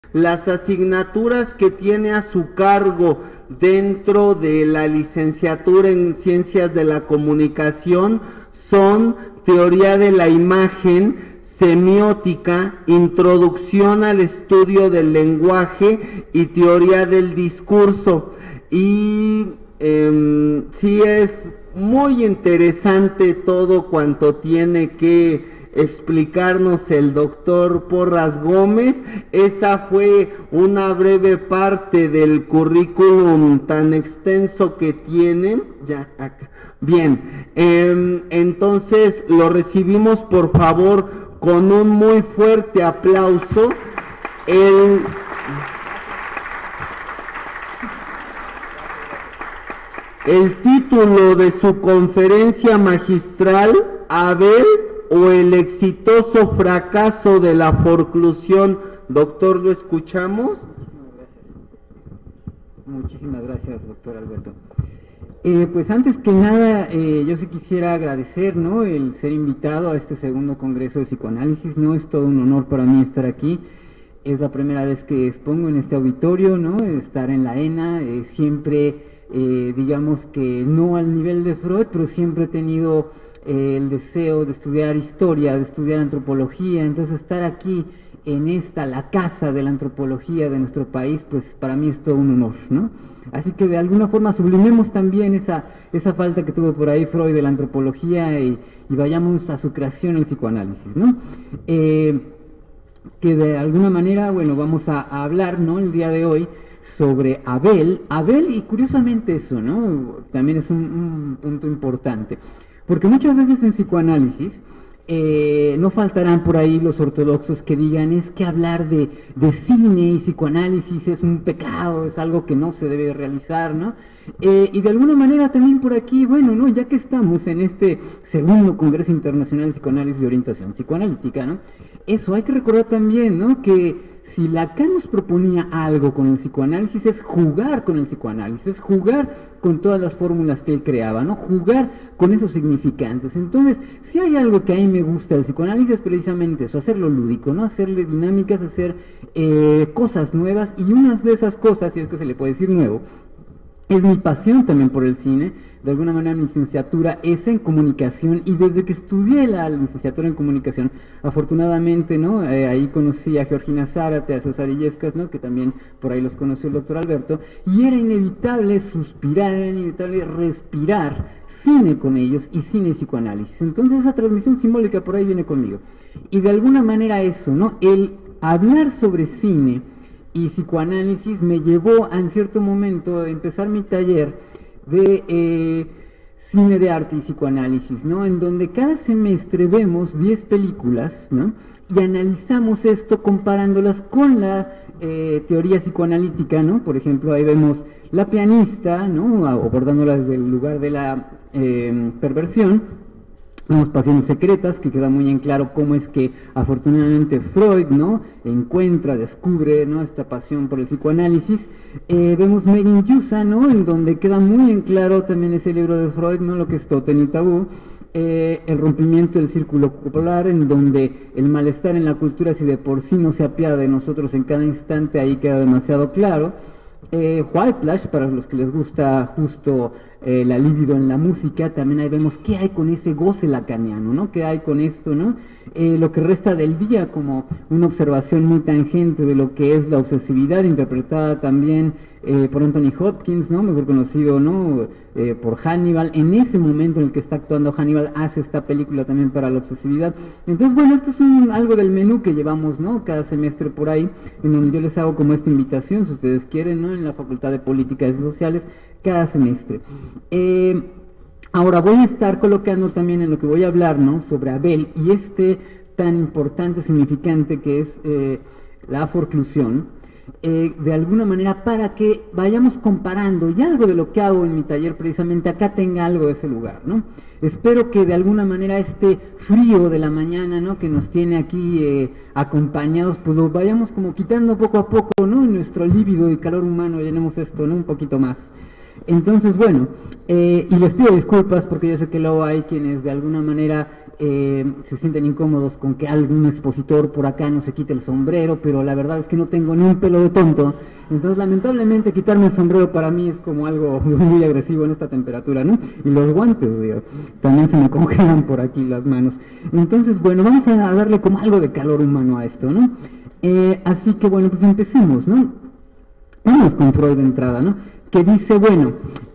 Las asignaturas que tiene a su cargo dentro de la licenciatura en Ciencias de la Comunicación son Teoría de la Imagen, Semiótica, Introducción al Estudio del Lenguaje y Teoría del Discurso. Y sí es muy interesante todo cuanto tiene que explicarnos el doctor Porras Gómez. Esa fue una breve parte del currículum tan extenso que tienen. Ya, acá. Bien, entonces lo recibimos por favor con un muy fuerte aplauso. El título de su conferencia magistral, Abel o el exitoso fracaso de la forclusión. Doctor, ¿lo escuchamos? Muchísimas gracias, doctor Alberto. Pues antes que nada, yo sí quisiera agradecer, ¿no?, el ser invitado a este segundo Congreso de Psicoanálisis, ¿no? Es todo un honor para mí estar aquí. Es la primera vez que expongo en este auditorio, ¿no?, estar en la ENA, siempre, digamos que no al nivel de Freud, pero siempre he tenido el deseo de estudiar historia, de estudiar antropología. Entonces estar aquí en esta, la casa de la antropología de nuestro país, pues para mí es todo un honor, ¿no? Así que de alguna forma sublimemos también esa falta que tuvo por ahí Freud de la antropología y vayamos a su creación, el psicoanálisis, ¿no? Que de alguna manera, bueno, vamos a hablar, ¿no?, el día de hoy sobre Abel, y curiosamente eso, ¿no?, también es un punto importante, porque muchas veces en psicoanálisis no faltarán por ahí los ortodoxos que digan es que hablar de cine y psicoanálisis es un pecado, es algo que no se debe realizar, ¿no? Y de alguna manera también por aquí, bueno, ¿no?, ya que estamos en este segundo Congreso Internacional de Psicoanálisis y Orientación Psicoanalítica, ¿no?, eso hay que recordar también, ¿no?, que si Lacan nos proponía algo con el psicoanálisis es jugar con el psicoanálisis, es jugar con todas las fórmulas que él creaba, ¿no?, jugar con esos significantes. Entonces, si hay algo que a mí me gusta del psicoanálisis es precisamente eso, hacerlo lúdico, ¿no?, hacerle dinámicas, hacer cosas nuevas, y una de esas cosas, si es que se le puede decir nuevo, es mi pasión también por el cine. De alguna manera mi licenciatura es en comunicación, y desde que estudié la licenciatura en comunicación, afortunadamente, ¿no?, ahí conocí a Georgina Zárate, a César Illescas, ¿no?, que también por ahí los conoció el doctor Alberto, y era inevitable suspirar, era inevitable respirar cine con ellos, y cine y psicoanálisis. Entonces esa transmisión simbólica por ahí viene conmigo, y de alguna manera eso, ¿no?, el hablar sobre cine y psicoanálisis me llevó a, en cierto momento, a empezar mi taller de cine de arte y psicoanálisis, ¿no?, en donde cada semestre vemos 10 películas, ¿no?, y analizamos esto comparándolas con la teoría psicoanalítica, ¿no? Por ejemplo, ahí vemos La pianista, ¿no?, abordándola desde el lugar de la perversión. Vemos Pasiones secretas, que queda muy en claro cómo es que afortunadamente Freud, ¿no?, encuentra, descubre, ¿no?, esta pasión por el psicoanálisis. Vemos Made in USA, ¿no?, en donde queda muy en claro también ese libro de Freud, ¿no?, lo que es Totem y Tabú. El rompimiento del círculo polar, en donde el malestar en la cultura, si de por sí no se apiada de nosotros en cada instante, ahí queda demasiado claro. Whiplash, para los que les gusta justo la libido en la música, también ahí vemos qué hay con ese goce lacaniano, ¿no?, qué hay con esto, ¿no? Lo que resta del día, como una observación muy tangente de lo que es la obsesividad, interpretada también por Anthony Hopkins, ¿no?, mejor conocido, ¿no?, por Hannibal. En ese momento en el que está actuando Hannibal, hace esta película también para la obsesividad. Entonces, bueno, esto es algo del menú que llevamos, ¿no?, cada semestre por ahí, en donde yo les hago como esta invitación, si ustedes quieren, ¿no?, en la Facultad de Políticas y Sociales, cada semestre. Ahora voy a estar colocando también en lo que voy a hablar, ¿no?, sobre Abel y este tan importante, significante que es la forclusión, de alguna manera, para que vayamos comparando, y algo de lo que hago en mi taller precisamente acá tenga algo de ese lugar, ¿no? Espero que de alguna manera este frío de la mañana, ¿no?, que nos tiene aquí acompañados, pues lo vayamos como quitando poco a poco, ¿no?, en nuestro líbido y calor humano, llenemos esto, ¿no?, un poquito más. Entonces, bueno, y les pido disculpas porque yo sé que luego hay quienes de alguna manera se sienten incómodos con que algún expositor por acá no se quite el sombrero, pero la verdad es que no tengo ni un pelo de tonto. Entonces, lamentablemente, quitarme el sombrero para mí es como algo muy agresivo en esta temperatura, ¿no? Y los guantes, digo, también se me congelan por aquí las manos. Entonces, bueno, vamos a darle como algo de calor humano a esto, ¿no? Así que, bueno, pues empecemos, ¿no? Vamos con Freud de entrada, ¿no? Que dice, bueno,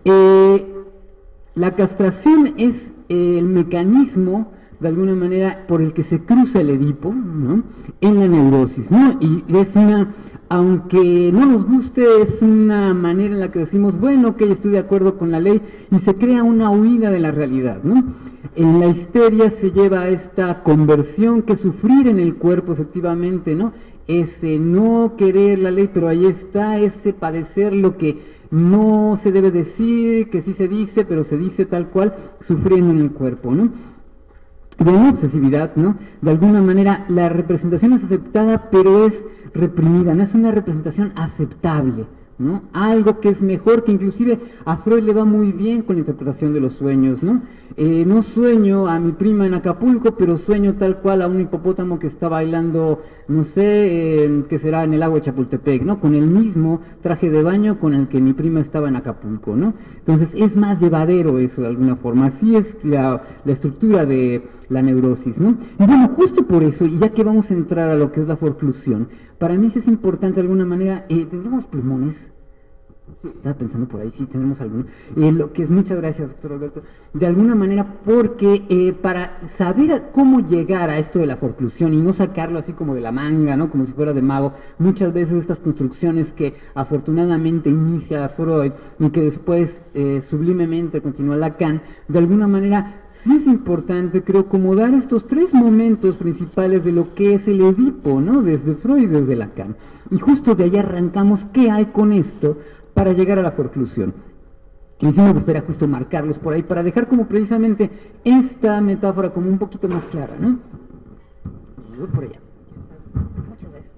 la castración es el mecanismo de alguna manera por el que se cruza el Edipo, ¿no? En la neurosis, ¿no? Y es una, aunque no nos guste, es una manera en la que decimos, bueno, ok, estoy de acuerdo con la ley, y se crea una huida de la realidad, ¿no? En la histeria se lleva a esta conversión que sufrir en el cuerpo, efectivamente, ¿no? Ese no querer la ley, pero ahí está, ese padecer lo que no se debe decir, que sí se dice, pero se dice tal cual, sufriendo en el cuerpo, ¿no? De una obsesividad, ¿no? De alguna manera la representación es aceptada, pero es reprimida, no es una representación aceptable, ¿no? Algo que es mejor, que inclusive a Freud le va muy bien con la interpretación de los sueños, ¿no? No sueño a mi prima en Acapulco, pero sueño tal cual a un hipopótamo que está bailando, no sé, que será en el lago de Chapultepec, ¿no? Con el mismo traje de baño con el que mi prima estaba en Acapulco, ¿no? Entonces es más llevadero eso de alguna forma, así es la estructura de la neurosis, ¿no? Y bueno, justo por eso, y ya que vamos a entrar a lo que es la forclusión, para mí sí es importante de alguna manera, ¿tendremos pulmones? Sí, estaba pensando por ahí, sí, tenemos algunos. Lo que es, muchas gracias, doctor Alberto. De alguna manera, porque para saber cómo llegar a esto de la forclusión y no sacarlo así como de la manga, ¿no? Como si fuera de mago, muchas veces estas construcciones que afortunadamente inicia Freud y que después sublimemente continúa Lacan, de alguna manera sí es importante, creo, como dar estos tres momentos principales de lo que es el Edipo, ¿no? Desde Freud y desde Lacan. Y justo de ahí arrancamos qué hay con esto para llegar a la forclusión. Y sí me gustaría justo marcarlos por ahí para dejar como precisamente esta metáfora como un poquito más clara, ¿no? Voy por allá. Muchas gracias.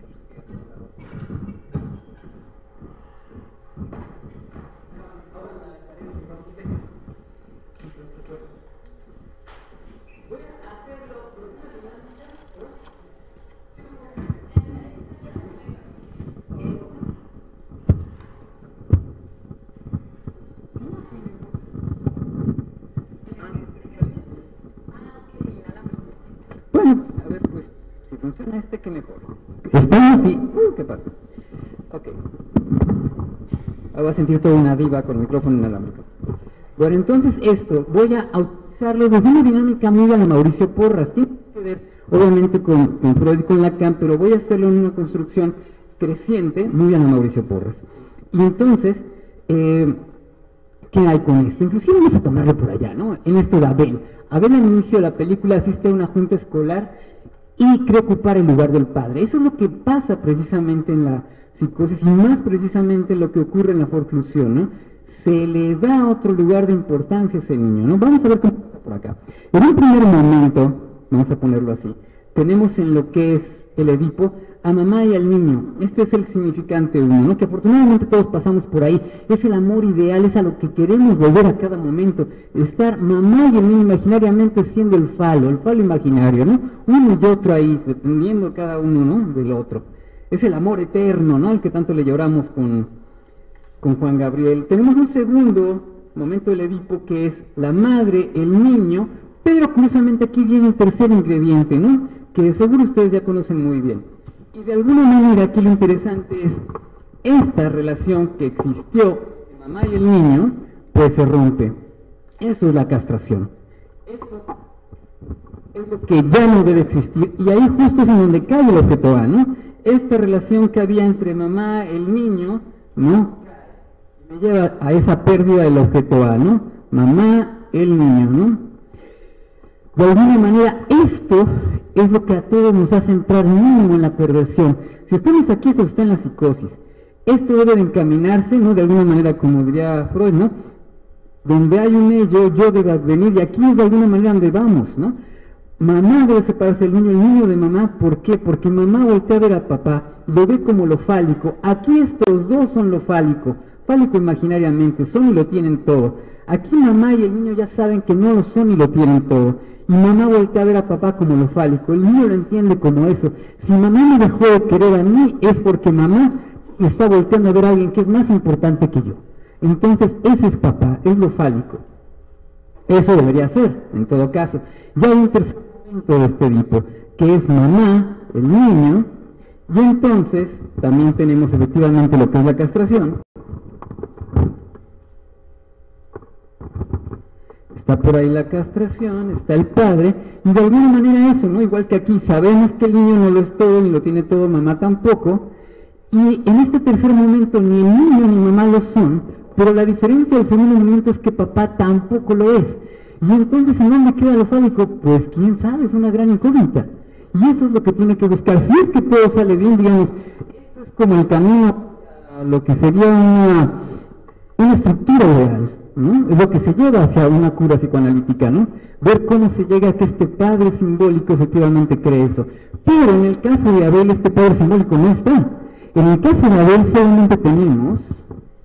Bueno, a ver, pues, si funciona este, ¿qué mejor? Estamos y... ¿qué pasa? Ok. Ahora voy a sentir toda una diva con el micrófono inalámbrico. Bueno, entonces esto, voy a utilizarlo desde una dinámica muy a la Mauricio Porras. Tiene que ver, obviamente, con Freud y con Lacan, pero voy a hacerlo en una construcción creciente, muy a la Mauricio Porras. Y entonces, ¿qué hay con esto? Inclusive vamos a tomarlo por allá, ¿no? En esto de Abel. Abel al inicio de la película asiste a una junta escolar y cree ocupar el lugar del padre. Eso es lo que pasa precisamente en la psicosis y más precisamente lo que ocurre en la forclusión, ¿no? Se le da otro lugar de importancia a ese niño, ¿no? Vamos a ver cómo pasa por acá. En un primer momento, vamos a ponerlo así, tenemos en lo que es el Edipo a mamá y al niño. Este es el significante uno, ¿no? Que afortunadamente todos pasamos por ahí. Es el amor ideal, es a lo que queremos volver a cada momento. Estar mamá y el niño imaginariamente siendo el falo imaginario, ¿no? Uno y otro ahí, dependiendo cada uno, ¿no? Del otro. Es el amor eterno, ¿no? El que tanto le lloramos con Juan Gabriel. Tenemos un segundo momento del Edipo que es la madre, el niño, pero curiosamente aquí viene el tercer ingrediente, ¿no? Que seguro ustedes ya conocen muy bien. Y de alguna manera aquí lo interesante es esta relación que existió de mamá y el niño, pues se rompe. Eso es la castración. Eso es lo que ya no debe existir. Y ahí justo es en donde cae el objeto A, ¿no? Esta relación que había entre mamá y el niño, ¿no? Me lleva a esa pérdida del objeto A, ¿no? Mamá, el niño, ¿no? De alguna manera esto es lo que a todos nos hace entrar mínimo en la perversión. Si estamos aquí, eso está en la psicosis. Esto debe de encaminarse, ¿no? De alguna manera, como diría Freud, ¿no? Donde hay un ello, yo debe advenir, y aquí es de alguna manera donde vamos, ¿no? Mamá debe separarse del niño, el niño de mamá, ¿por qué? Porque mamá voltea a ver a papá, lo ve como lo fálico. Aquí estos dos son lo fálico. fálico imaginariamente, son y lo tienen todo. Aquí mamá y el niño ya saben que no lo son y lo tienen todo. Y mamá voltea a ver a papá como lo fálico, el niño lo entiende como eso. Si mamá me dejó de querer a mí, es porque mamá está volteando a ver a alguien que es más importante que yo. Entonces, ese es papá, es lo fálico. Eso debería ser, en todo caso. Ya hay un tercer momento de este Edipo, que es mamá, el niño, y entonces también tenemos efectivamente lo que es la castración. Está por ahí la castración, está el padre, y de alguna manera eso, ¿no? Igual que aquí, sabemos que el niño no lo es todo, ni lo tiene todo, mamá tampoco, y en este tercer momento ni el niño ni mamá lo son, pero la diferencia del segundo momento es que papá tampoco lo es. Y entonces, ¿en dónde queda lo fálico? Pues quién sabe, es una gran incógnita. Y eso es lo que tiene que buscar. Si es que todo sale bien, digamos, eso es como el camino a lo que sería una estructura ideal, ¿no? Es lo que se lleva hacia una cura psicoanalítica, ¿no? Ver cómo se llega a que este padre simbólico efectivamente cree eso. Pero en el caso de Abel, este padre simbólico no está. En el caso de Abel solamente tenemos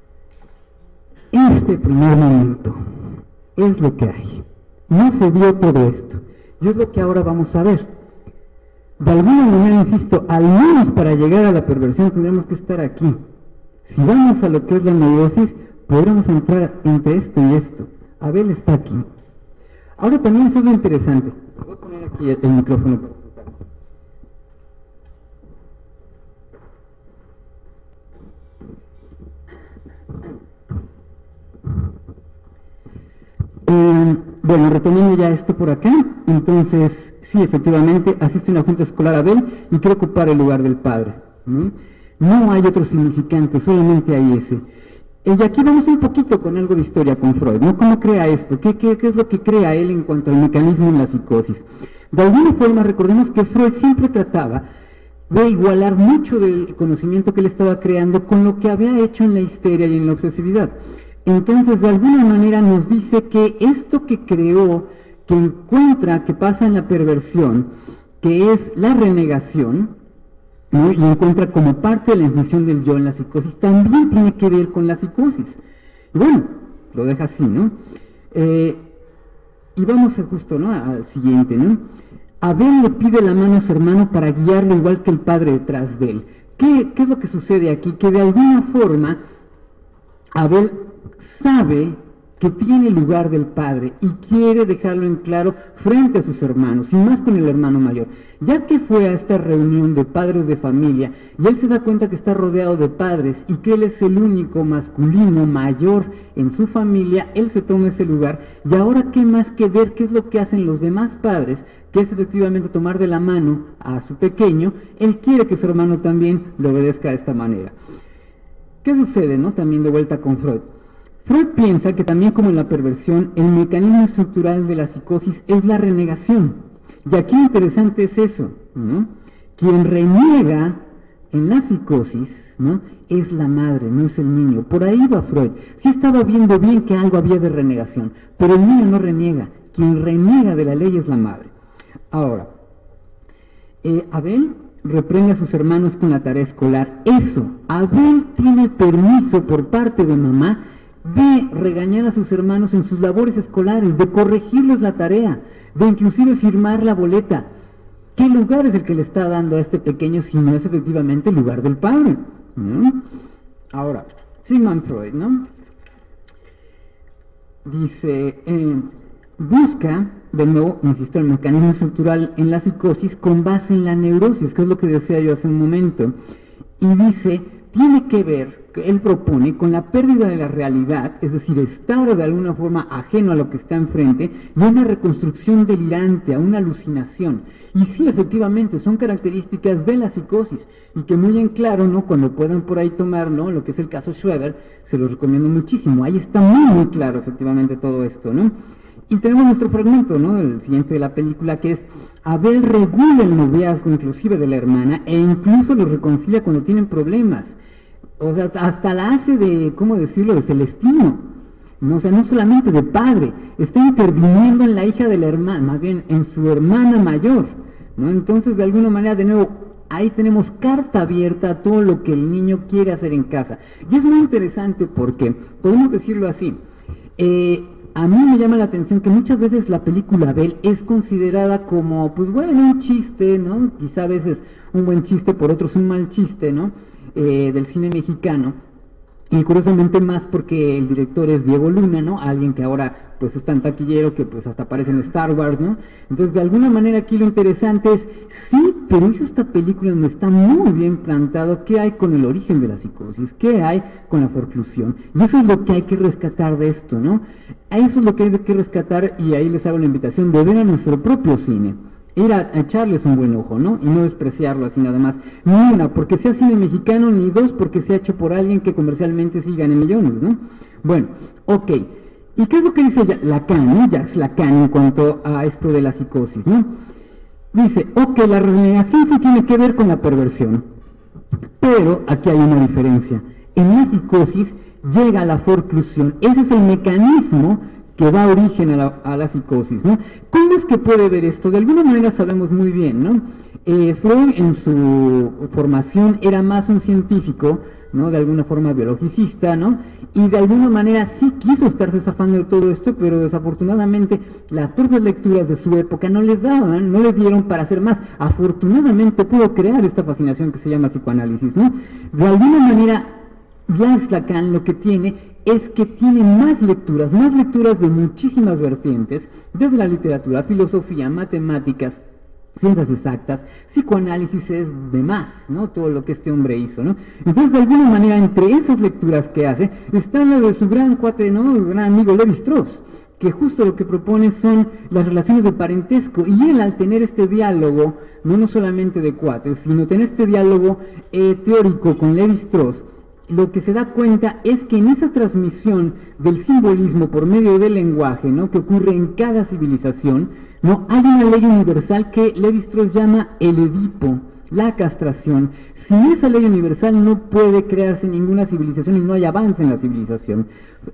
este primer momento. Es lo que hay. No se dio todo esto. Y es lo que ahora vamos a ver. De alguna manera, insisto, al menos para llegar a la perversión tendremos que estar aquí. Si vamos a lo que es la neurosis, podremos entrar entre esto y esto. Abel está aquí. Ahora también es algo interesante. Voy a poner aquí el micrófono para explicar. Bueno, retomando ya esto por acá, entonces, sí, efectivamente, asiste a una junta escolar Abel y quiere ocupar el lugar del padre. No hay otro significante, solamente hay ese. Y aquí vamos un poquito con algo de historia con Freud, ¿no? ¿Cómo crea esto? ¿Qué es lo que crea él en cuanto al mecanismo en la psicosis? De alguna forma, recordemos que Freud siempre trataba de igualar mucho del conocimiento que él estaba creando con lo que había hecho en la histeria y en la obsesividad. Entonces, de alguna manera nos dice que esto que creó, que encuentra, que pasa en la perversión, que es la renegación, ¿no? Y encuentra como parte de la intención del yo en la psicosis, también tiene que ver con la psicosis. Y bueno, lo deja así, ¿no? Y vamos a justo, ¿no?, al siguiente, ¿no? Abel le pide la mano a su hermano para guiarlo igual que el padre detrás de él. ¿Qué es lo que sucede aquí? Que de alguna forma Abel sabe que tiene el lugar del padre y quiere dejarlo en claro frente a sus hermanos, y más con el hermano mayor. Ya que fue a esta reunión de padres de familia y él se da cuenta que está rodeado de padres y que él es el único masculino mayor en su familia, él se toma ese lugar. Y ahora, ¿qué más que ver qué es lo que hacen los demás padres? Que es efectivamente tomar de la mano a su pequeño. Él quiere que su hermano también le obedezca de esta manera. ¿Qué sucede, no? También de vuelta con Freud. Freud piensa que también como en la perversión, el mecanismo estructural de la psicosis es la renegación. Y aquí interesante es eso, ¿no? Quien reniega en la psicosis, ¿no?, es la madre, no es el niño. Por ahí va Freud. Sí estaba viendo bien que algo había de renegación, pero el niño no reniega. Quien reniega de la ley es la madre. Ahora, Abel reprende a sus hermanos con la tarea escolar. Eso, Abel tiene permiso por parte de mamá de regañar a sus hermanos en sus labores escolares, de corregirles la tarea, de inclusive firmar la boleta. ¿Qué lugar es el que le está dando a este pequeño si no es efectivamente el lugar del padre? Ahora, Sigmund Freud, ¿no?, dice, busca, de nuevo, insisto, el mecanismo estructural en la psicosis con base en la neurosis, que es lo que decía yo hace un momento, y dice, tiene que ver, que él propone, con la pérdida de la realidad, es decir, estar de alguna forma ajeno a lo que está enfrente, y una reconstrucción delirante, a una alucinación. Y sí, efectivamente, son características de la psicosis, y que muy en claro, ¿no?, cuando puedan por ahí tomar, ¿no?, lo que es el caso Schreber, se los recomiendo muchísimo. Ahí está muy claro, efectivamente, todo esto, ¿no? Y tenemos nuestro fragmento, ¿no?, el siguiente de la película, que es Abel regula el noviazgo inclusive de la hermana, e incluso los reconcilia cuando tienen problemas. O sea, hasta la hace de, ¿cómo decirlo?, de Celestino. No, o sea, no solamente de padre, está interviniendo en la hija de la hermana, más bien en su hermana mayor, ¿no? Entonces, de alguna manera, de nuevo, ahí tenemos carta abierta a todo lo que el niño quiere hacer en casa. Y es muy interesante porque, podemos decirlo así, a mí me llama la atención que muchas veces la película Abel es considerada como, pues bueno, un chiste, ¿no? Quizá a veces un buen chiste, por otros un mal chiste, ¿no? Del cine mexicano. Y curiosamente más porque el director es Diego Luna, ¿no? Alguien que ahora pues es tan taquillero que pues hasta aparece en Star Wars, ¿no? Entonces de alguna manera aquí lo interesante es, sí, pero hizo esta película donde está muy bien plantado qué hay con el origen de la psicosis, qué hay con la forclusión. Y eso es lo que hay que rescatar de esto, ¿no? Eso es lo que hay que rescatar y ahí les hago la invitación de ver a nuestro propio cine. Ir a echarles un buen ojo, ¿no? Y no despreciarlo así nada más. Ni una, porque sea cine mexicano, ni dos, porque sea hecho por alguien que comercialmente sí gane millones, ¿no? Bueno, ok. ¿Y qué es lo que dice Lacan, ¿no? Jacques Lacan en cuanto a esto de la psicosis, ¿no? Dice, ok, la renegación sí tiene que ver con la perversión, pero aquí hay una diferencia. En la psicosis llega la forclusión. Ese es el mecanismo que da origen a la psicosis, ¿no? ¿Cómo es que puede ver esto? De alguna manera sabemos muy bien, ¿no? Freud en su formación era más un científico, ¿no? De alguna forma biologicista, ¿no? Y de alguna manera sí quiso estarse zafando de todo esto, pero desafortunadamente las propias lecturas de su época no les daban, no le dieron para hacer más. Afortunadamente pudo crear esta fascinación que se llama psicoanálisis, ¿no? De alguna manera, Jacques Lacan lo que tiene es que tiene más lecturas de muchísimas vertientes, desde la literatura, filosofía, matemáticas, ciencias exactas, psicoanálisis es de más, ¿no? Todo lo que este hombre hizo, ¿no? Entonces, de alguna manera, entre esas lecturas que hace, está lo de su gran cuate, ¿no? El gran amigo Lévi-Strauss, que justo lo que propone son las relaciones de parentesco, y él al tener este diálogo, no solamente de cuates, sino tener este diálogo teórico con Lévi-Strauss, lo que se da cuenta es que en esa transmisión del simbolismo por medio del lenguaje, ¿no? Que ocurre en cada civilización, ¿no? Hay una ley universal que Lévi-Strauss llama el Edipo, la castración. Sin esa ley universal no puede crearse ninguna civilización y no hay avance en la civilización.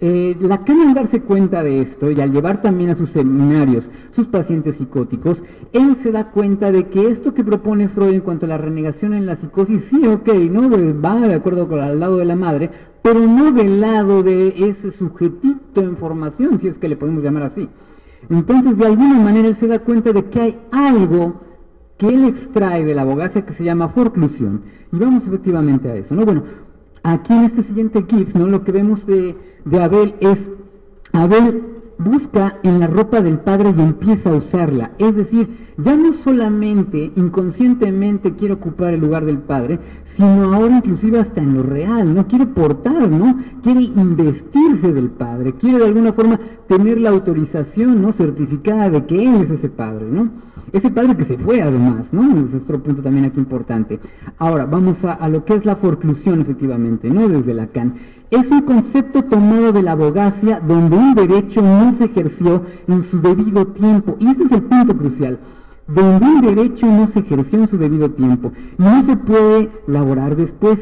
Lacan, al darse cuenta de esto y al llevar también a sus seminarios sus pacientes psicóticos, él se da cuenta de que esto que propone Freud en cuanto a la renegación en la psicosis, sí, ok, ¿no? Va de acuerdo con el lado de la madre, pero no del lado de ese sujetito en formación, si es que le podemos llamar así. Entonces, de alguna manera, él se da cuenta de que hay algo que él extrae de la abogacia que se llama forclusión. Y vamos efectivamente a eso, ¿no? Bueno, aquí en este siguiente GIF, ¿no? Lo que vemos de Abel es, Abel busca en la ropa del padre y empieza a usarla. Es decir, ya no solamente inconscientemente quiere ocupar el lugar del padre, sino ahora inclusive hasta en lo real, ¿no? Quiere portar, ¿no? Quiere investirse del padre, quiere de alguna forma tener la autorización, ¿no? Certificada de que él es ese padre, ¿no? Ese padre que se fue además, ¿no? Ese es otro punto también aquí importante. Ahora, vamos a lo que es la forclusión efectivamente, ¿no? Desde Lacan. Es un concepto tomado de la abogacia donde un derecho no se ejerció en su debido tiempo. Y ese es el punto crucial. Donde un derecho no se ejerció en su debido tiempo. Y no se puede laborar después.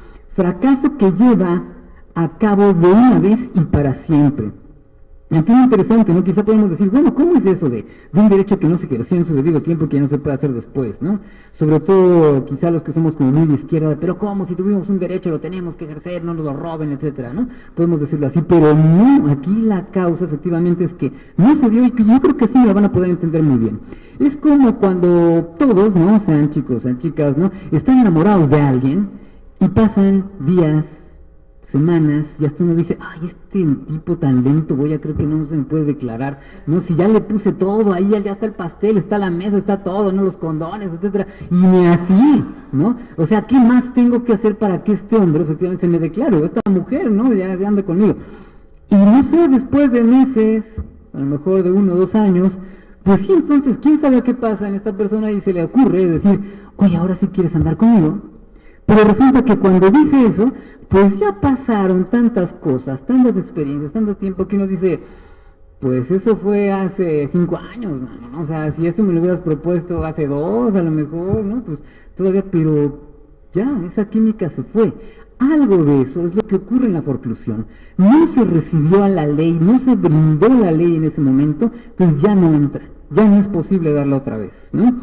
Fracaso que lleva a cabo de una vez y para siempre. Aquí es interesante, ¿no? Quizá podemos decir, bueno, ¿cómo es eso de un derecho que no se ejerció en su debido tiempo y que no se puede hacer después, ¿no? Sobre todo, quizá los que somos como muy de izquierda, pero ¿cómo? Si tuvimos un derecho lo tenemos que ejercer, no nos lo roben, etcétera, ¿no? Podemos decirlo así, pero no, aquí la causa efectivamente es que no se dio y que yo creo que sí me la van a poder entender muy bien. Es como cuando todos, ¿no? Sean chicos, sean chicas, ¿no? Están enamorados de alguien y pasan días, semanas, y hasta uno dice, ay, este tipo tan lento, voy a creer que no se me puede declarar, no, si ya le puse todo, ahí ya está el pastel, está la mesa, está todo, no, los condones, etcétera, y ni así, ¿no? O sea, ¿qué más tengo que hacer para que este hombre efectivamente se me declare, o esta mujer, ¿no? Ya anda conmigo. Y no sé, después de meses, a lo mejor de 1 o 2 años, pues sí, entonces, ¿quién sabe qué pasa en esta persona? Y se le ocurre decir, oye, ahora sí quieres andar conmigo. Pero resulta que cuando dice eso, pues ya pasaron tantas cosas, tantas experiencias, tanto tiempo que uno dice, pues eso fue hace 5 años, ¿no? O sea, si esto me lo hubieras propuesto hace 2, a lo mejor, ¿no? Pues todavía, pero ya, esa química se fue. Algo de eso es lo que ocurre en la forclusión. No se recibió a la ley, no se brindó la ley en ese momento, entonces ya no entra, ya no es posible darla otra vez, ¿no?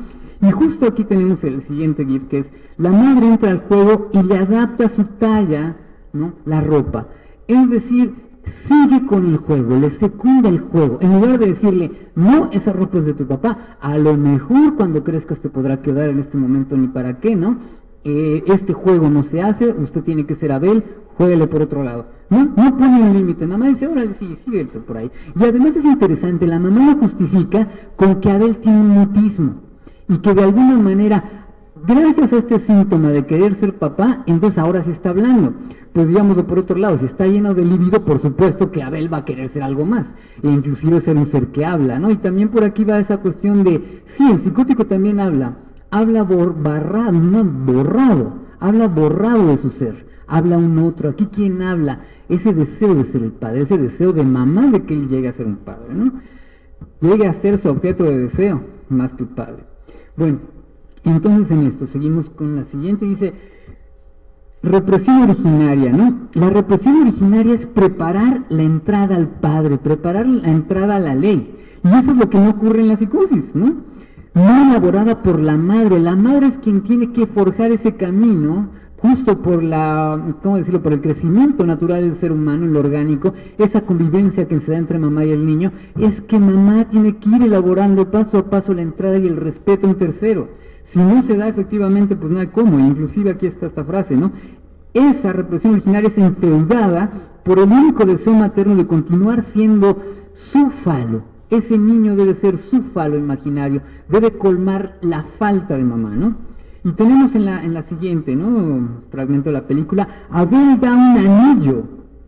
Y justo aquí tenemos el siguiente GIF, que es: la madre entra al juego y le adapta a su talla, ¿no?, la ropa. Es decir, sigue con el juego, le secunda el juego. En lugar de decirle, no, esa ropa es de tu papá, a lo mejor cuando crezcas te podrá quedar, en este momento ni para qué, ¿no? Este juego no se hace, usted tiene que ser Abel, juégale por otro lado. No pone un límite. Mamá dice, órale, sí, sigue por ahí. Y además es interesante, la mamá lo justifica con que Abel tiene un mutismo y que de alguna manera, gracias a este síntoma de querer ser papá, entonces ahora se está hablando. Pues digámoslo por otro lado, si está lleno de libido, por supuesto que Abel va a querer ser algo más, e inclusive ser un ser que habla, ¿no? Y también por aquí va esa cuestión de, sí, el psicótico también habla borrado de su ser, habla un otro. Aquí quien habla, ese deseo de ser el padre, ese deseo de mamá de que él llegue a ser un padre, ¿no? Llegue a ser su objeto de deseo, más que padre. Bueno, entonces en esto, seguimos con la siguiente, dice, represión originaria, ¿no? La represión originaria es preparar la entrada al padre, preparar la entrada a la ley, y eso es lo que no ocurre en la psicosis, ¿no? No elaborada por la madre es quien tiene que forjar ese camino, justo por ¿cómo decirlo?, por el crecimiento natural del ser humano, en lo orgánico, esa convivencia que se da entre mamá y el niño, es que mamá tiene que ir elaborando paso a paso la entrada y el respeto a un tercero. Si no se da efectivamente, pues no hay cómo. Inclusive aquí está esta frase, ¿no? Esa represión originaria es enfeudada por el único deseo materno de continuar siendo su falo. Ese niño debe ser su falo imaginario, debe colmar la falta de mamá, ¿no? Y tenemos en la siguiente, ¿no?, fragmento de la película, Abel da un anillo,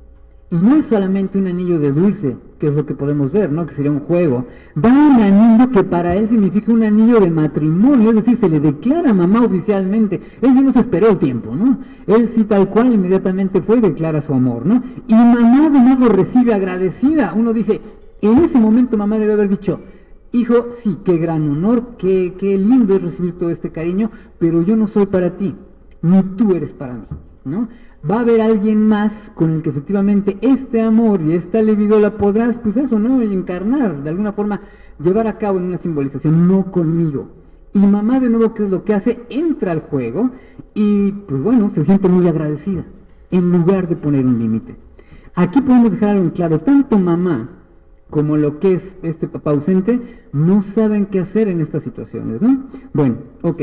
y no es solamente un anillo de dulce, que es lo que podemos ver, ¿no?, que sería un juego. Da un anillo que para él significa un anillo de matrimonio, es decir, se le declara a mamá oficialmente. Él sí no se esperó el tiempo, ¿no? Él sí tal cual inmediatamente fue y declara su amor, ¿no? Y mamá de nuevo recibe agradecida. Uno dice, en ese momento mamá debe haber dicho, hijo, sí, qué gran honor, qué lindo es recibir todo este cariño, pero yo no soy para ti, ni tú eres para mí, ¿no? Va a haber alguien más con el que efectivamente este amor y esta libido la podrás, pues eso, ¿no?, encarnar, de alguna forma llevar a cabo en una simbolización, no conmigo. Y mamá de nuevo, ¿qué es lo que hace? Entra al juego y, pues bueno, se siente muy agradecida, en lugar de poner un límite. Aquí podemos dejar algo en claro, tanto mamá como lo que es este papá ausente, no saben qué hacer en estas situaciones, ¿no? Bueno, ok.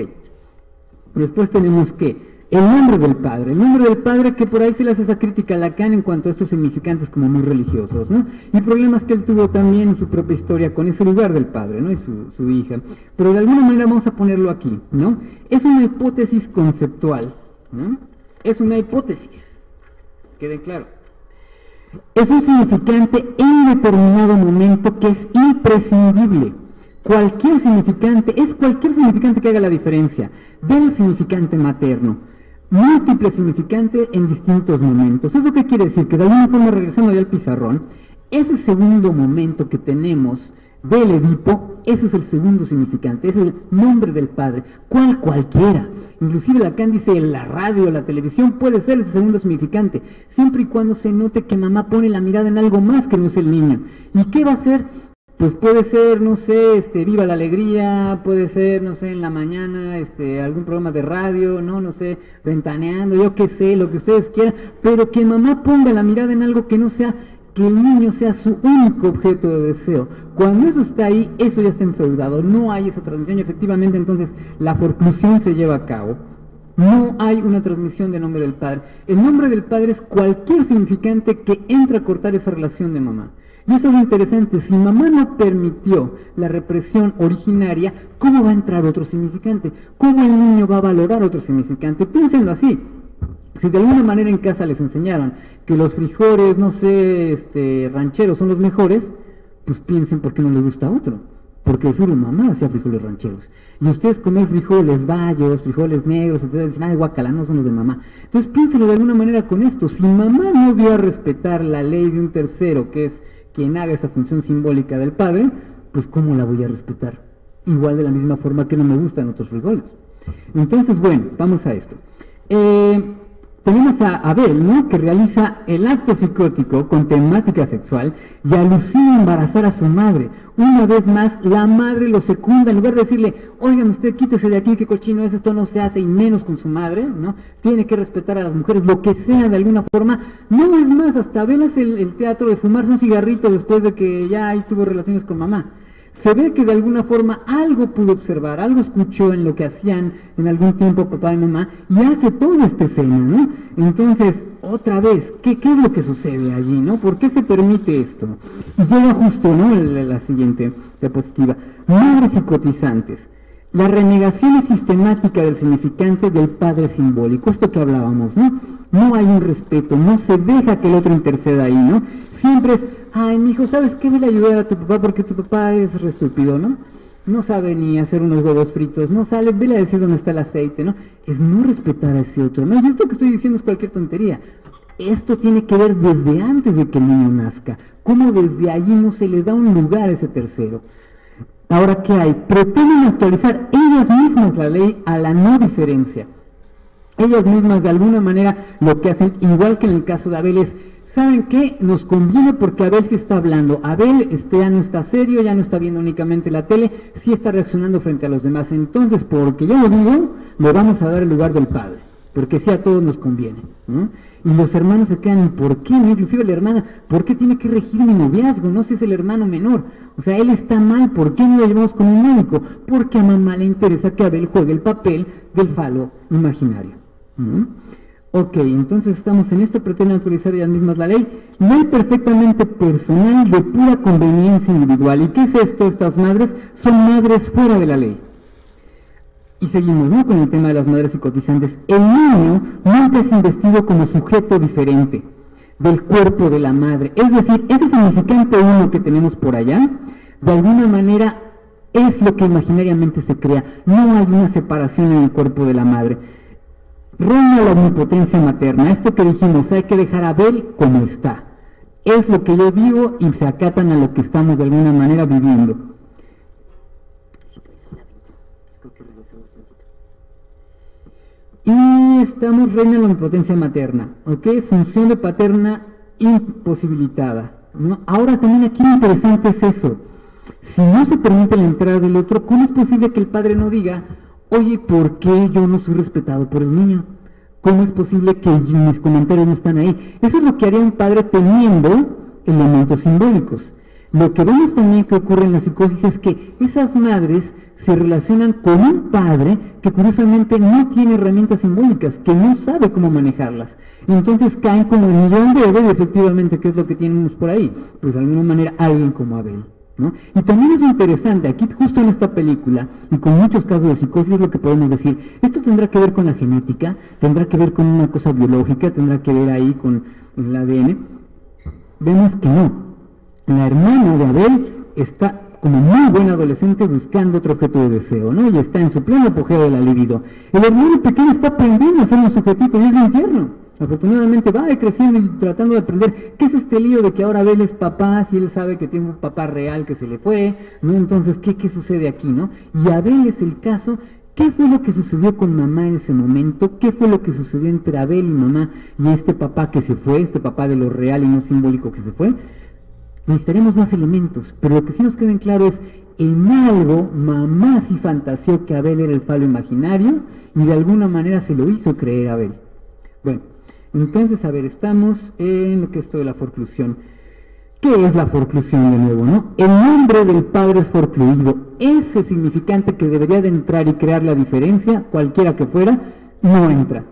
Después tenemos que el nombre del padre, que por ahí se le hace esa crítica a Lacan en cuanto a estos significantes como muy religiosos, ¿no? Y problemas que él tuvo también en su propia historia con ese lugar del padre, ¿no? Y su hija. Pero de alguna manera vamos a ponerlo aquí, ¿no? Es una hipótesis conceptual, ¿no? Es una hipótesis, quede claro. Es un significante en determinado momento que es imprescindible. Cualquier significante que haga la diferencia del significante materno. Múltiple significante en distintos momentos. ¿Eso qué quiere decir? Que de alguna forma, regresando ya al pizarrón, ese segundo momento que tenemos del Edipo, ese es el segundo significante, ese es el nombre del padre. Cualquiera. Inclusive Lacan dice, la radio, la televisión puede ser ese segundo significante, siempre y cuando se note que mamá pone la mirada en algo más que no es el niño. ¿Y qué va a ser? Pues puede ser, no sé, Viva la Alegría, puede ser, no sé, en la mañana, algún programa de radio, no sé, Ventaneando, yo qué sé, lo que ustedes quieran, pero que mamá ponga la mirada en algo que no sea, que el niño sea su único objeto de deseo. Cuando eso está ahí, eso ya está enfeudado, no hay esa transmisión y efectivamente entonces la forclusión se lleva a cabo. No hay una transmisión del nombre del padre. El nombre del padre es cualquier significante que entre a cortar esa relación de mamá. Y eso es lo interesante, si mamá no permitió la represión originaria, ¿cómo va a entrar otro significante? ¿Cómo el niño va a valorar otro significante? Piénsenlo así. Si de alguna manera en casa les enseñaron que los frijoles, no sé, rancheros son los mejores, pues piensen por qué no les gusta otro. Porque su mamá hacía frijoles rancheros. Y ustedes comen frijoles bayos, frijoles negros, entonces dicen, ay, guacala, no son los de mamá. Entonces piénsenlo de alguna manera con esto. Si mamá no dio a respetar la ley de un tercero, que es quien haga esa función simbólica del padre, pues ¿cómo la voy a respetar? Igual de la misma forma que no me gustan otros frijoles. Entonces, bueno, vamos a esto. tenemos a Abel, ¿no?, que realiza el acto psicótico con temática sexual y alucina embarazar a su madre. Una vez más, la madre lo secunda, en lugar de decirle, oigan, usted quítese de aquí, qué cochino es, esto no se hace, y menos con su madre, ¿no? Tiene que respetar a las mujeres, lo que sea, de alguna forma. No, es más, hasta Abel hace el teatro de fumarse un cigarrito después de que ya ahí tuvo relaciones con mamá. Se ve que de alguna forma algo pudo observar, algo escuchó en lo que hacían en algún tiempo papá y mamá, y hace toda esta escena, ¿no? Entonces, otra vez, ¿qué es lo que sucede allí, no? ¿Por qué se permite esto? Y llega justo, ¿no?, la siguiente diapositiva. Madres psicotizantes. La renegación sistemática del significante del padre simbólico, esto que hablábamos, ¿no? No hay un respeto, no se deja que el otro interceda ahí, ¿no? Siempre es, ay, mijo, ¿sabes qué? Vele a ayudar a tu papá porque tu papá es re estúpido, ¿no? No sabe ni hacer unos huevos fritos, no sale, vele a decir dónde está el aceite, ¿no? Es no respetar a ese otro, ¿no? Y esto que estoy diciendo es cualquier tontería. Esto tiene que ver desde antes de que el niño nazca, cómo desde allí no se le da un lugar a ese tercero. Ahora, ¿qué hay? Pretenden actualizar ellas mismas la ley a la no diferencia. Ellas mismas, de alguna manera, lo que hacen, igual que en el caso de Abel, es, ¿saben qué? Nos conviene porque Abel sí está hablando. Abel ya no está serio, ya no está viendo únicamente la tele, sí está reaccionando frente a los demás. Entonces, porque yo lo digo, le vamos a dar el lugar del padre, porque sí a todos nos conviene, ¿no? Y los hermanos se quedan, ¿por qué? ¿No? Inclusive la hermana, ¿por qué tiene que regir mi noviazgo? No, si es el hermano menor. O sea, él está mal, ¿por qué no lo llevamos con un médico? Porque a mamá le interesa que Abel juegue el papel del falo imaginario. Ok, entonces estamos en esto, pretenden autorizar ellas mismas la ley perfectamente personal de pura conveniencia individual. ¿Y qué es esto? Estas madres son madres fuera de la ley. Y seguimos, ¿no?, con el tema de las madres psicotizantes. El niño nunca es investido como sujeto diferente del cuerpo de la madre. Es decir, ese significante uno que tenemos por allá, de alguna manera es lo que imaginariamente se crea. No hay una separación en el cuerpo de la madre. Reina la omnipotencia materna. Esto que dijimos, hay que dejar a Abel como está. Es lo que yo digo y se acatan a lo que estamos de alguna manera viviendo. Y estamos, reina la omnipotencia materna, ¿ok? Función de paterna imposibilitada, ¿no? Ahora también aquí lo interesante es eso. Si no se permite la entrada del otro, ¿cómo es posible que el padre no diga, oye, ¿por qué yo no soy respetado por el niño? ¿Cómo es posible que mis comentarios no están ahí? Eso es lo que haría un padre teniendo elementos simbólicos. Lo que vemos también que ocurre en la psicosis es que esas madres se relacionan con un padre que curiosamente no tiene herramientas simbólicas, que no sabe cómo manejarlas. Entonces caen como el millón de ego y efectivamente, ¿qué es lo que tenemos por ahí? Pues de alguna manera alguien como Abel, ¿no? Y también es interesante, aquí justo en esta película, y con muchos casos de psicosis es lo que podemos decir, esto tendrá que ver con la genética, tendrá que ver con una cosa biológica, tendrá que ver ahí con el ADN. Vemos que no. La hermana de Abel está como muy buen adolescente buscando otro objeto de deseo, ¿no? Y está en su pleno apogeo de la libido. El hermano pequeño está aprendiendo a ser un sujetito y es bien tierno. Afortunadamente va creciendo y tratando de aprender qué es este lío de que ahora Abel es papá, si él sabe que tiene un papá real que se le fue, ¿no? Entonces, ¿qué sucede aquí, no? Y Abel es el caso. ¿Qué fue lo que sucedió con mamá en ese momento? ¿Qué fue lo que sucedió entre Abel y mamá y este papá que se fue, este papá de lo real y no simbólico que se fue? Necesitaremos más elementos, pero lo que sí nos queda en claro es, en algo mamá sí fantaseó que Abel era el falo imaginario y de alguna manera se lo hizo creer a Abel. Bueno, entonces, a ver, estamos en lo que es esto de la forclusión. ¿Qué es la forclusión de nuevo, no? El nombre del padre es forcluido. Ese significante que debería de entrar y crear la diferencia, cualquiera que fuera, no entra.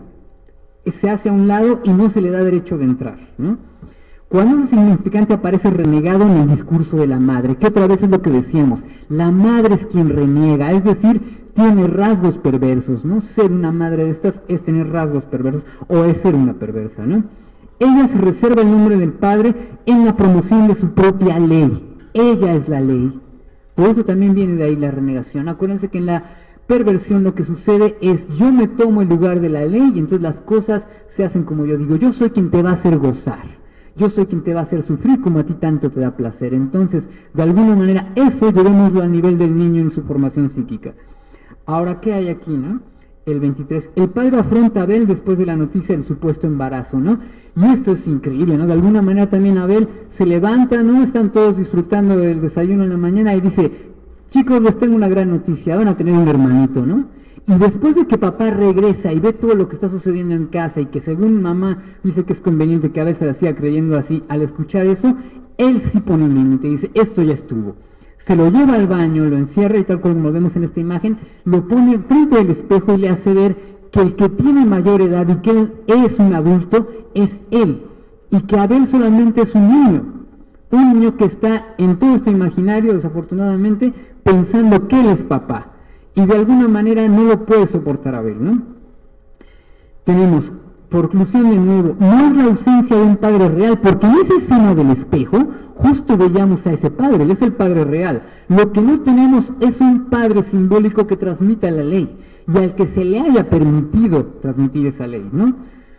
Se hace a un lado y no se le da derecho de entrar, ¿no? Cuando ese significante aparece renegado en el discurso de la madre, que otra vez es lo que decíamos, la madre es quien reniega, es decir, tiene rasgos perversos, ¿no? Ser una madre de estas es tener rasgos perversos o es ser una perversa, ¿no? Ella se reserva el nombre del padre en la promoción de su propia ley. Ella es la ley. Por eso también viene de ahí la renegación. Acuérdense que en la perversión lo que sucede es yo me tomo el lugar de la ley y entonces las cosas se hacen como yo digo. Yo soy quien te va a hacer gozar. Yo soy quien te va a hacer sufrir como a ti tanto te da placer. Entonces, de alguna manera, eso llevémoslo a nivel del niño en su formación psíquica. Ahora, ¿qué hay aquí, no? el 23. El padre afronta a Abel después de la noticia del supuesto embarazo, ¿no? Y esto es increíble, ¿no? De alguna manera también Abel se levanta, ¿no? Están todos disfrutando del desayuno en la mañana y dice, chicos, les tengo una gran noticia, van a tener un hermanito, ¿no? Y después de que papá regresa y ve todo lo que está sucediendo en casa y que según mamá dice que es conveniente que Abel se la siga creyendo así, al escuchar eso, él sí pone un límite y dice, esto ya estuvo. Se lo lleva al baño, lo encierra y tal como lo vemos en esta imagen, lo pone frente al espejo y le hace ver que el que tiene mayor edad y que él es un adulto es él, y que Abel solamente es un niño que está en todo este imaginario, desafortunadamente, pensando que él es papá, y de alguna manera no lo puede soportar Abel, ¿no? Tenemos, por conclusión de nuevo, no es la ausencia de un padre real, porque en esa escena del espejo, justo veíamos a ese padre, él es el padre real. Lo que no tenemos es un padre simbólico que transmita la ley, y al que se le haya permitido transmitir esa ley, ¿no?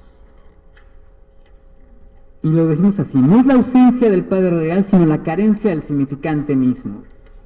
Y lo decimos así, no es la ausencia del padre real, sino la carencia del significante mismo.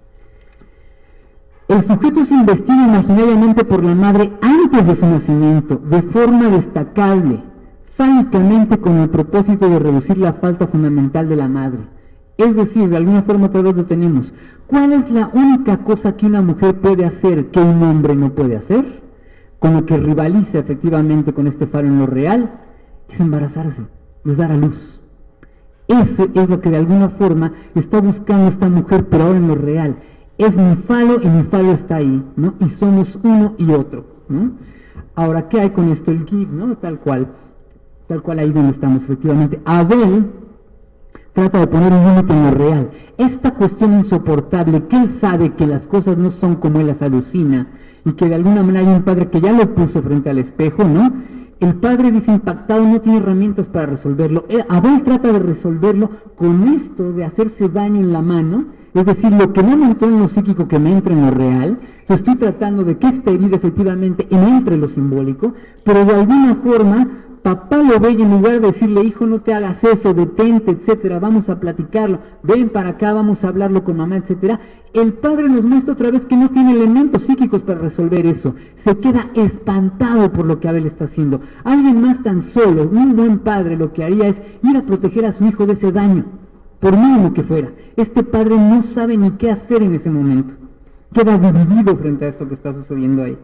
El sujeto es investido imaginariamente por la madre antes de su nacimiento, de forma destacable, fálicamente con el propósito de reducir la falta fundamental de la madre. Es decir, de alguna forma otra vez lo tenemos. ¿Cuál es la única cosa que una mujer puede hacer que un hombre no puede hacer? Con lo que rivaliza efectivamente con este falo en lo real, es embarazarse, es dar a luz. Eso es lo que de alguna forma está buscando esta mujer, pero ahora en lo real. Es mi falo y mi falo está ahí, ¿no? Y somos uno y otro, ¿no? Ahora, ¿qué hay con esto? El give, ¿no? Tal cual ahí donde estamos, efectivamente. Abel trata de poner un límite en lo real. Esta cuestión insoportable, que él sabe que las cosas no son como él las alucina, y que de alguna manera hay un padre que ya lo puso frente al espejo, ¿no? El padre dice impactado, no tiene herramientas para resolverlo. Abel trata de resolverlo con esto de hacerse daño en la mano, es decir, lo que no me entró en lo psíquico que me entra en lo real. Yo estoy tratando de que esta herida efectivamente entre en lo simbólico, pero de alguna forma papá lo ve y en lugar de decirle, hijo, no te hagas eso, detente, etcétera, vamos a platicarlo, ven para acá, vamos a hablarlo con mamá, etcétera, el padre nos muestra otra vez que no tiene elementos psíquicos para resolver eso. Se queda espantado por lo que Abel está haciendo. Alguien más tan solo, un buen padre, lo que haría es ir a proteger a su hijo de ese daño, por mínimo que fuera. Este padre no sabe ni qué hacer en ese momento. Queda dividido frente a esto que está sucediendo ahí.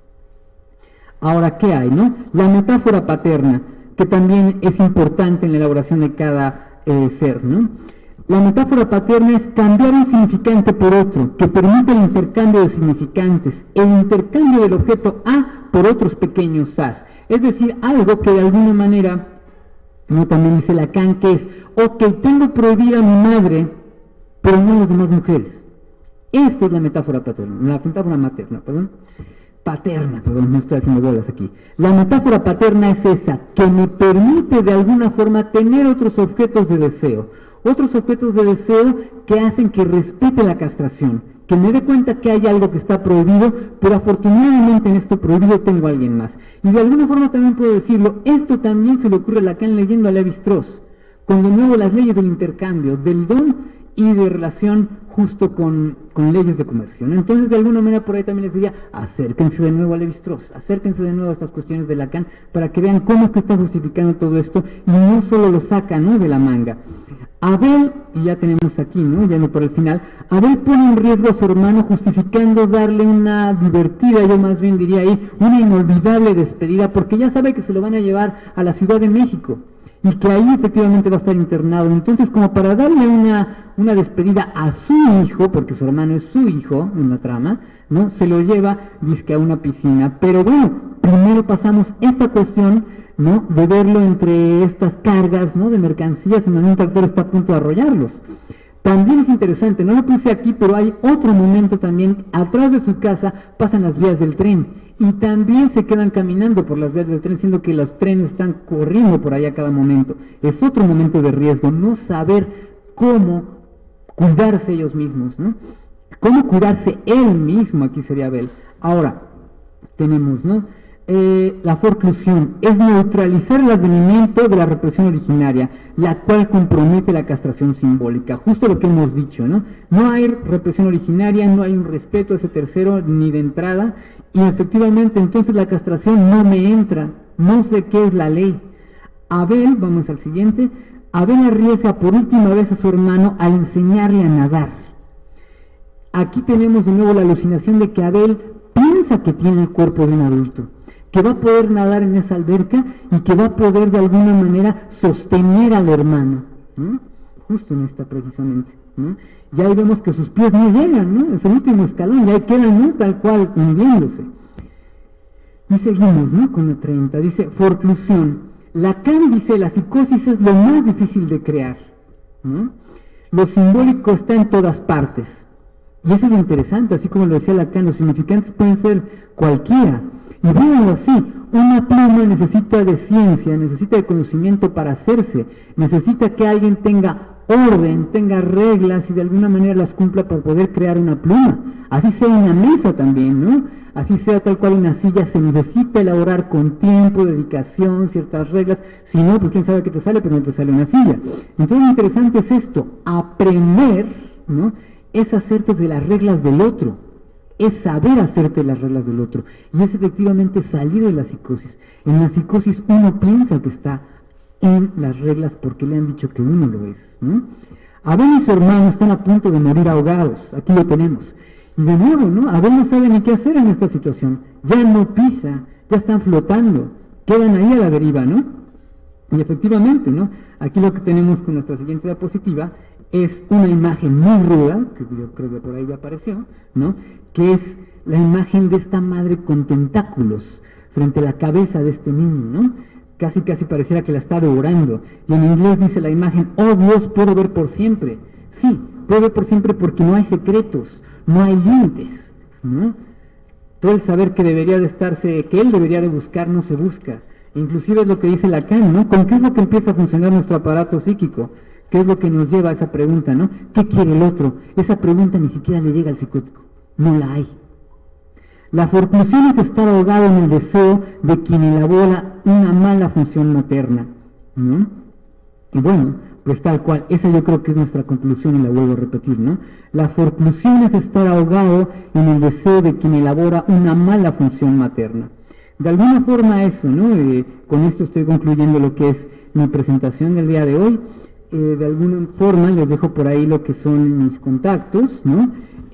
Ahora, ¿qué hay, no? La metáfora paterna, que también es importante en la elaboración de cada ser, ¿no? La metáfora paterna es cambiar un significante por otro, que permite el intercambio de significantes, el intercambio del objeto A por otros pequeños A's. Es decir, algo que de alguna manera, ¿no? También dice Lacan, que es, ok, tengo prohibida a mi madre, pero no a las demás mujeres. Esta es la metáfora paterna, la metáfora materna, perdón. Paterna, perdón, no estoy haciendo bolas aquí. La metáfora paterna es esa, que me permite de alguna forma tener otros objetos de deseo que hacen que respete la castración, que me dé cuenta que hay algo que está prohibido, pero afortunadamente en esto prohibido tengo a alguien más. Y de alguna forma también puedo decirlo, esto también se le ocurre a Lacan leyendo a Lévi-Strauss, con de nuevo las leyes del intercambio, del don y de relación justo con leyes de comercio, ¿no? Entonces, de alguna manera, por ahí también les diría, acérquense de nuevo a Lévi-Strauss, acérquense de nuevo a estas cuestiones de Lacan, para que vean cómo es que está justificando todo esto, y no solo lo saca, ¿no?, de la manga. Abel, y ya tenemos aquí, ¿no?, ya no por el final, Abel pone en riesgo a su hermano justificando darle una divertida, yo más bien diría ahí, una inolvidable despedida, porque ya sabe que se lo van a llevar a la Ciudad de México, y que ahí efectivamente va a estar internado. Entonces, como para darle una despedida a su hijo, porque su hermano es su hijo en la trama, ¿no?, se lo lleva, dizque a una piscina. Pero bueno, primero pasamos esta cuestión, ¿no?, de verlo entre estas cargas, ¿no?, de mercancías, en donde un tractor está a punto de arrollarlos. También es interesante, no lo puse aquí, pero hay otro momento también, atrás de su casa pasan las vías del tren, y también se quedan caminando por las vías del tren, siendo que los trenes están corriendo por ahí a cada momento. Es otro momento de riesgo, no saber cómo cuidarse ellos mismos, ¿no? Cómo cuidarse él mismo, aquí sería Abel. Ahora, tenemos, ¿no?, la forclusión es neutralizar el advenimiento de la represión originaria, la cual compromete la castración simbólica. Justo lo que hemos dicho, ¿no? No hay represión originaria, no hay un respeto a ese tercero ni de entrada, y efectivamente entonces la castración no me entra, no sé qué es la ley. Abel, vamos al siguiente, Abel arriesga por última vez a su hermano al enseñarle a nadar. Aquí tenemos de nuevo la alucinación de que Abel piensa que tiene el cuerpo de un adulto, que va a poder nadar en esa alberca y que va a poder de alguna manera sostener al hermano, ¿no? Justo en esta precisamente, ¿no? Y ahí vemos que sus pies no llegan, ¿no? Es el último escalón, y ahí quedan, ¿no? Tal cual, hundiéndose. Y seguimos, ¿no? Con la 30, dice, forclusión. Lacan dice, la psicosis es lo más difícil de crear, ¿no? Lo simbólico está en todas partes. Y eso es lo interesante, así como lo decía Lacan, los significantes pueden ser cualquiera. Y véanlo así, una pluma necesita de ciencia, necesita de conocimiento para hacerse, necesita que alguien tenga orden, tenga reglas y de alguna manera las cumpla para poder crear una pluma. Así sea una mesa también, ¿no? Así sea tal cual una silla, se necesita elaborar con tiempo, dedicación, ciertas reglas. Si no, pues quién sabe qué te sale, pero no te sale una silla. Entonces lo interesante es esto, aprender, ¿no? Es hacerte de las reglas del otro, es saber hacerte las reglas del otro, y es efectivamente salir de la psicosis. En la psicosis uno piensa que está en las reglas porque le han dicho que uno lo es, ¿no? Abel y su hermano están a punto de morir ahogados, aquí lo tenemos, y de nuevo, ¿no? Abel no sabe ni qué hacer en esta situación, ya no pisa, ya están flotando, quedan ahí a la deriva, ¿no? Y efectivamente, ¿no? Aquí lo que tenemos con nuestra siguiente diapositiva es una imagen muy ruda, que yo creo que por ahí ya apareció, ¿no? Que es la imagen de esta madre con tentáculos frente a la cabeza de este niño, ¿no? Casi pareciera que la está devorando. Y en inglés dice la imagen, oh Dios, puedo ver por siempre. Sí, puedo ver por siempre porque no hay secretos, no hay límites, ¿no? Todo el saber que debería de estarse, que él debería de buscar, no se busca. Inclusive es lo que dice Lacan, ¿no? ¿Con qué es lo que empieza a funcionar nuestro aparato psíquico? ¿Qué es lo que nos lleva a esa pregunta, no? ¿Qué quiere el otro? Esa pregunta ni siquiera le llega al psicótico. No la hay. La forclusión es estar ahogado en el deseo de quien elabora una mala función materna, ¿no? Y bueno, pues tal cual, esa yo creo que es nuestra conclusión y la vuelvo a repetir, ¿no? La forclusión es estar ahogado en el deseo de quien elabora una mala función materna. De alguna forma eso, ¿no? Con esto estoy concluyendo lo que es mi presentación del día de hoy. De alguna forma les dejo por ahí lo que son mis contactos, ¿no?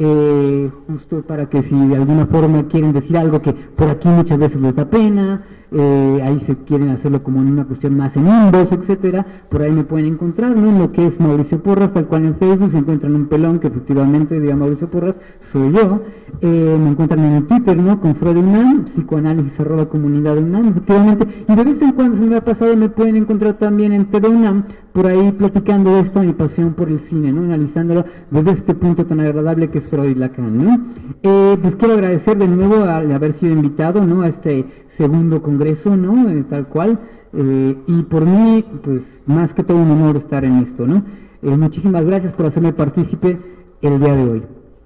Justo para que si de alguna forma quieren decir algo que por aquí muchas veces les da pena, ahí se quieren hacerlo como en una cuestión más en inbox, etcétera, por ahí me pueden encontrar, ¿no? En lo que es Mauricio Porras, tal cual en Facebook, se encuentran un pelón que efectivamente diga Mauricio Porras, soy yo, me encuentran en el Twitter, ¿no? Con Freud UNAM, psicoanálisis @comunidad UNAM, efectivamente, y de vez en cuando se me ha pasado me pueden encontrar también en TV UNAM, por ahí platicando de esta mi pasión por el cine, ¿no? Analizándolo desde este punto tan agradable que es Freud y Lacan, ¿no? Pues quiero agradecer de nuevo al haber sido invitado, ¿no? A este segundo congreso, ¿no? Tal cual, y por mí, pues más que todo un honor estar en esto, ¿no? Muchísimas gracias por hacerme partícipe el día de hoy.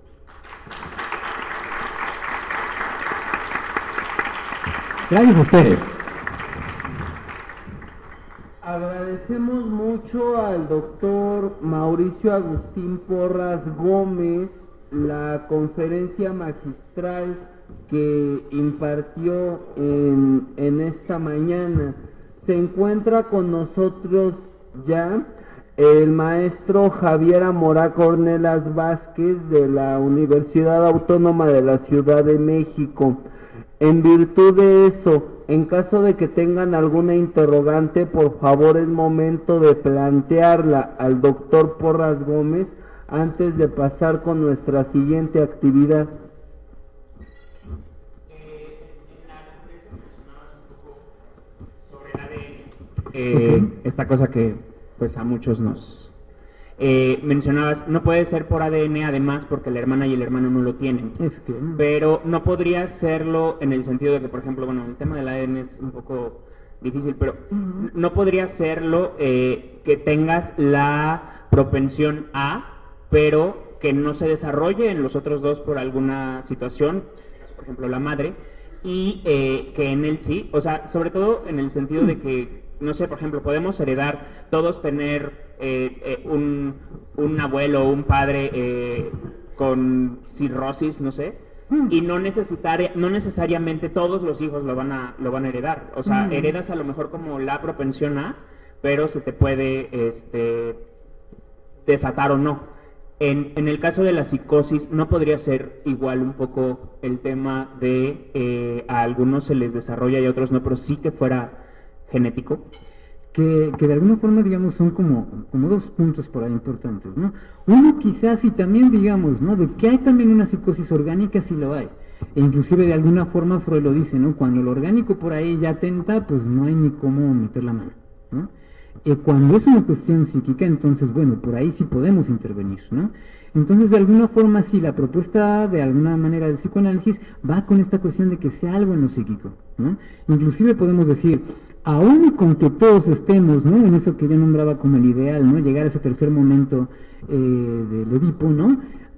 Gracias a ustedes. Agradecemos mucho al doctor Mauricio Agustín Porras Gómez la conferencia magistral que impartió en esta mañana. Se encuentra con nosotros ya el maestro Javier Amorá Cornelas Vázquez de la Universidad Autónoma de la Ciudad de México. En virtud de eso, en caso de que tengan alguna interrogante, por favor es momento de plantearla al doctor Porras Gómez antes de pasar con nuestra siguiente actividad. Esta cosa que pues a muchos nos mencionabas, no puede ser por ADN además porque la hermana y el hermano no lo tienen, pero no podría serlo en el sentido de que, por ejemplo, bueno, el tema del ADN es un poco difícil, pero no podría serlo que tengas la propensión A, pero que no se desarrolle en los otros dos por alguna situación, por ejemplo la madre, y que en él sí, o sea, sobre todo en el sentido de que, no sé, por ejemplo, podemos heredar, todos tener un abuelo o un padre con cirrosis, no sé, y no necesariamente todos los hijos lo van a heredar. O sea, heredas a lo mejor como la propensión a, pero se te puede desatar o no. En el caso de la psicosis, ¿no podría ser igual un poco el tema de a algunos se les desarrolla y a otros no, pero sí que fuera genético? Que de alguna forma, digamos, son como dos puntos por ahí importantes, ¿no? Uno quizás, y también, digamos, ¿no? De que hay también una psicosis orgánica, sí lo hay. E inclusive de alguna forma Freud lo dice, ¿no? Cuando lo orgánico por ahí ya atenta, pues no hay ni cómo meter la mano, ¿no? Cuando es una cuestión psíquica, entonces, bueno, por ahí sí podemos intervenir, ¿no? Entonces, de alguna forma, sí, la propuesta, de alguna manera, del psicoanálisis va con esta cuestión de que sea algo en lo psíquico, ¿no? Inclusive podemos decir, aún con que todos estemos, ¿no? En eso que yo nombraba como el ideal, ¿no? Llegar a ese tercer momento del Edipo, ¿no?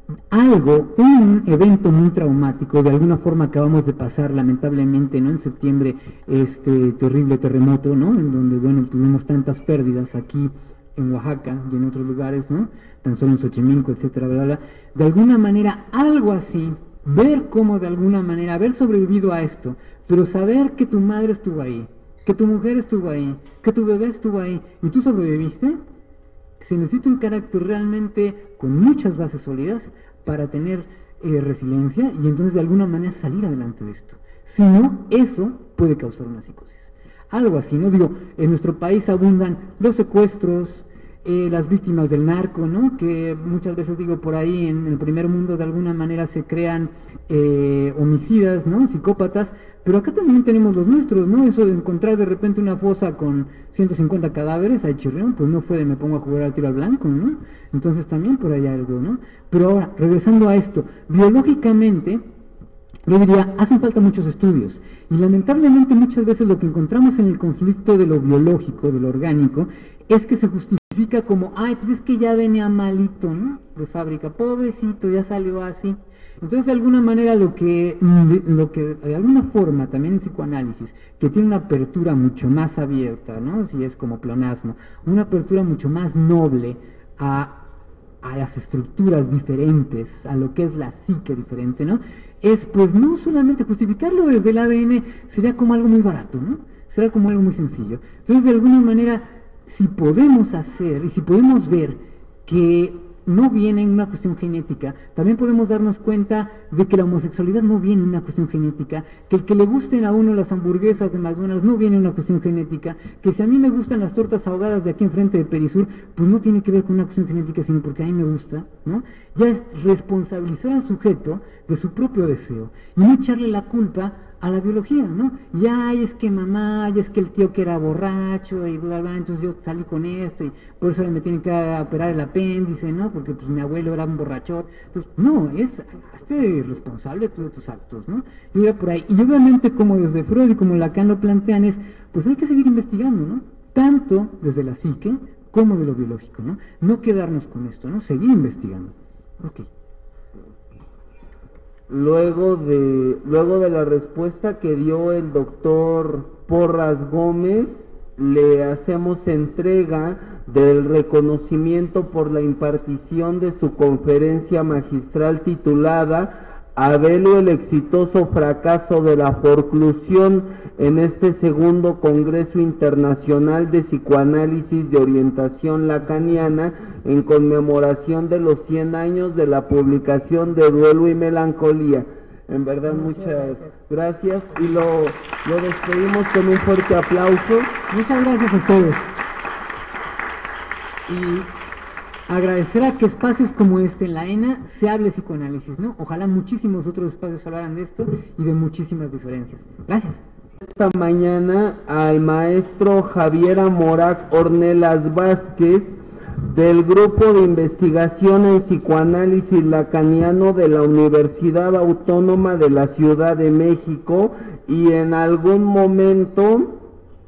Un evento muy traumático, de alguna forma acabamos de pasar lamentablemente, ¿no? En septiembre, este terrible terremoto, ¿no? En donde, bueno, tuvimos tantas pérdidas aquí en Oaxaca y en otros lugares, ¿no? Tan solo en Xochimilco, etcétera, bla, bla. De alguna manera, algo así, ver cómo de alguna manera haber sobrevivido a esto, pero saber que tu madre estuvo ahí, que tu mujer estuvo ahí, que tu bebé estuvo ahí y tú sobreviviste, se necesita un carácter realmente con muchas bases sólidas para tener resiliencia y entonces de alguna manera salir adelante de esto. Si no, eso puede causar una psicosis. Algo así, ¿no? Digo, en nuestro país abundan los secuestros, las víctimas del narco, ¿no? Que muchas veces, digo, por ahí en el primer mundo de alguna manera se crean homicidas, ¿no? Psicópatas, pero acá también tenemos los nuestros, ¿no? Eso de encontrar de repente una fosa con 150 cadáveres, ahí chirrión, pues no fue de me pongo a jugar al tiro al blanco, ¿no? Entonces también por ahí hay algo, ¿no? Pero ahora, regresando a esto, biológicamente, yo diría, hacen falta muchos estudios y lamentablemente muchas veces lo que encontramos en el conflicto de lo biológico, de lo orgánico, es que se justifica como, ay, pues es que ya venía malito, ¿no? De fábrica, pobrecito, ya salió así. Entonces, de alguna manera, lo que de alguna forma, también en psicoanálisis, que tiene una apertura mucho más abierta, ¿no? Si es como pleonasmo, una apertura mucho más noble a las estructuras diferentes, a lo que es la psique diferente, ¿no? Es, pues, no solamente justificarlo desde el ADN, sería como algo muy barato, ¿no? Sería como algo muy sencillo. Entonces, de alguna manera, si podemos hacer y si podemos ver que no viene en una cuestión genética, también podemos darnos cuenta de que la homosexualidad no viene en una cuestión genética, que el que le gusten a uno las hamburguesas de McDonald's no viene en una cuestión genética, que si a mí me gustan las tortas ahogadas de aquí enfrente de Perisur, pues no tiene que ver con una cuestión genética, sino porque a mí me gusta, ¿no? Ya es responsabilizar al sujeto de su propio deseo y no echarle la culpa a la biología, ¿no? Y ay, es que mamá, y es que el tío que era borracho y bla, bla, entonces yo salí con esto y por eso me tienen que operar el apéndice, ¿no? Porque pues mi abuelo era un borrachón. Entonces, no, hazte responsable tú de tus actos, ¿no? Y era por ahí. Y obviamente como desde Freud y como Lacan lo plantean es, pues hay que seguir investigando, ¿no? Tanto desde la psique como de lo biológico, ¿no? No quedarnos con esto, ¿no? Seguir investigando. Ok. Luego de la respuesta que dio el doctor Porras Gómez, le hacemos entrega del reconocimiento por la impartición de su conferencia magistral titulada Abel o el exitoso fracaso de la forclusión en este segundo Congreso Internacional de Psicoanálisis de Orientación Lacaniana en conmemoración de los 100 años de la publicación de Duelo y Melancolía. En verdad, muchas gracias y lo despedimos con un fuerte aplauso. Muchas gracias a ustedes. Y agradecer a que espacios como este en la ENA se hable psicoanálisis, ¿no? Ojalá muchísimos otros espacios hablaran de esto y de muchísimas diferencias. Gracias. Esta mañana al maestro Javier Amorac Ornelas Vázquez, del Grupo de Investigación en Psicoanálisis Lacaniano de la Universidad Autónoma de la Ciudad de México, y en algún momento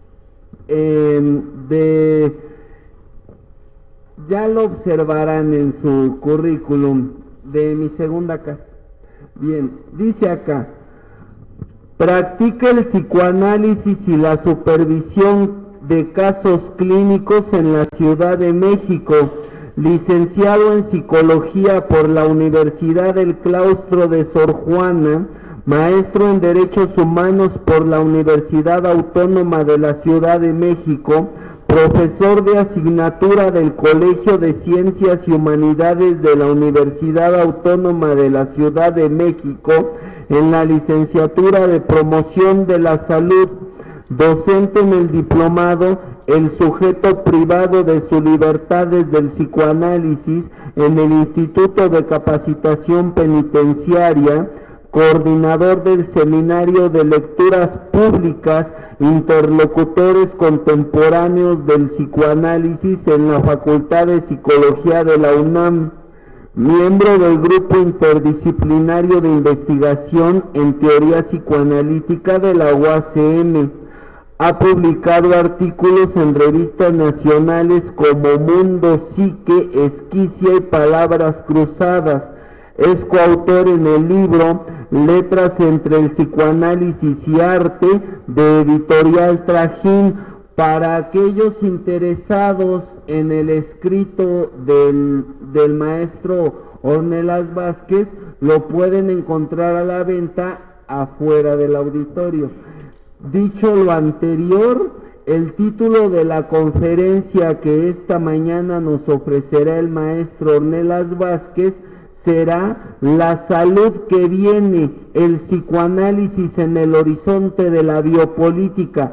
ya lo observarán en su currículum, de mi segunda casa. Bien, dice acá: Practica el psicoanálisis y la supervisión de casos clínicos en la Ciudad de México. Licenciado en Psicología por la Universidad del Claustro de Sor Juana, maestro en Derechos Humanos por la Universidad Autónoma de la Ciudad de México, profesor de asignatura del Colegio de Ciencias y Humanidades de la Universidad Autónoma de la Ciudad de México, en la licenciatura de Promoción de la Salud, docente en el diplomado El sujeto privado de su libertad desde el psicoanálisis en el Instituto de Capacitación Penitenciaria, coordinador del Seminario de Lecturas Públicas, interlocutores contemporáneos del psicoanálisis en la Facultad de Psicología de la UNAM, miembro del Grupo Interdisciplinario de Investigación en Teoría Psicoanalítica de la UACM. Ha publicado artículos en revistas nacionales como Mundo, Psique, Esquicia y Palabras Cruzadas. Es coautor en el libro Letras entre el psicoanálisis y arte, de Editorial Trajín. Para aquellos interesados en el escrito del maestro Ornelas Vázquez, lo pueden encontrar a la venta afuera del auditorio. Dicho lo anterior, el título de la conferencia que esta mañana nos ofrecerá el maestro Ornelas Vázquez será La salud que viene, el psicoanálisis en el horizonte de la biopolítica.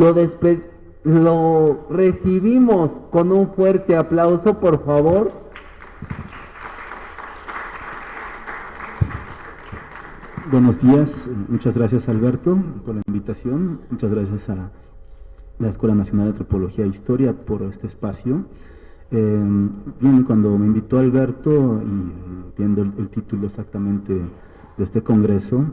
Lo recibimos con un fuerte aplauso, por favor. Buenos días, muchas gracias Alberto por la invitación, muchas gracias a la Escuela Nacional de Antropología e Historia por este espacio. Bien, cuando me invitó Alberto y viendo el título exactamente de este congreso,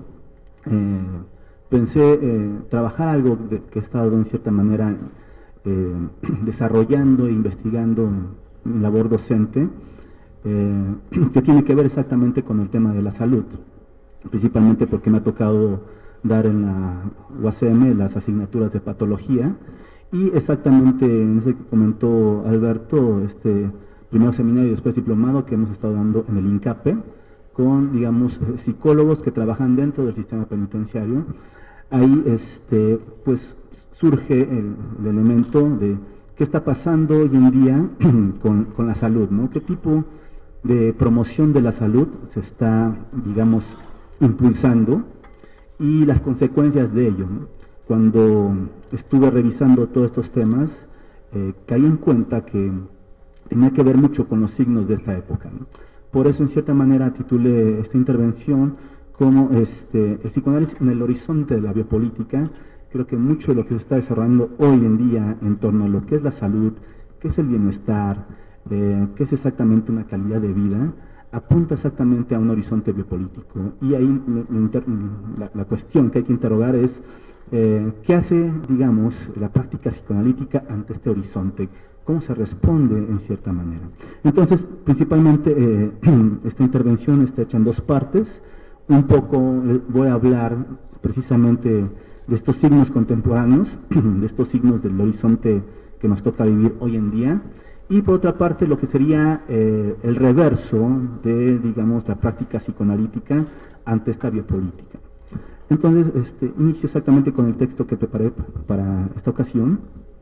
pensé trabajar algo que he estado en cierta manera desarrollando e investigando en mi labor docente, que tiene que ver exactamente con el tema de la salud. Principalmente porque me ha tocado dar en la UACM las asignaturas de patología y exactamente en ese que comentó Alberto, este primero seminario y después diplomado que hemos estado dando en el INCAPE con, digamos, psicólogos que trabajan dentro del sistema penitenciario. Ahí pues surge el elemento de qué está pasando hoy en día con la salud, ¿no? ¿Qué tipo de promoción de la salud se está, digamos, impulsando y las consecuencias de ello, ¿no? Cuando estuve revisando todos estos temas, caí en cuenta que tenía que ver mucho con los signos de esta época, ¿no? Por eso, en cierta manera, titulé esta intervención como el psicoanálisis en el horizonte de la biopolítica. Creo que mucho de lo que se está desarrollando hoy en día en torno a lo que es la salud, qué es el bienestar, qué es exactamente una calidad de vida, apunta exactamente a un horizonte biopolítico. Y ahí la cuestión que hay que interrogar es ¿qué hace, digamos, la práctica psicoanalítica ante este horizonte? ¿Cómo se responde en cierta manera? Entonces, principalmente esta intervención está hecha en dos partes. Un poco voy a hablar precisamente de estos signos contemporáneos, de estos signos del horizonte que nos toca vivir hoy en día. Y por otra parte, lo que sería el reverso de, digamos, la práctica psicoanalítica ante esta biopolítica. Entonces, inicio exactamente con el texto que preparé para esta ocasión.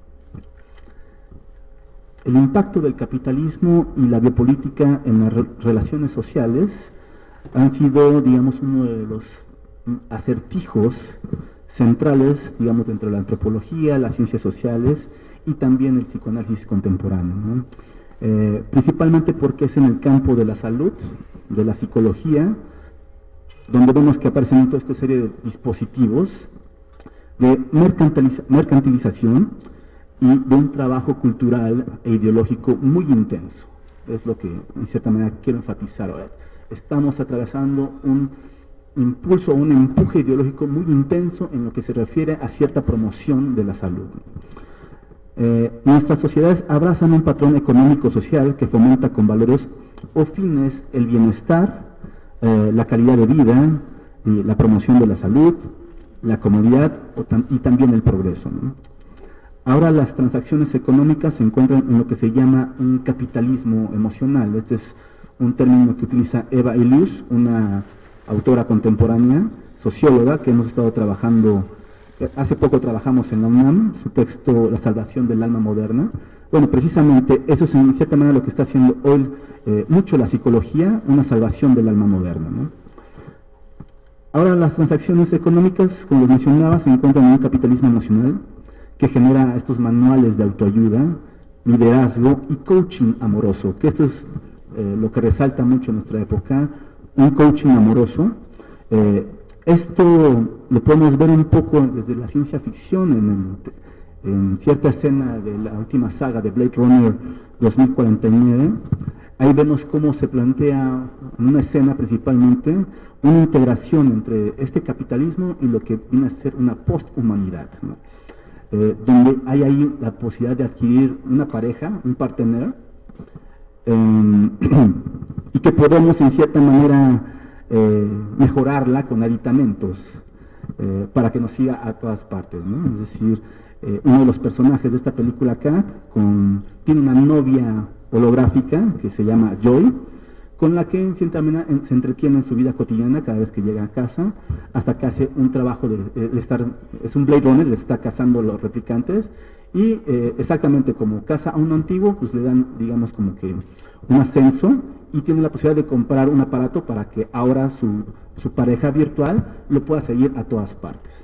El impacto del capitalismo y la biopolítica en las relaciones sociales han sido, digamos, uno de los acertijos centrales, digamos, dentro de la antropología, las ciencias sociales y también el psicoanálisis contemporáneo, ¿no? Principalmente porque es en el campo de la salud, de la psicología, donde vemos que aparecen toda esta serie de dispositivos de mercantilización y de un trabajo cultural e ideológico muy intenso. Es lo que en cierta manera quiero enfatizar ahora. Estamos atravesando un impulso, un empuje ideológico muy intenso en lo que se refiere a cierta promoción de la salud. Nuestras sociedades abrazan un patrón económico-social que fomenta con valores o fines el bienestar, la calidad de vida, la promoción de la salud, la comodidad y también el progreso, ¿no? Ahora las transacciones económicas se encuentran en lo que se llama un capitalismo emocional. Este es un término que utiliza Eva Illouz, una autora contemporánea, socióloga, que hemos estado trabajando, hace poco trabajamos en la UNAM, su texto La salvación del alma moderna. Bueno, precisamente eso es en cierta manera lo que está haciendo hoy mucho la psicología, una salvación del alma moderna, ¿no? Ahora las transacciones económicas, como les mencionaba, se encuentran en un capitalismo emocional que genera estos manuales de autoayuda, liderazgo y coaching amoroso, que esto es lo que resalta mucho en nuestra época, un coaching amoroso. Esto lo podemos ver un poco desde la ciencia ficción, en cierta escena de la última saga de Blade Runner 2049. Ahí vemos cómo se plantea en una escena principalmente una integración entre este capitalismo y lo que viene a ser una posthumanidad, ¿no? Donde hay ahí la posibilidad de adquirir una pareja, un partner, y que podemos en cierta manera mejorarla con aditamentos para que nos siga a todas partes, ¿no? Es decir, uno de los personajes de esta película acá tiene una novia holográfica que se llama Joy, con la que en cierta manera se entretiene en su vida cotidiana cada vez que llega a casa, hasta que hace un trabajo es un Blade Runner, le está cazando los replicantes, y exactamente como caza a uno antiguo, pues le dan, digamos, como que un ascenso, y tiene la posibilidad de comprar un aparato para que ahora su pareja virtual lo pueda seguir a todas partes.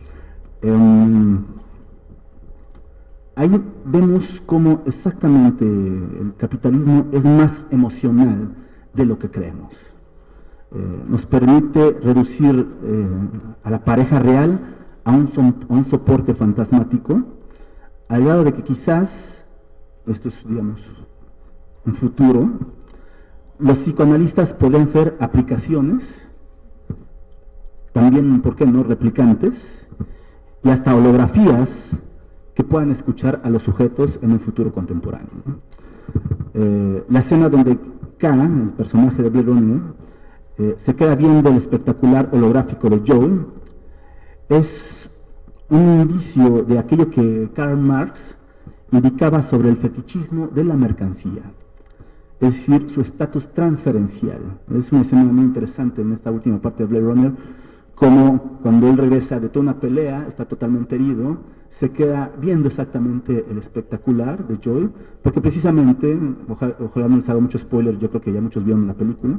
Ahí vemos cómo exactamente el capitalismo es más emocional de lo que creemos. Nos permite reducir a la pareja real a un soporte fantasmático, al grado de que quizás, esto es, digamos, un futuro, los psicoanalistas podrían ser aplicaciones, también, ¿por qué no?, replicantes, y hasta holografías que puedan escuchar a los sujetos en un futuro contemporáneo, ¿no? La escena donde K, el personaje de Blade Runner, se queda viendo el espectacular holográfico de Joel, es un indicio de aquello que Karl Marx indicaba sobre el fetichismo de la mercancía, es decir, su estatus transferencial. Es una escena muy interesante en esta última parte de Blade Runner, como cuando él regresa de toda una pelea, está totalmente herido, se queda viendo exactamente el espectacular de Joy, porque precisamente, ojalá no les haga mucho spoiler, yo creo que ya muchos vieron la película,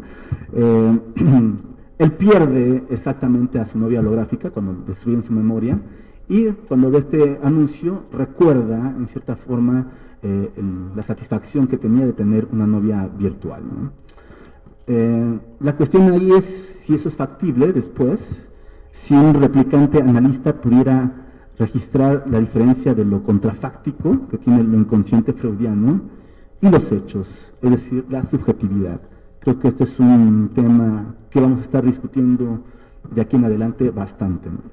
él pierde exactamente a su novia holográfica cuando destruyen su memoria, y cuando ve este anuncio recuerda en cierta forma la satisfacción que tenía de tener una novia virtual, ¿no? La cuestión ahí es si eso es factible después, si un replicante analista pudiera registrar la diferencia de lo contrafáctico que tiene lo inconsciente freudiano y los hechos, es decir, la subjetividad. Creo que este es un tema que vamos a estar discutiendo de aquí en adelante bastante, ¿no?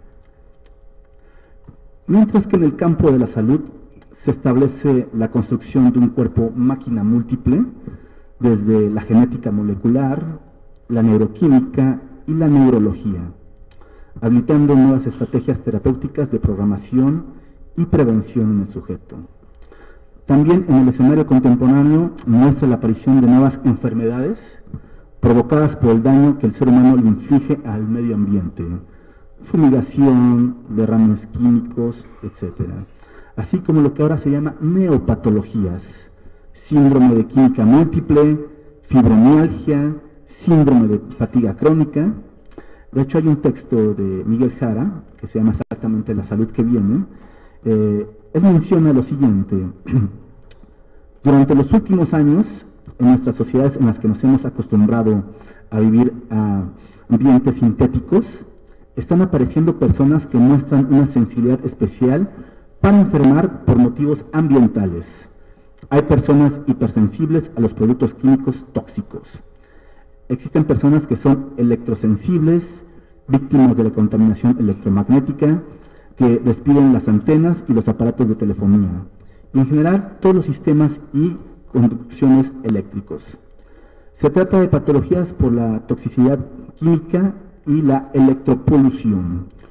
Mientras que en el campo de la salud se establece la construcción de un cuerpo máquina múltiple, desde la genética molecular, la neuroquímica y la neurología, habilitando nuevas estrategias terapéuticas de programación y prevención en el sujeto. También en el escenario contemporáneo muestra la aparición de nuevas enfermedades provocadas por el daño que el ser humano le inflige al medio ambiente, fumigación, derrames químicos, etc. Así como lo que ahora se llama neopatologías, síndrome de química múltiple, fibromialgia, síndrome de fatiga crónica. De hecho, hay un texto de Miguel Jara, que se llama exactamente La salud que viene. Él menciona lo siguiente: durante los últimos años, en nuestras sociedades en las que nos hemos acostumbrado a vivir a ambientes sintéticos, están apareciendo personas que muestran una sensibilidad especial para enfermar por motivos ambientales. Hay personas hipersensibles a los productos químicos tóxicos. Existen personas que son electrosensibles, víctimas de la contaminación electromagnética, que despiden las antenas y los aparatos de telefonía, y en general todos los sistemas y conducciones eléctricos. Se trata de patologías por la toxicidad química y la electropolución,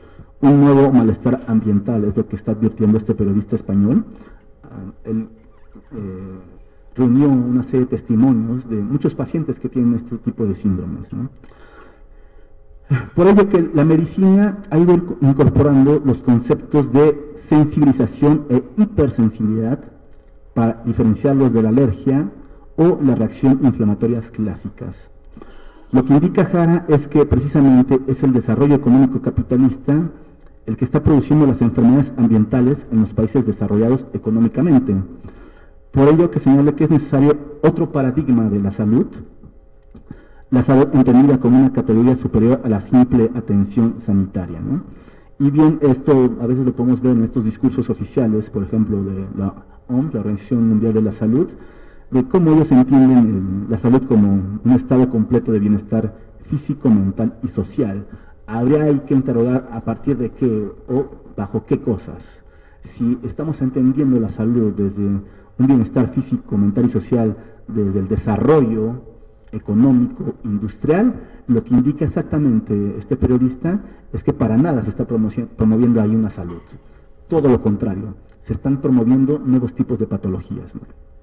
un nuevo malestar ambiental, es lo que está advirtiendo este periodista español. Él reunió una serie de testimonios de muchos pacientes que tienen este tipo de síndromes, ¿no? Por ello que la medicina ha ido incorporando los conceptos de sensibilización e hipersensibilidad para diferenciarlos de la alergia o la reacción inflamatorias clásicas. Lo que indica Jara es que precisamente es el desarrollo económico capitalista el que está produciendo las enfermedades ambientales en los países desarrollados económicamente. Por ello que señala que es necesario otro paradigma de la salud entendida como una categoría superior a la simple atención sanitaria, ¿no? Y bien, esto a veces lo podemos ver en estos discursos oficiales, por ejemplo, de la OMS, la Organización Mundial de la Salud, de cómo ellos entienden la salud como un estado completo de bienestar físico, mental y social. Habría que interrogar a partir de qué o bajo qué cosas. Si estamos entendiendo la salud desde un bienestar físico, mental y social, desde el desarrollo económico, industrial, lo que indica exactamente este periodista es que para nada se está promoviendo ahí una salud. Todo lo contrario, se están promoviendo nuevos tipos de patologías, ¿no?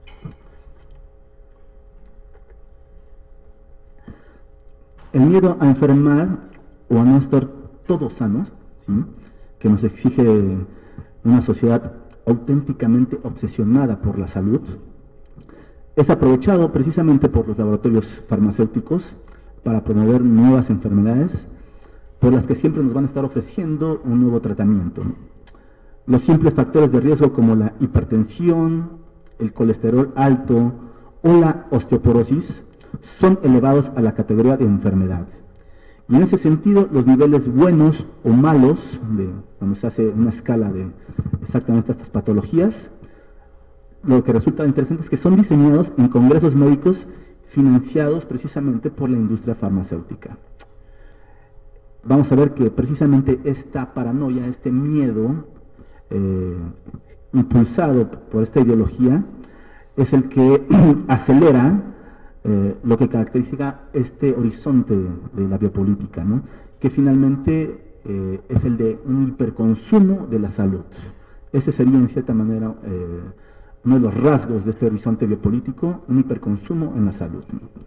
El miedo a enfermar o a no estar todos sanos, ¿sí?, que nos exige una sociedad auténticamente obsesionada por la salud, es aprovechado precisamente por los laboratorios farmacéuticos para promover nuevas enfermedades por las que siempre nos van a estar ofreciendo un nuevo tratamiento. Los simples factores de riesgo como la hipertensión, el colesterol alto o la osteoporosis son elevados a la categoría de enfermedad. Y en ese sentido, los niveles buenos o malos, cuando se hace una escala de exactamente estas patologías, lo que resulta interesante es que son diseñados en congresos médicos financiados precisamente por la industria farmacéutica. Vamos a ver que precisamente esta paranoia, este miedo impulsado por esta ideología, es el que acelera lo que caracteriza este horizonte de la biopolítica, ¿no?, que finalmente es el de un hiperconsumo de la salud. Ese sería en cierta manera uno de los rasgos de este horizonte biopolítico, un hiperconsumo en la salud.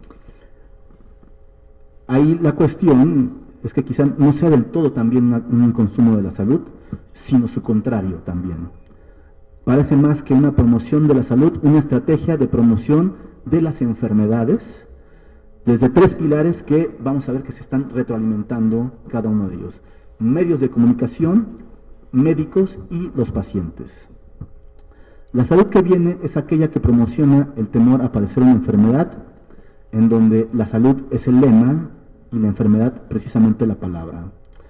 Ahí la cuestión es que quizá no sea del todo también un consumo de la salud, sino su contrario también. Parece más que una promoción de la salud, una estrategia de promoción de las enfermedades, desde tres pilares que vamos a ver que se están retroalimentando cada uno de ellos: medios de comunicación, médicos y los pacientes. La salud que viene es aquella que promociona el temor a padecer una enfermedad, en donde la salud es el lema y la enfermedad precisamente la palabra.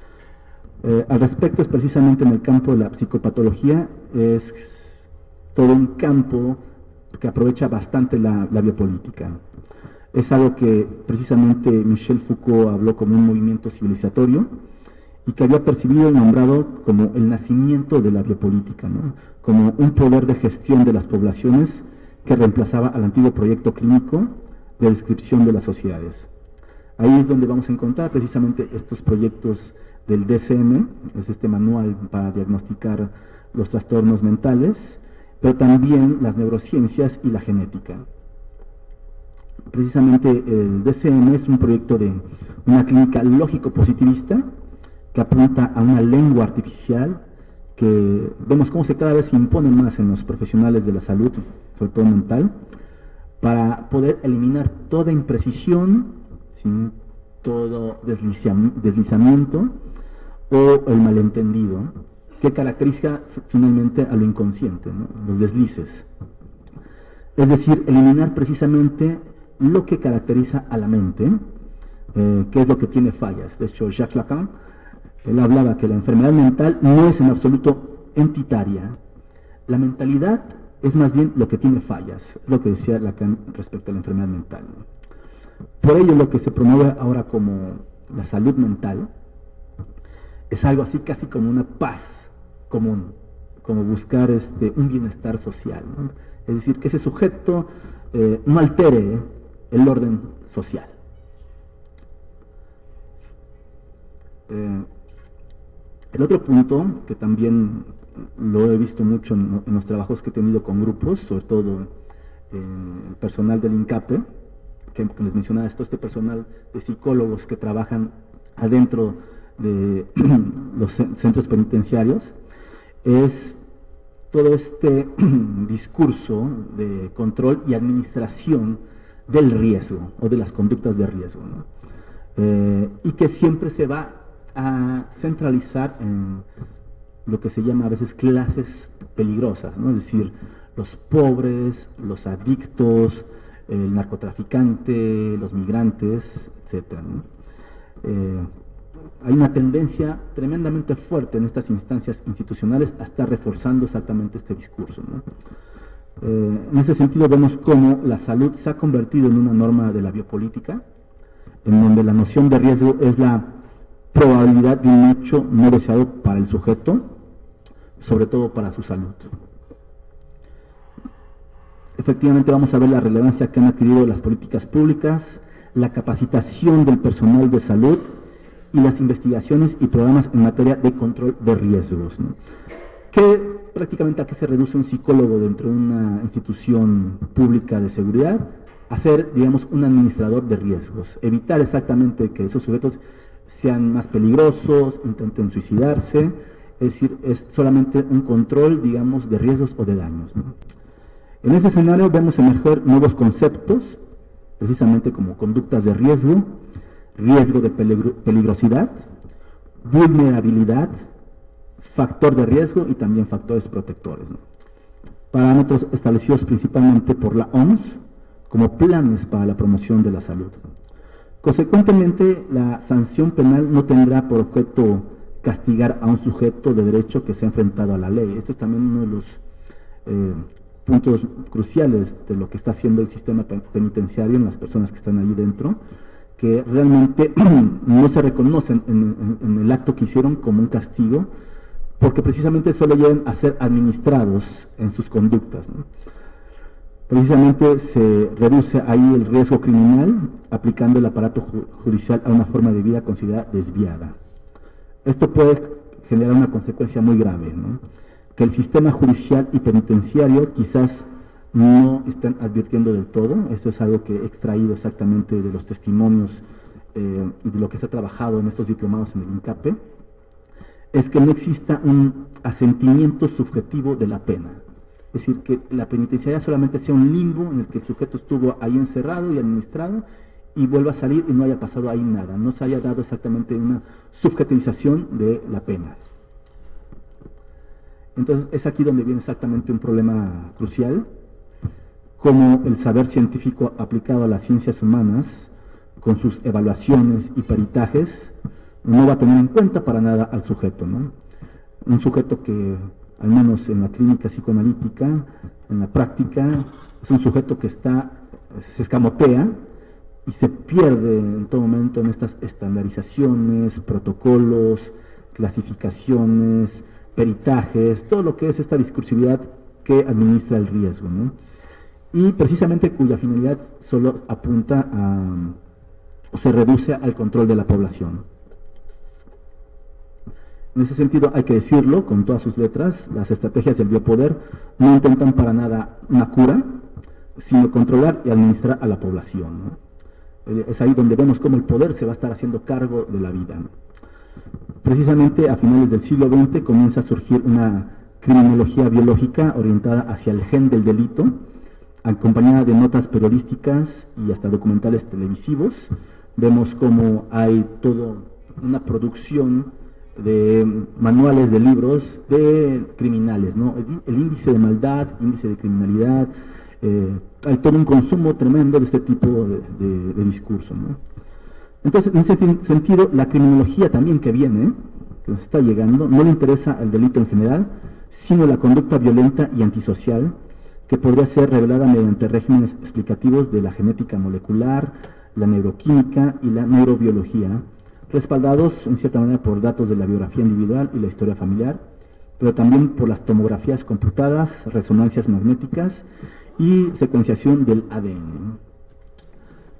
Al respecto, es precisamente en el campo de la psicopatología, es todo un campo que aprovecha bastante la biopolítica. Es algo que precisamente Michel Foucault habló como un movimiento civilizatorio y que había percibido y nombrado como el nacimiento de la biopolítica, ¿no?, como un poder de gestión de las poblaciones que reemplazaba al antiguo proyecto clínico de descripción de las sociedades. Ahí es donde vamos a encontrar precisamente estos proyectos del DSM, es este manual para diagnosticar los trastornos mentales, pero también las neurociencias y la genética. Precisamente el DSM es un proyecto de una clínica lógico-positivista que apunta a una lengua artificial que vemos cómo cada vez se impone más en los profesionales de la salud, sobre todo mental, para poder eliminar toda imprecisión, ¿sí?, todo deslizamiento o el malentendido que caracteriza finalmente a lo inconsciente, ¿no?, los deslices. Es decir, eliminar precisamente lo que caracteriza a la mente, que es lo que tiene fallas. De hecho, Jacques Lacan, él hablaba que la enfermedad mental no es en absoluto entitaria. La mentalidad es más bien lo que tiene fallas, lo que decía Lacan respecto a la enfermedad mental, ¿no? Por ello, lo que se promueve ahora como la salud mental es algo así casi como una paz común, como buscar un bienestar social, ¿no? Es decir, que ese sujeto no altere el orden social. El otro punto, que también lo he visto mucho en los trabajos que he tenido con grupos, sobre todo el personal del INCAPE, que les mencionaba este personal de psicólogos que trabajan adentro de los centros penitenciarios, es todo este discurso de control y administración del riesgo o de las conductas de riesgo, ¿no? Y que siempre se va a centralizar en lo que se llama a veces clases peligrosas, ¿no? Es decir, los pobres, los adictos, el narcotraficante, los migrantes, etc., ¿no? Hay una tendencia tremendamente fuerte en estas instancias institucionales a estar reforzando exactamente este discurso, ¿no? En ese sentido vemos cómo la salud se ha convertido en una norma de la biopolítica, en donde la noción de riesgo es la probabilidad de un hecho no deseado para el sujeto, sobre todo para su salud. Efectivamente vamos a ver la relevancia que han adquirido las políticas públicas, la capacitación del personal de salud y las investigaciones y programas en materia de control de riesgos, ¿no? Que prácticamente a qué se reduce un psicólogo dentro de una institución pública de seguridad, a ser, digamos, un administrador de riesgos, evitar exactamente que esos sujetos sean más peligrosos, intenten suicidarse, es decir, es solamente un control, digamos, de riesgos o de daños, ¿no? En ese escenario vemos emerger nuevos conceptos, precisamente como conductas de riesgo, riesgo de peligrosidad, vulnerabilidad, factor de riesgo y también factores protectores, ¿no? Parámetros establecidos principalmente por la OMS como planes para la promoción de la salud. Consecuentemente, la sanción penal no tendrá por objeto castigar a un sujeto de derecho que se ha enfrentado a la ley. Esto es también uno de los puntos cruciales de lo que está haciendo el sistema penitenciario en las personas que están allí dentro, que realmente no se reconocen en el acto que hicieron como un castigo, porque precisamente solo llegan a ser administrados en sus conductas, ¿no? Precisamente se reduce ahí el riesgo criminal aplicando el aparato judicial a una forma de vida considerada desviada. Esto puede generar una consecuencia muy grave, ¿no? Que el sistema judicial y penitenciario quizás no están advirtiendo del todo. Esto es algo que he extraído exactamente de los testimonios y de lo que se ha trabajado en estos diplomados en el INCAPE, es que no exista un asentimiento subjetivo de la pena. Es decir, que la penitenciaria solamente sea un limbo en el que el sujeto estuvo ahí encerrado y administrado y vuelva a salir y no haya pasado ahí nada, no se haya dado exactamente una subjetivización de la pena. Entonces es aquí donde viene exactamente un problema crucial, como el saber científico aplicado a las ciencias humanas, con sus evaluaciones y peritajes, no va a tener en cuenta para nada al sujeto, ¿no? Un sujeto que, al menos en la clínica psicoanalítica, en la práctica, es un sujeto que se escamotea y se pierde en todo momento en estas estandarizaciones, protocolos, clasificaciones, peritajes, todo lo que es esta discursividad que administra el riesgo, ¿no? Y precisamente cuya finalidad solo apunta o se reduce al control de la población. En ese sentido, hay que decirlo con todas sus letras, las estrategias del biopoder no intentan para nada una cura, sino controlar y administrar a la población, ¿no? Es ahí donde vemos cómo el poder se va a estar haciendo cargo de la vida, ¿no? Precisamente a finales del siglo XX comienza a surgir una criminología biológica orientada hacia el gen del delito, acompañada de notas periodísticas y hasta documentales televisivos. Vemos cómo hay toda una producción de manuales de libros de criminales, ¿no? El índice de maldad, índice de criminalidad, hay todo un consumo tremendo de este tipo de discurso, ¿no? Entonces, en ese sentido, la criminología también que viene, que nos está llegando, no le interesa el delito en general, sino la conducta violenta y antisocial, que podría ser revelada mediante regímenes explicativos de la genética molecular, la neuroquímica y la neurobiología, respaldados en cierta manera por datos de la biografía individual y la historia familiar, pero también por las tomografías computadas, resonancias magnéticas y secuenciación del ADN.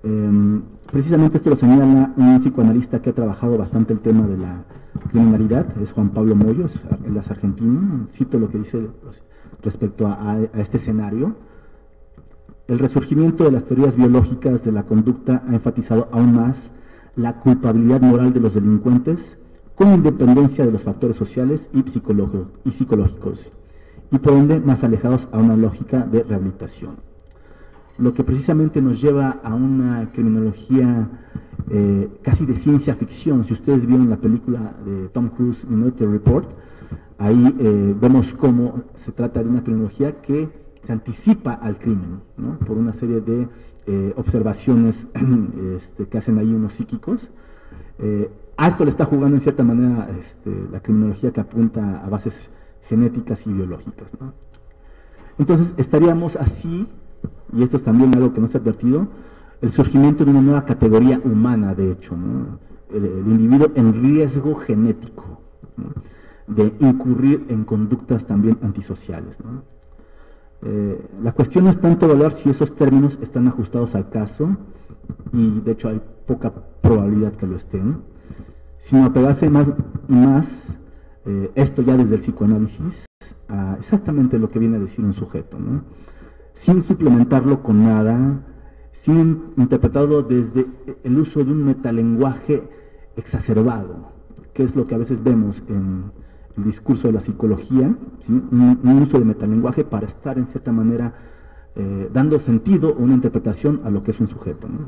Precisamente esto lo señala un psicoanalista que ha trabajado bastante el tema de la criminalidad, es Juan Pablo Moyo, él es argentino. Cito lo que dice respecto a este escenario. El resurgimiento de las teorías biológicas de la conducta ha enfatizado aún más la culpabilidad moral de los delincuentes, con independencia de los factores sociales y psicológicos, y por ende más alejados a una lógica de rehabilitación. Lo que precisamente nos lleva a una criminología casi de ciencia ficción. Si ustedes vieron la película de Tom Cruise, Minority Report, ahí vemos cómo se trata de una criminología que se anticipa al crimen, ¿no? Por una serie de observaciones que hacen ahí unos psíquicos. A esto le está jugando en cierta manera la criminología, que apunta a bases genéticas y biológicas, ¿no? Entonces estaríamos así, y esto es también algo que no se ha advertido, el surgimiento de una nueva categoría humana, de hecho, ¿no? El individuo en riesgo genético, ¿no? De incurrir en conductas también antisociales, ¿no? La cuestión no es tanto evaluar si esos términos están ajustados al caso, y de hecho hay poca probabilidad que lo estén, sino apegarse más y más, esto ya desde el psicoanálisis, a exactamente lo que viene a decir un sujeto, ¿no? Sin suplementarlo con nada, sin interpretarlo desde el uso de un metalenguaje exacerbado, que es lo que a veces vemos en el discurso de la psicología, ¿sí? Un uso de metalenguaje para estar en cierta manera dando sentido o una interpretación a lo que es un sujeto, ¿no?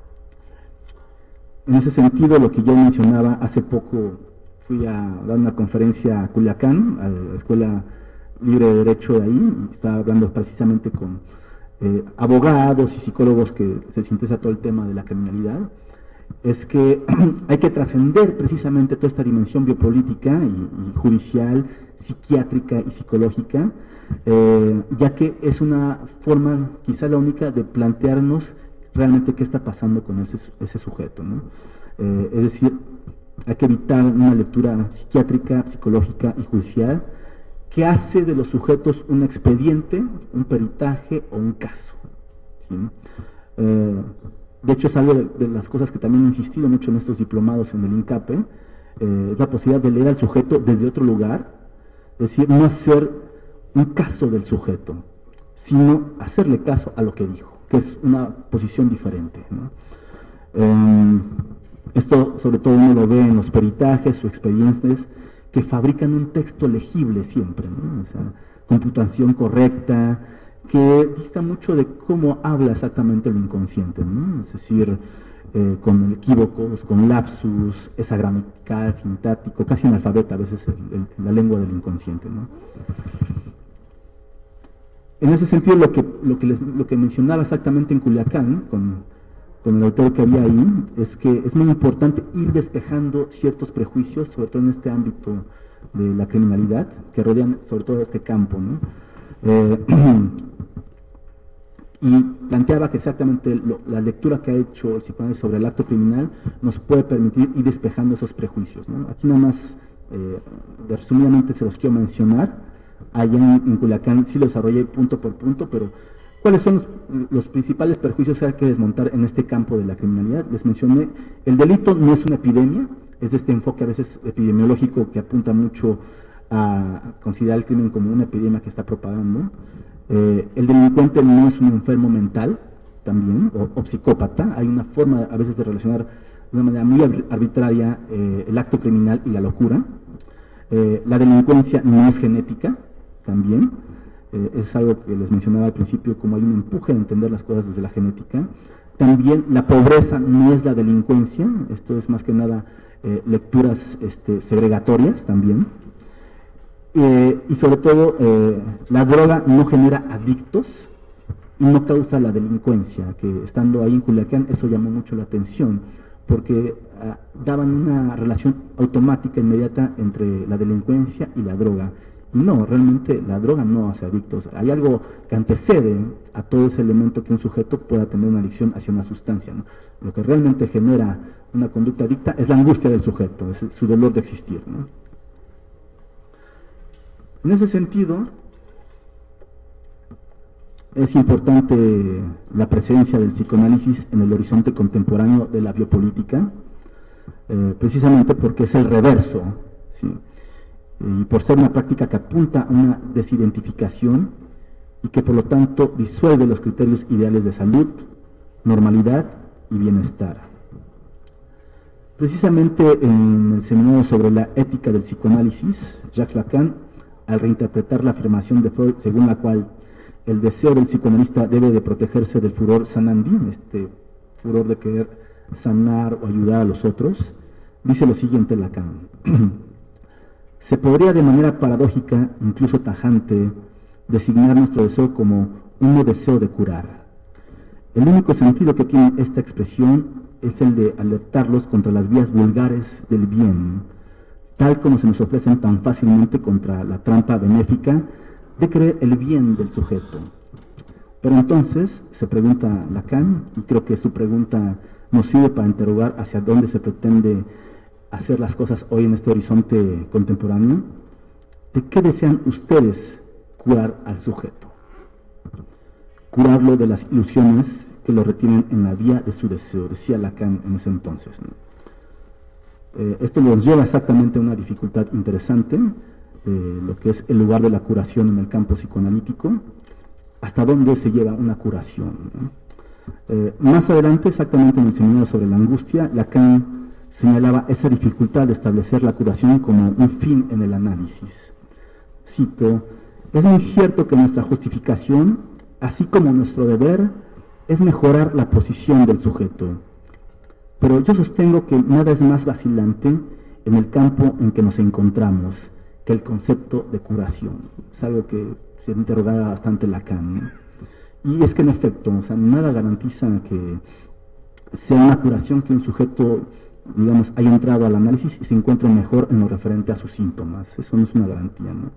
En ese sentido, lo que yo mencionaba hace poco, fui a dar una conferencia a Culiacán, a la Escuela Libre de Derecho de ahí, y estaba hablando precisamente con abogados y psicólogos que se les interesa todo el tema de la criminalidad. Es que hay que trascender precisamente toda esta dimensión biopolítica y judicial, psiquiátrica y psicológica, ya que es una forma, quizá la única, de plantearnos realmente qué está pasando con ese sujeto, ¿no? Es decir, hay que evitar una lectura psiquiátrica, psicológica y judicial que hace de los sujetos un expediente, un peritaje o un caso, ¿sí? De hecho, es algo de las cosas que también he insistido mucho en estos diplomados en el INCAPE, es la posibilidad de leer al sujeto desde otro lugar, es decir, no hacer un caso del sujeto, sino hacerle caso a lo que dijo, que es una posición diferente, ¿no? Esto sobre todo uno lo ve en los peritajes o expedientes que fabrican un texto legible siempre, ¿no? O sea, computación correcta, que dista mucho de cómo habla exactamente el inconsciente, ¿no? Es decir, con equívocos, con lapsus, es agramatical, sintáctico, casi analfabeta a veces la lengua del inconsciente, ¿no? En ese sentido, lo que mencionaba exactamente en Culiacán, con el autor que había ahí, es que es muy importante ir despejando ciertos prejuicios, sobre todo en este ámbito de la criminalidad, que rodean sobre todo este campo, ¿no? Y planteaba que exactamente la lectura que ha hecho el psicoanálisis sobre el acto criminal nos puede permitir ir despejando esos prejuicios, ¿no? Aquí nada más, resumidamente se los quiero mencionar. Allá en Culiacán sí lo desarrollé punto por punto, pero ¿cuáles son los principales prejuicios que hay que desmontar en este campo de la criminalidad? Les mencioné, el delito no es una epidemia, es este enfoque a veces epidemiológico que apunta mucho a considerar el crimen como una epidemia que está propagando. El delincuente no es un enfermo mental también, o psicópata. Hay una forma a veces de relacionar de una manera muy arbitraria el acto criminal y la locura. La delincuencia no es genética también, es algo que les mencionaba al principio, como hay un empuje a entender las cosas desde la genética. También la pobreza no es la delincuencia, esto es más que nada lecturas segregatorias también. Y sobre todo, la droga no genera adictos y no causa la delincuencia, que estando ahí en Culiacán eso llamó mucho la atención, porque daban una relación automática, inmediata entre la delincuencia y la droga. Y no, realmente la droga no hace adictos. Hay algo que antecede a todo ese elemento que un sujeto pueda tener una adicción hacia una sustancia, ¿no? Lo que realmente genera una conducta adicta es la angustia del sujeto, es su dolor de existir, ¿no? En ese sentido, es importante la presencia del psicoanálisis en el horizonte contemporáneo de la biopolítica, precisamente porque es el reverso, ¿sí? Y por ser una práctica que apunta a una desidentificación y que por lo tanto disuelve los criterios ideales de salud, normalidad y bienestar. Precisamente en el seminario sobre la ética del psicoanálisis, Jacques Lacan, al reinterpretar la afirmación de Freud según la cual el deseo del psicoanalista debe de protegerse del furor sanandi, este furor de querer sanar o ayudar a los otros, dice lo siguiente Lacan: se podría de manera paradójica, incluso tajante, designar nuestro deseo como un no deseo de curar. El único sentido que tiene esta expresión es el de alertarlos contra las vías vulgares del bien, tal como se nos ofrecen tan fácilmente contra la trampa benéfica de creer el bien del sujeto. Pero entonces, se pregunta Lacan, y creo que su pregunta nos sirve para interrogar hacia dónde se pretende hacer las cosas hoy en este horizonte contemporáneo, ¿de qué desean ustedes curar al sujeto? Curarlo de las ilusiones que lo retienen en la vía de su deseo, decía Lacan en ese entonces, ¿no? Esto nos lleva exactamente a una dificultad interesante, lo que es el lugar de la curación en el campo psicoanalítico, hasta dónde se lleva una curación, ¿no? Más adelante, exactamente en el seminario sobre la angustia, Lacan señalaba esa dificultad de establecer la curación como un fin en el análisis. Cito: es muy cierto que nuestra justificación, así como nuestro deber, es mejorar la posición del sujeto. Pero yo sostengo que nada es más vacilante en el campo en que nos encontramos que el concepto de curación. Es algo que se interrogaba bastante Lacan, ¿no? Y es que en efecto, o sea, nada garantiza que sea una curación que un sujeto, digamos, haya entrado al análisis y se encuentre mejor en lo referente a sus síntomas. Eso no es una garantía, ¿no?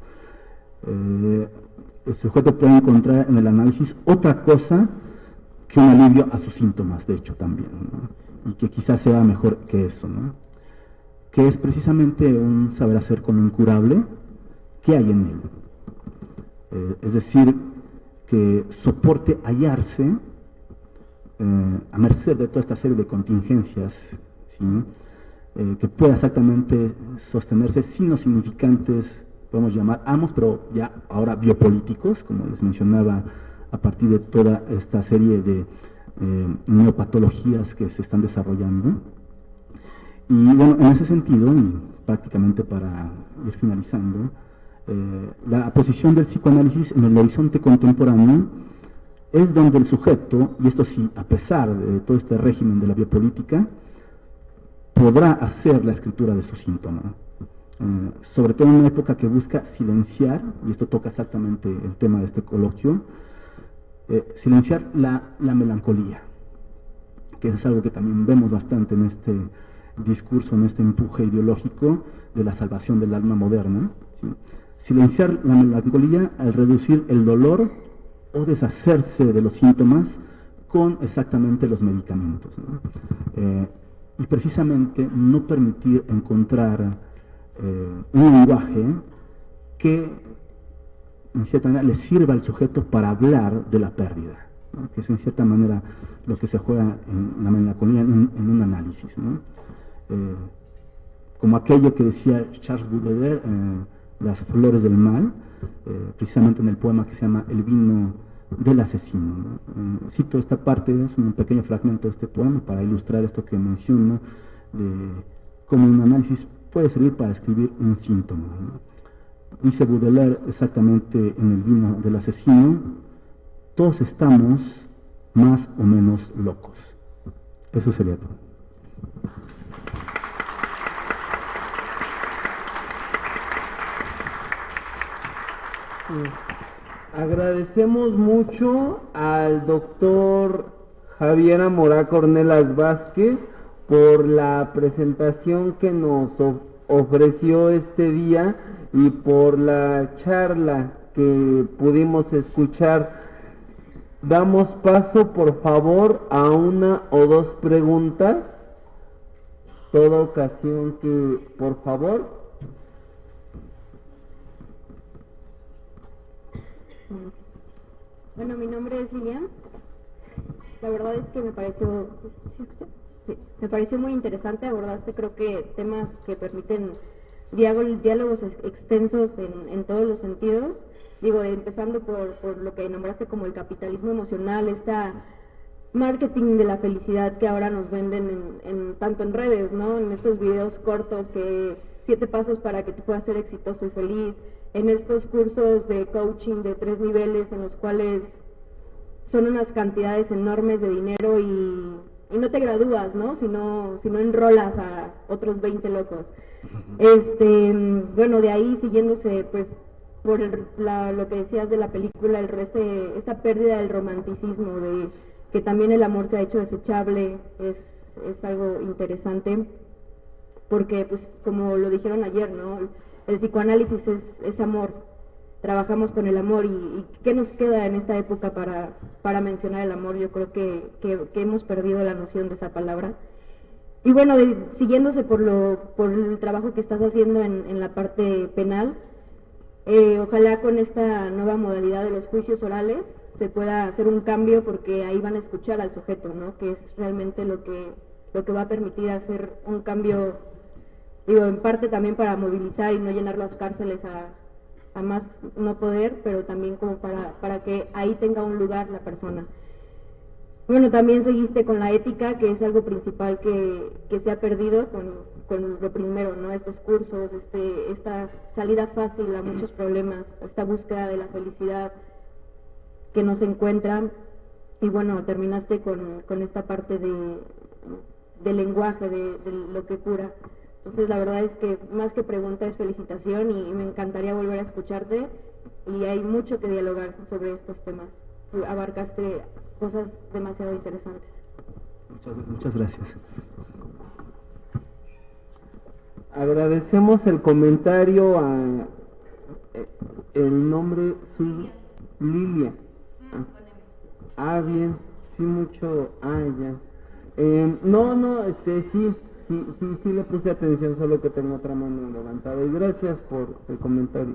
El sujeto puede encontrar en el análisis otra cosa que un alivio a sus síntomas, de hecho, también, ¿no? Y que quizás sea mejor que eso, ¿no? Que es precisamente un saber hacer con lo incurable. ¿Qué hay en él? Es decir, que soporte hallarse a merced de toda esta serie de contingencias, ¿sí? Que pueda exactamente sostenerse sin los significantes, podemos llamar amos, pero ya ahora biopolíticos, como les mencionaba, a partir de toda esta serie de neopatologías que se están desarrollando. Y bueno, en ese sentido, y prácticamente para ir finalizando, la posición del psicoanálisis en el horizonte contemporáneo es donde el sujeto, y esto sí, a pesar de todo este régimen de la biopolítica, podrá hacer la escritura de su síntoma, sobre todo en una época que busca silenciar, y esto toca exactamente el tema de este coloquio, silenciar la melancolía, que es algo que también vemos bastante en este discurso, en este empuje ideológico de la salvación del alma moderna, ¿sí? Silenciar la melancolía al reducir el dolor o deshacerse de los síntomas con exactamente los medicamentos, ¿no? Y precisamente no permitir encontrar un lenguaje que en cierta manera le sirva al sujeto para hablar de la pérdida, ¿no? Que es en cierta manera lo que se juega en la melancolía en un análisis, ¿no? Como aquello que decía Charles Baudelaire, las flores del mal, precisamente en el poema que se llama El vino del asesino, ¿no? Cito esta parte, es un pequeño fragmento de este poema para ilustrar esto que menciono, de cómo un análisis puede servir para escribir un síntoma, ¿no? Dice Baudelaire exactamente en El vino del asesino: todos estamos más o menos locos. Eso sería todo. Agradecemos mucho al doctor Javier Amorá Cornelas Vázquez por la presentación que nos ofreció este día y por la charla que pudimos escuchar. Damos paso, por favor, a una o dos preguntas. Toda ocasión que, por favor. Bueno, mi nombre es Lilian. La verdad es que me pareció, ¿sí escucha? Sí, me pareció muy interesante. Abordaste, creo que, temas que permiten diálogos extensos en todos los sentidos. Digo, empezando por lo que nombraste como el capitalismo emocional, esta marketing de la felicidad que ahora nos venden tanto en redes, ¿no? En estos videos cortos que 7 pasos para que tú puedas ser exitoso y feliz, en estos cursos de coaching de 3 niveles en los cuales son unas cantidades enormes de dinero y no te gradúas, ¿no? Sino enrolas a otros 20 locos. Bueno, de ahí siguiéndose, pues, por lo que decías de la película, esta pérdida del romanticismo, de que también el amor se ha hecho desechable, es algo interesante, porque, pues, como lo dijeron ayer, ¿no? El psicoanálisis es amor, trabajamos con el amor, y ¿qué nos queda en esta época para mencionar el amor? Yo creo que hemos perdido la noción de esa palabra. Y bueno, siguiéndose por el trabajo que estás haciendo en la parte penal, ojalá con esta nueva modalidad de los juicios orales se pueda hacer un cambio, porque ahí van a escuchar al sujeto, ¿no? Que es realmente lo que va a permitir hacer un cambio, digo, en parte también para movilizar y no llenar las cárceles a más no poder, pero también como para que ahí tenga un lugar la persona. Bueno, también seguiste con la ética, que es algo principal que se ha perdido con lo primero, ¿no? Estos cursos, esta salida fácil a muchos problemas, esta búsqueda de la felicidad que nos encuentran. Y bueno, terminaste con esta parte del lenguaje, de lo que cura. Entonces, la verdad es que más que pregunta es felicitación, y me encantaría volver a escucharte, y hay mucho que dialogar sobre estos temas. Abarcaste cosas demasiado interesantes. Muchas gracias. Agradecemos el comentario a el nombre Lilia. Bien, sí, mucho. Ya. Sí le puse atención, solo que tengo otra mano levantada. Y gracias por el comentario.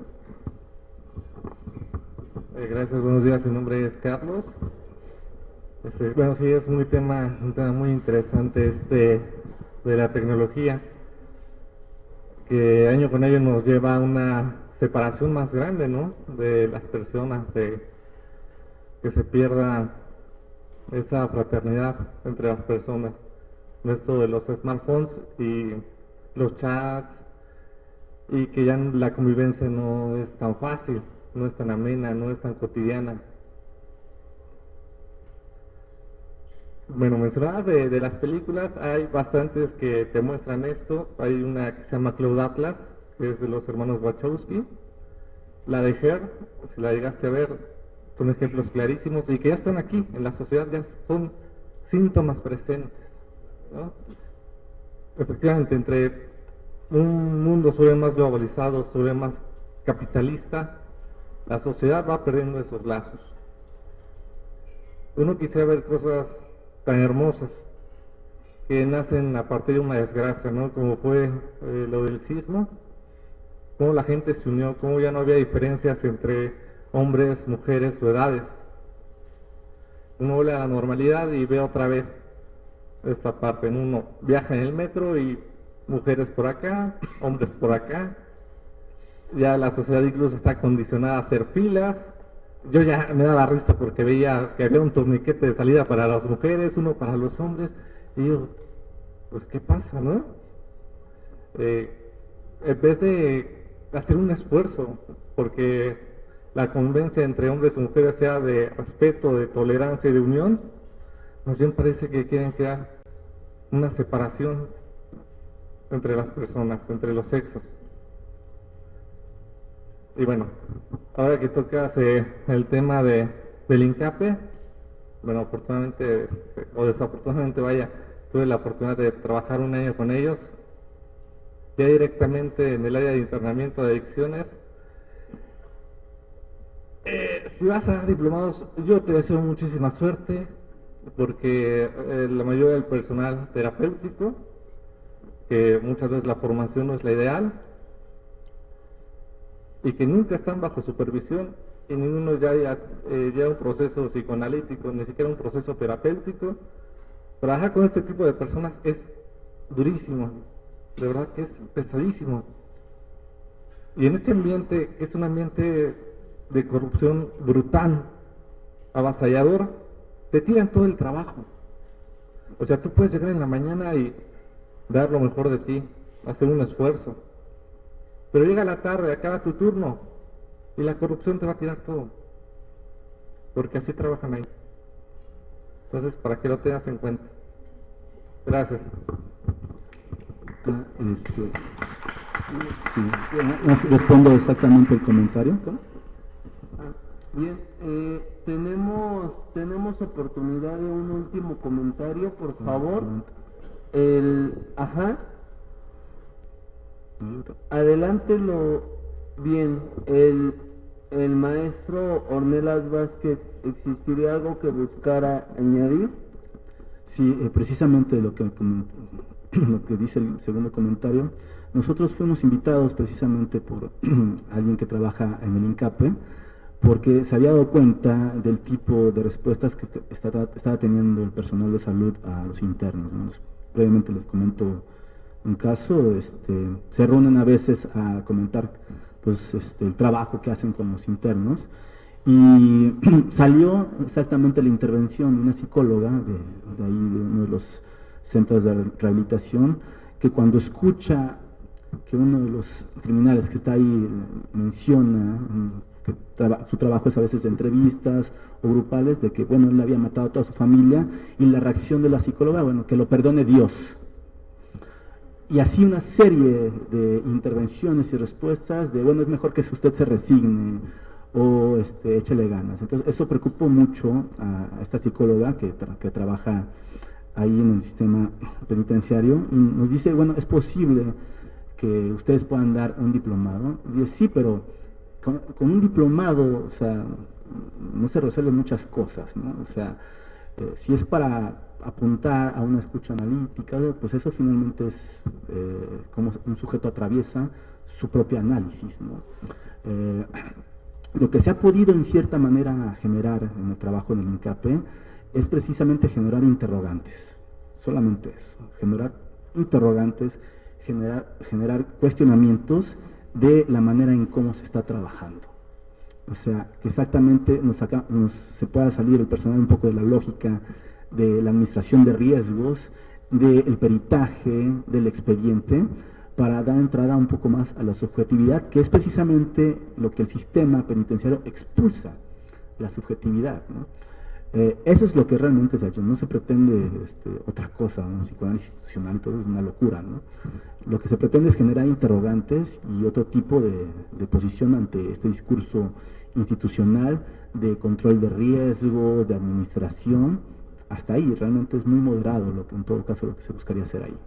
Gracias, buenos días, mi nombre es Carlos. Bueno, sí, es un tema muy interesante de la tecnología, que año con año nos lleva a una separación más grande, ¿no? De las personas, que se pierda esa fraternidad entre las personas. Esto de los smartphones y los chats, y que ya la convivencia no es tan fácil, no es tan amena, no es tan cotidiana. Bueno, mencionabas de las películas, hay bastantes que te muestran esto. Hay una que se llama Cloud Atlas, que es de los hermanos Wachowski. La de Her, si la llegaste a ver, son ejemplos clarísimos y que ya están aquí en la sociedad, ya son síntomas presentes, ¿no? Efectivamente, entre un mundo sobre más globalizado, sobre más capitalista, la sociedad va perdiendo esos lazos. Uno quisiera ver cosas tan hermosas que nacen a partir de una desgracia, ¿no? Como fue lo del sismo, cómo la gente se unió, cómo ya no había diferencias entre hombres, mujeres o edades. Uno vuelve a la normalidad y ve otra vez esta parte. Uno viaja en el metro y mujeres por acá, hombres por acá. Ya la sociedad incluso está condicionada a hacer filas. Yo ya me daba risa porque veía que había un torniquete de salida para las mujeres, uno para los hombres, y yo, pues ¿qué pasa, no? En vez de hacer un esfuerzo porque la convivencia entre hombres y mujeres sea de respeto, de tolerancia y de unión, más bien parece que quieren crear una separación entre las personas, entre los sexos. Y bueno, ahora que tocas el tema del INCAPE, bueno, afortunadamente o desafortunadamente, vaya, tuve la oportunidad de trabajar un año con ellos, ya directamente en el área de internamiento de adicciones. Si vas a dar diplomados, yo te deseo muchísima suerte, porque la mayoría del personal terapéutico, que muchas veces la formación no es la ideal, y que nunca están bajo supervisión, y ninguno ya lleva un proceso psicoanalítico, ni siquiera un proceso terapéutico. Trabajar con este tipo de personas es durísimo, de verdad que es pesadísimo. Y en este ambiente, que es un ambiente de corrupción brutal, avasallador, te tiran todo el trabajo. O sea, tú puedes llegar en la mañana y dar lo mejor de ti, hacer un esfuerzo, pero llega la tarde, acaba tu turno y la corrupción te va a tirar todo, porque así trabajan ahí. Entonces, para que lo tengas en cuenta. Gracias. Sí, respondo exactamente el comentario. Bien, tenemos oportunidad de un último comentario, por favor. Adelántelo. Bien, el maestro Ornelas Vázquez, ¿existiría algo que buscara añadir? Sí, precisamente lo que dice el segundo comentario. Nosotros fuimos invitados precisamente por alguien que trabaja en el INCAPE, porque se había dado cuenta del tipo de respuestas que estaba teniendo el personal de salud a los internos, ¿no? Previamente les comento un caso. Se reúnen a veces a comentar pues el trabajo que hacen con los internos, y salió exactamente la intervención de una psicóloga de ahí, de uno de los centros de rehabilitación, que cuando escucha que uno de los criminales que está ahí menciona que su trabajo es a veces de entrevistas o grupales, de que bueno, él había matado a toda su familia, y la reacción de la psicóloga, bueno, que lo perdone Dios. Y así una serie de intervenciones y respuestas de, bueno, es mejor que usted se resigne o échele ganas. Entonces eso preocupó mucho a esta psicóloga que trabaja ahí en el sistema penitenciario, y nos dice, bueno, es posible que ustedes puedan dar un diplomado. Y dice, sí, pero con un diplomado, o sea, no se resuelven muchas cosas, ¿no? O sea, si es para apuntar a una escucha analítica, pues eso finalmente es como un sujeto atraviesa su propio análisis, ¿no? Lo que se ha podido en cierta manera generar en el trabajo en el INCAPE es precisamente generar interrogantes, solamente eso, generar interrogantes, generar cuestionamientos de la manera en cómo se está trabajando. O sea, que exactamente se pueda salir el personal un poco de la lógica de la administración de riesgos, del peritaje, del expediente, para dar entrada un poco más a la subjetividad, que es precisamente lo que el sistema penitenciario expulsa, la subjetividad, ¿no? Eso es lo que realmente se ha hecho. No se pretende otra cosa, un psicoanálisis institucional y todo es una locura, ¿no? Lo que se pretende es generar interrogantes y otro tipo de posición ante este discurso institucional de control de riesgos, de administración. Hasta ahí realmente es muy moderado en todo caso lo que se buscaría hacer ahí.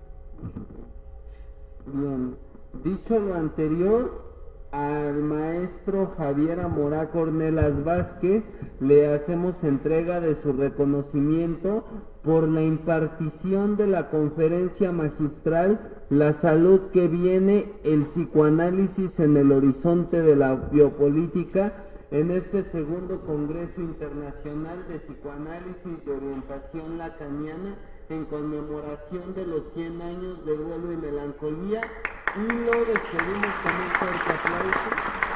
Bien, dicho lo anterior, al maestro Javier Amorá Ornelas Vázquez le hacemos entrega de su reconocimiento por la impartición de la conferencia magistral La salud que viene, el psicoanálisis en el horizonte de la biopolítica, en este segundo Congreso Internacional de Psicoanálisis de Orientación Lacaniana, en conmemoración de los 100 años de duelo y melancolía, y lo despedimos con un fuerte aplauso.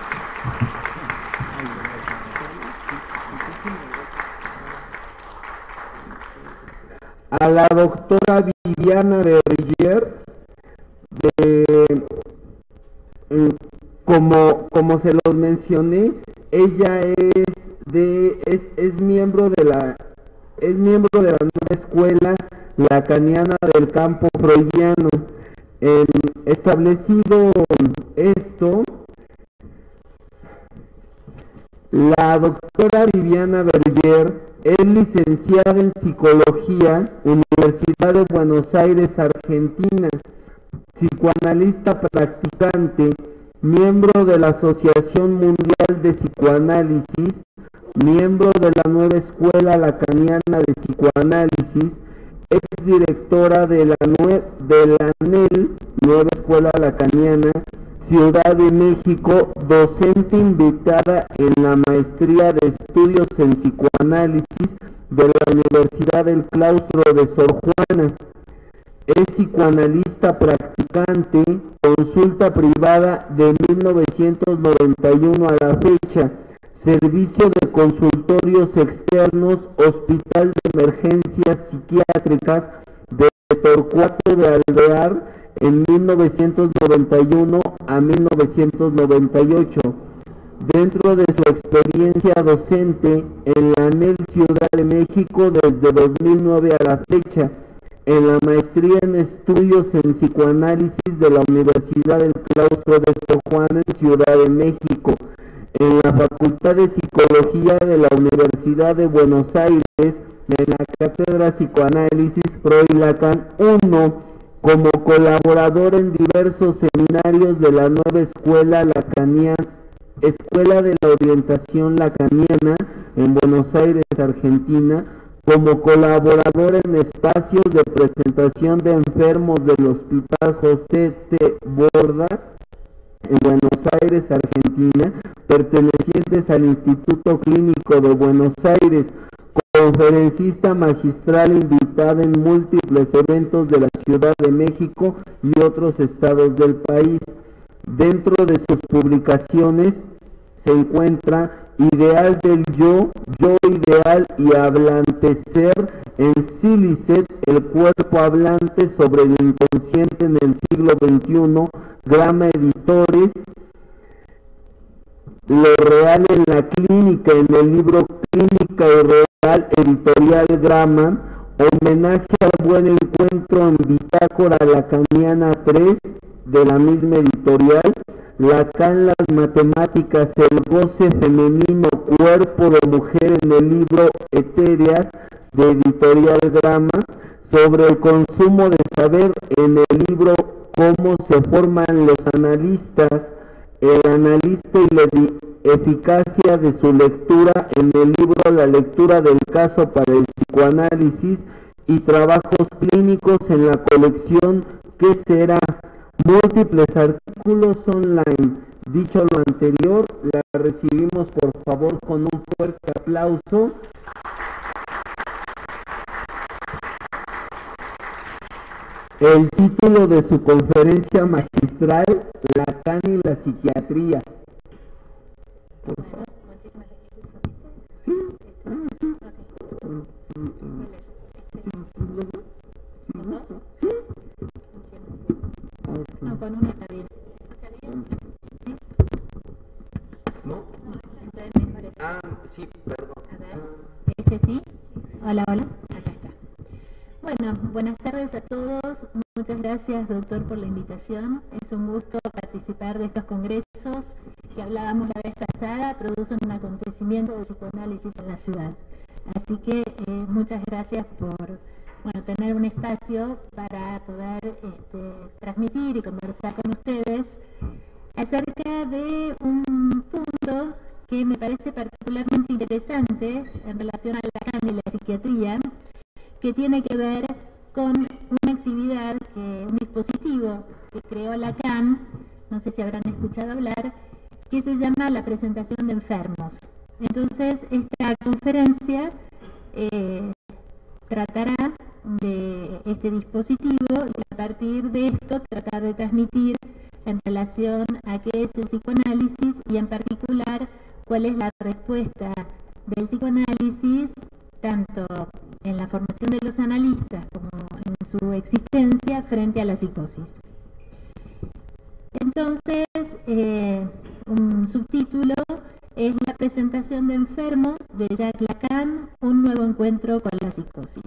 A la doctora Viviana Berger, como se los mencioné, ella es miembro de la nueva escuela lacaniana del campo freudiano. Establecido esto, la doctora Viviana Berger es licenciada en Psicología, Universidad de Buenos Aires, Argentina, psicoanalista practicante, miembro de la Asociación Mundial de Psicoanálisis, miembro de la Nueva Escuela Lacaniana de Psicoanálisis, exdirectora de la NEL, Nueva Escuela Lacaniana, Ciudad de México, docente invitada en la Maestría de Estudios en Psicoanálisis de la Universidad del Claustro de Sor Juana. Es psicoanalista practicante, consulta privada de 1991 a la fecha, servicio de consultorios externos, Hospital de Emergencias Psiquiátricas de Torcuato de Alvear en 1991 a 1998. Dentro de su experiencia docente en la ANEL Ciudad de México desde 2009 a la fecha, en la Maestría en Estudios en Psicoanálisis de la Universidad del Claustro de Sor Juana en Ciudad de México, en la Facultad de Psicología de la Universidad de Buenos Aires, en la Cátedra Psicoanálisis Freud Lacan 1, como colaborador en diversos seminarios de la nueva Escuela de la Orientación Lacaniana en Buenos Aires, Argentina, como colaborador en espacios de presentación de enfermos del Hospital José T. Borda en Buenos Aires, Argentina, pertenecientes al Instituto Clínico de Buenos Aires, conferencista magistral invitada en múltiples eventos de la Ciudad de México y otros estados del país. Dentro de sus publicaciones se encuentra Ideal del Yo, Yo Ideal y Hablantecer en Silicet, el cuerpo hablante sobre el inconsciente en el siglo XXI, Grama Editores, Lo Real en la Clínica, en el libro Clínica y Real, Editorial Grama, homenaje al buen encuentro en Bitácora Lacaniana 3, de la misma editorial, Lacan, las matemáticas, el goce femenino, cuerpo de mujer en el libro Etéreas, de editorial Grama, sobre el consumo de saber en el libro Cómo se forman los analistas, el analista y la eficacia de su lectura en el libro La lectura del caso para el psicoanálisis y trabajos clínicos en la colección ¿Qué será? Múltiples artículos online. Dicho lo anterior, la recibimos por favor con un fuerte aplauso. El título de su conferencia magistral, Lacan y la psiquiatría. Por favor. Sí, sí. No, con uno está bien. ¿Escucha bien? ¿Sí? ¿No? Sí, perdón. A ver, sí? Hola, hola. Acá está. Bueno, buenas tardes a todos. Muchas gracias, doctor, por la invitación. Es un gusto participar de estos congresos que hablábamos la vez pasada, producen un acontecimiento de psicoanálisis en la ciudad. Así que muchas gracias por tener un espacio para poder transmitir y conversar con ustedes acerca de un punto que me parece particularmente interesante en relación a Lacan y la psiquiatría, que tiene que ver con una actividad, un dispositivo que creó Lacan, no sé si habrán escuchado hablar, que se llama la presentación de enfermos. Entonces, esta conferencia tratará de este dispositivo y a partir de esto tratar de transmitir en relación a qué es el psicoanálisis y en particular cuál es la respuesta del psicoanálisis tanto en la formación de los analistas como en su existencia frente a la psicosis. Entonces, un subtítulo es La presentación de enfermos de Jacques Lacan, un nuevo encuentro con la psicosis.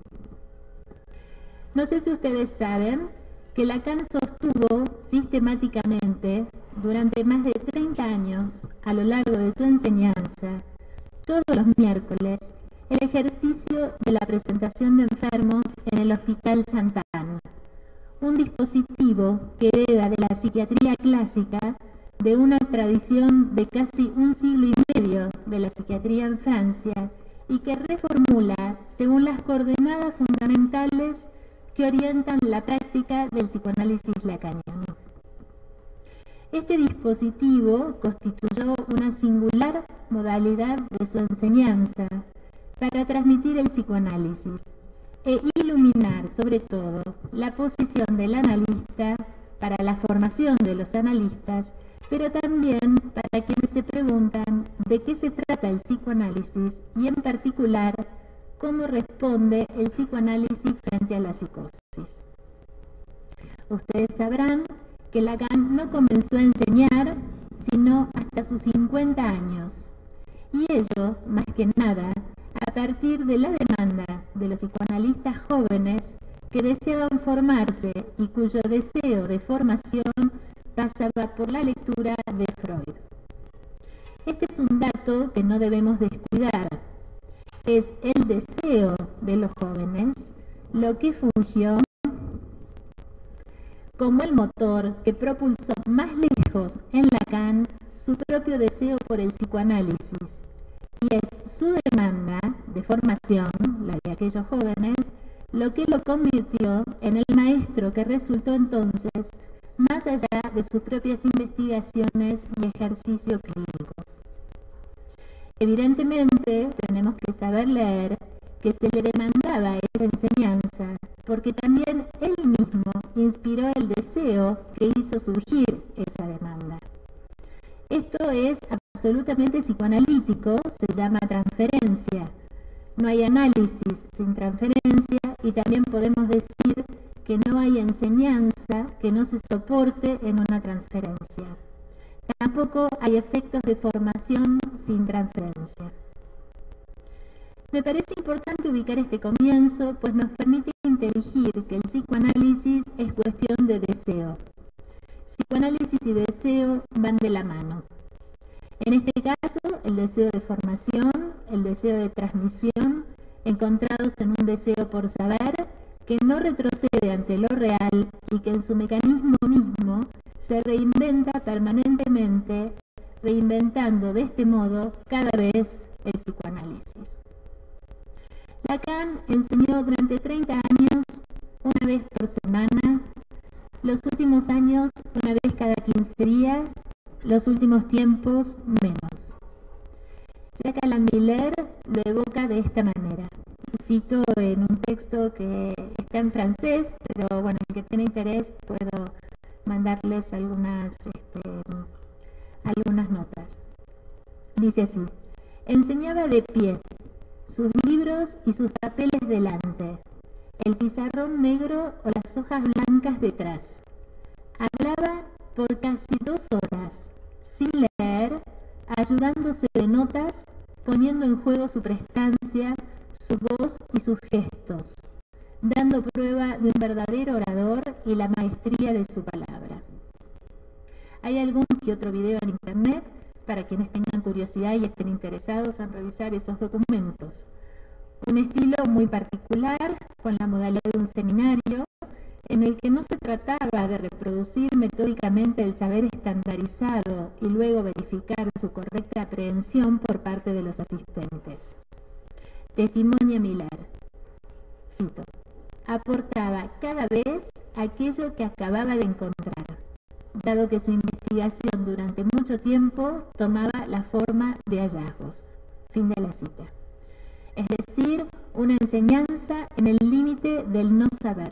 No sé si ustedes saben que Lacan sostuvo sistemáticamente durante más de 30 años a lo largo de su enseñanza, todos los miércoles, el ejercicio de la presentación de enfermos en el Hospital Santa Ana, un dispositivo que hereda de la psiquiatría clásica, de una tradición de casi un siglo y medio de la psiquiatría en Francia y que reformula según las coordenadas fundamentales que orientan la práctica del psicoanálisis lacaniano. Este dispositivo constituyó una singular modalidad de su enseñanza para transmitir el psicoanálisis e iluminar sobre todo la posición del analista para la formación de los analistas, pero también para quienes se preguntan de qué se trata el psicoanálisis y en particular cómo responde el psicoanálisis frente a la psicosis. Ustedes sabrán que Lacan no comenzó a enseñar sino hasta sus 50 años, y ello, más que nada, a partir de la demanda de los psicoanalistas jóvenes que deseaban formarse y cuyo deseo de formación pasaba por la lectura de Freud. Este es un dato que no debemos descuidar. Es el deseo de los jóvenes lo que fungió como el motor que propulsó más lejos en Lacan su propio deseo por el psicoanálisis, y es su demanda de formación, la de aquellos jóvenes, lo que lo convirtió en el maestro que resultó entonces más allá de sus propias investigaciones y ejercicio clínico. Evidentemente, tenemos que saber leer que se le demandaba esa enseñanza, porque también él mismo inspiró el deseo que hizo surgir esa demanda. Esto es absolutamente psicoanalítico, se llama transferencia. No hay análisis sin transferencia, y también podemos decir que no hay enseñanza que no se soporte en una transferencia. Tampoco hay efectos de formación sin transferencia. Me parece importante ubicar este comienzo, pues nos permite inteligir que el psicoanálisis es cuestión de deseo. Psicoanálisis y deseo van de la mano. En este caso, el deseo de formación, el deseo de transmisión, encontrados en un deseo por saber, que no retrocede ante lo real y que en su mecanismo mismo se reinventa permanentemente, reinventando de este modo cada vez el psicoanálisis. Lacan enseñó durante 30 años, una vez por semana, los últimos años una vez cada 15 días, los últimos tiempos menos. Jacques Alain Miller lo evoca de esta manera. Cito en un texto que está en francés, pero bueno, el que tiene interés puedo mandarles algunas notas. Dice así: enseñaba de pie, sus libros y sus papeles delante, el pizarrón negro o las hojas blancas detrás. Hablaba por casi 2 horas, sin leer, ayudándose de notas, poniendo en juego su prestancia, su voz y sus gestos, dando prueba de un verdadero orador y la maestría de su palabra. Hay algún que otro video en internet para quienes tengan curiosidad y estén interesados en revisar esos documentos. Un estilo muy particular, con la modalidad de un seminario, en el que no se trataba de reproducir metódicamente el saber estandarizado y luego verificar su correcta aprehensión por parte de los asistentes. Testimonia Miller, cito: aportaba cada vez aquello que acababa de encontrar, dado que su investigación durante mucho tiempo tomaba la forma de hallazgos. Fin de la cita. Es decir, una enseñanza en el límite del no saber.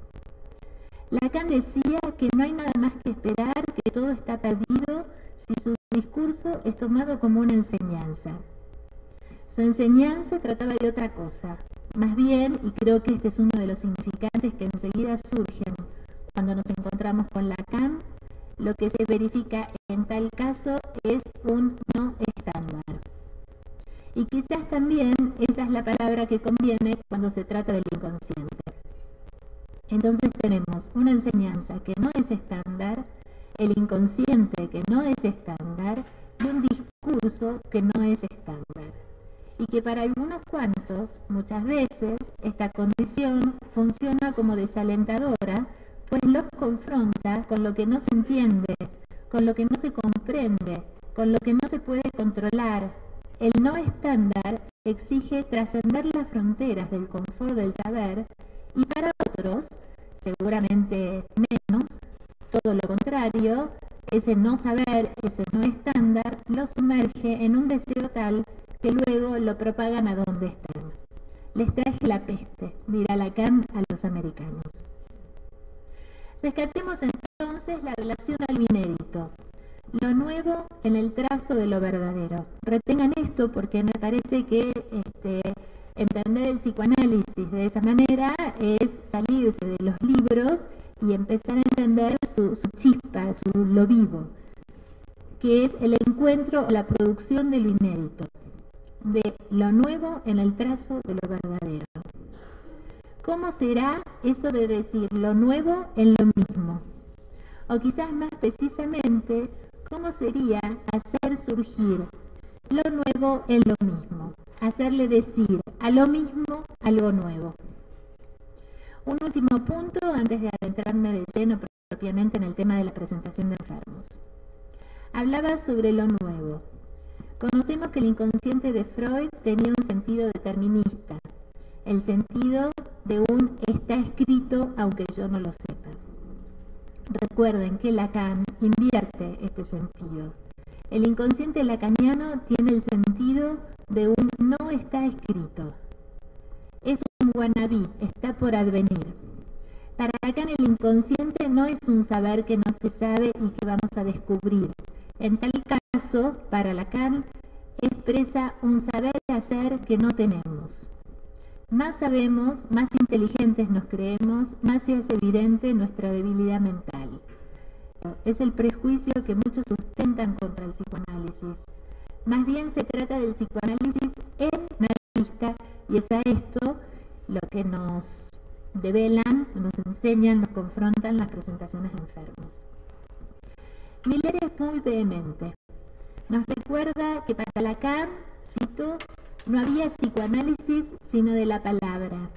Lacan decía que no hay nada más que esperar, que todo está perdido si su discurso es tomado como una enseñanza. Su enseñanza trataba de otra cosa. Más bien, y creo que este es uno de los significantes que enseguida surgen cuando nos encontramos con Lacan, lo que se verifica en tal caso es un no estándar. Y quizás también esa es la palabra que conviene cuando se trata del inconsciente. Entonces tenemos una enseñanza que no es estándar, el inconsciente que no es estándar, y un discurso que no es estándar. Y que para algunos cuantos, muchas veces, esta condición funciona como desalentadora, pues los confronta con lo que no se entiende, con lo que no se comprende, con lo que no se puede controlar. El no estándar exige trascender las fronteras del confort del saber, y para otros, seguramente menos, todo lo contrario, ese no saber, ese no estándar, los sumerge en un deseo tal que luego lo propagan a donde están. Les traje la peste, dirá Lacan a los americanos. Rescatemos entonces la relación al inédito, lo nuevo en el trazo de lo verdadero. Retengan esto porque me parece que entender el psicoanálisis de esa manera es salirse de los libros y empezar a entender su chispa, lo vivo, que es el encuentro o la producción de lo inédito, de lo nuevo en el trazo de lo verdadero. ¿Cómo será eso de decir lo nuevo en lo mismo? O quizás más precisamente, ¿cómo sería hacer surgir lo nuevo en lo mismo? Hacerle decir a lo mismo algo nuevo. Un último punto antes de adentrarme de lleno propiamente en el tema de la presentación de enfermos. Hablaba sobre lo nuevo. Conocemos que el inconsciente de Freud tenía un sentido determinista, el sentido de un está escrito aunque yo no lo sepa. Recuerden que Lacan invierte este sentido. El inconsciente lacaniano tiene el sentido de un no está escrito. Es un wannabe, está por advenir. Para Lacan el inconsciente no es un saber que no se sabe y que vamos a descubrir. En tal caso, para Lacan, expresa un saber hacer que no tenemos. Más sabemos, más inteligentes nos creemos, más se hace evidente nuestra debilidad mental. Es el prejuicio que muchos sustentan contra el psicoanálisis. Más bien se trata del psicoanálisis en analista y es a esto lo que nos develan, nos enseñan, nos confrontan las presentaciones de enfermos. Miller es muy vehemente. Nos recuerda que para Lacan, cito, no había psicoanálisis sino de la palabra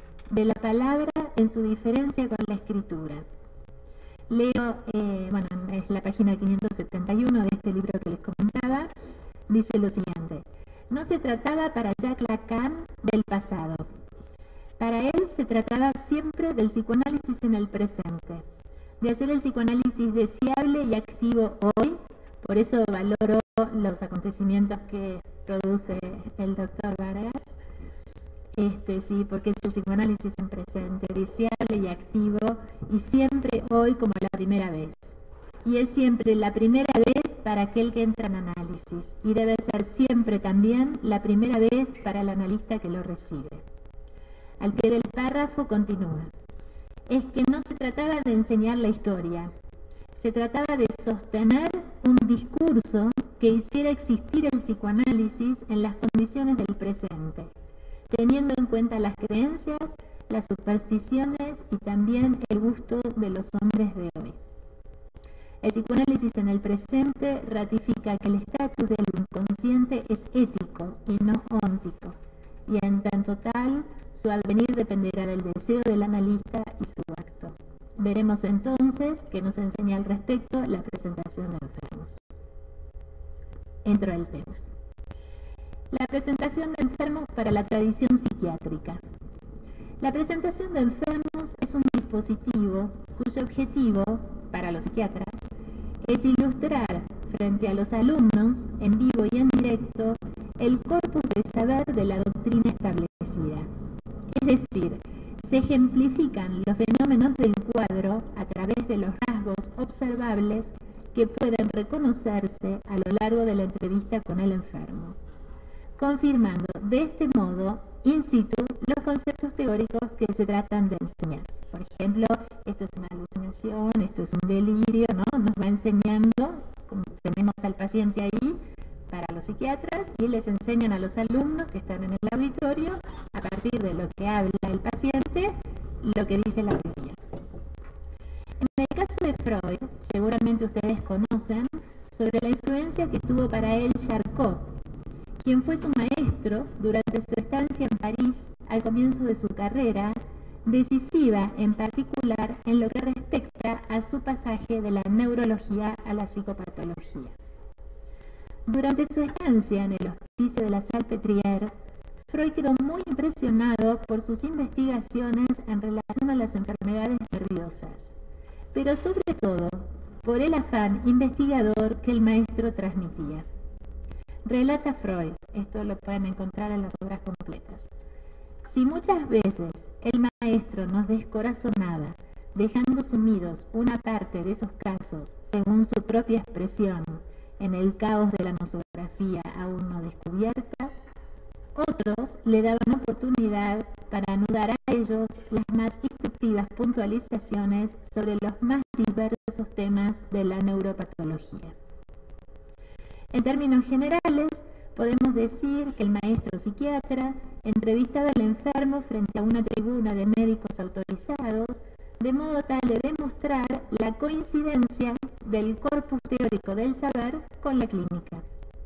en su diferencia con la escritura. Leo, es la página 571 de este libro que les comentaba, dice lo siguiente: no se trataba para Jacques Lacan del pasado. Para él se trataba siempre del psicoanálisis en el presente, de hacer el psicoanálisis deseable y activo hoy. Por eso valoro los acontecimientos que produce el doctor Vargas, sí, porque es el psicoanálisis en presente, deseable y activo, y siempre hoy como la primera vez. Y es siempre la primera vez para aquel que entra en análisis, y debe ser siempre también la primera vez para el analista que lo recibe. Al pie del párrafo continúa: es que no se trataba de enseñar la historia, se trataba de sostener un discurso que hiciera existir el psicoanálisis en las condiciones del presente, teniendo en cuenta las creencias, las supersticiones y también el gusto de los hombres de hoy. El psicoanálisis en el presente ratifica que el estatus del inconsciente es ético y no óntico, y en tanto tal, su advenir dependerá del deseo del analista y su acto. Veremos entonces qué nos enseña al respecto la presentación de enfermos. Entro al tema. La presentación de enfermos para la tradición psiquiátrica. La presentación de enfermos es un dispositivo cuyo objetivo, para los psiquiatras, es ilustrar frente a los alumnos, en vivo y en directo, el corpus de saber de la doctrina establecida. Es decir, se ejemplifican los fenómenos del cuadro a través de los rasgos observables que pueden reconocerse a lo largo de la entrevista con el enfermo, confirmando de este modo in situ los conceptos teóricos que se tratan de enseñar. Por ejemplo, esto es una alucinación, esto es un delirio, ¿no? Nos va enseñando, como tenemos al paciente ahí, para los psiquiatras, y les enseñan a los alumnos que están en el auditorio, a partir de lo que habla el paciente, lo que dice la teoría. En el caso de Freud, seguramente ustedes conocen sobre la influencia que tuvo para él Charcot, quien fue su maestro durante su estancia en París al comienzo de su carrera, decisiva en particular en lo que respecta a su pasaje de la neurología a la psicopatología. Durante su estancia en el hospicio de la Salpêtrière, Freud quedó muy impresionado por sus investigaciones en relación a las enfermedades nerviosas, pero sobre todo por el afán investigador que el maestro transmitía. Relata Freud, esto lo pueden encontrar en las obras completas. Si muchas veces el maestro nos descorazonaba, dejando sumidos una parte de esos casos, según su propia expresión, en el caos de la nosografía aún no descubierta, otros le daban oportunidad para anudar a ellos las más instructivas puntualizaciones sobre los más diversos temas de la neuropatología. En términos generales, podemos decir que el maestro psiquiatra entrevistaba al enfermo frente a una tribuna de médicos autorizados, de modo tal de demostrar la coincidencia del corpus teórico del saber con la clínica.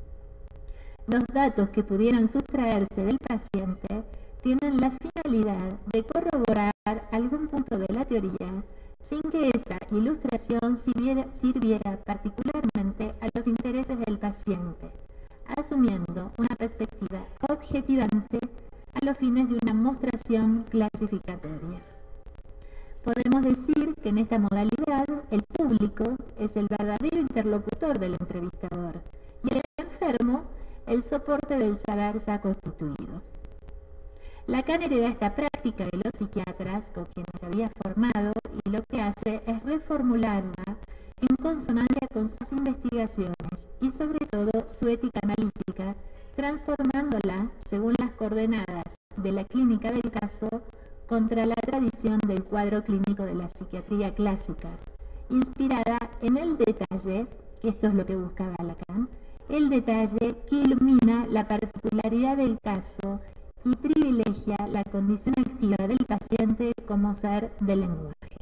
Los datos que pudieran sustraerse del paciente tienen la finalidad de corroborar algún punto de la teoría sin que esa ilustración sirviera particularmente a los intereses del paciente, asumiendo una perspectiva objetivante a los fines de una mostración clasificatoria. Podemos decir que en esta modalidad el público es el verdadero interlocutor del entrevistador y el enfermo el soporte del saber ya constituido. Lacan hereda esta práctica de los psiquiatras con quienes se había formado y lo que hace es reformularla en consonancia con sus investigaciones y sobre todo su ética analítica, transformándola según las coordenadas de la clínica del caso contra la tradición del cuadro clínico de la psiquiatría clásica, inspirada en el detalle, que esto es lo que buscaba Lacan, el detalle que ilumina la particularidad del caso y privilegia la condición activa del paciente como ser del lenguaje.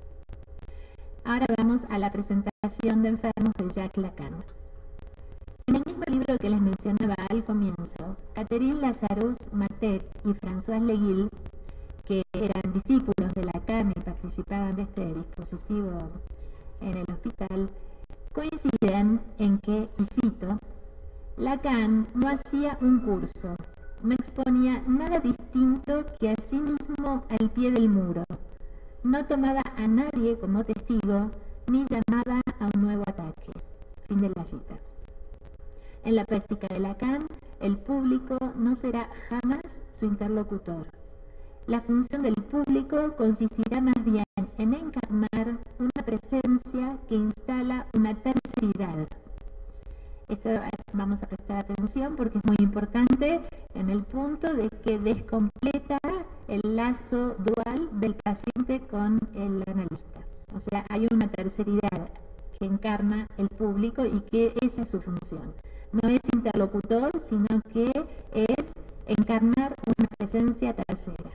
Ahora vamos a la presentación de enfermos de Jacques Lacan. En el mismo libro que les mencionaba al comienzo, Catherine Lazarus Matet y François Leguil, que eran discípulos de Lacan y participaban de este dispositivo en el hospital, coinciden en que, y cito, Lacan no hacía un curso, no exponía nada distinto que a sí mismo al pie del muro, no tomaba a nadie como testigo, ni llamaba a un nuevo ataque. Fin de la cita. En la práctica de Lacan, el público no será jamás su interlocutor. La función del público consistirá más bien en encarnar una presencia que instala una terceridad. Esto vamos a prestar atención porque es muy importante en el punto de que descompleta el lazo dual del paciente con el analista. O sea, hay una terceridad que encarna el público y que esa es su función. No es interlocutor, sino que es encarnar una presencia tercera.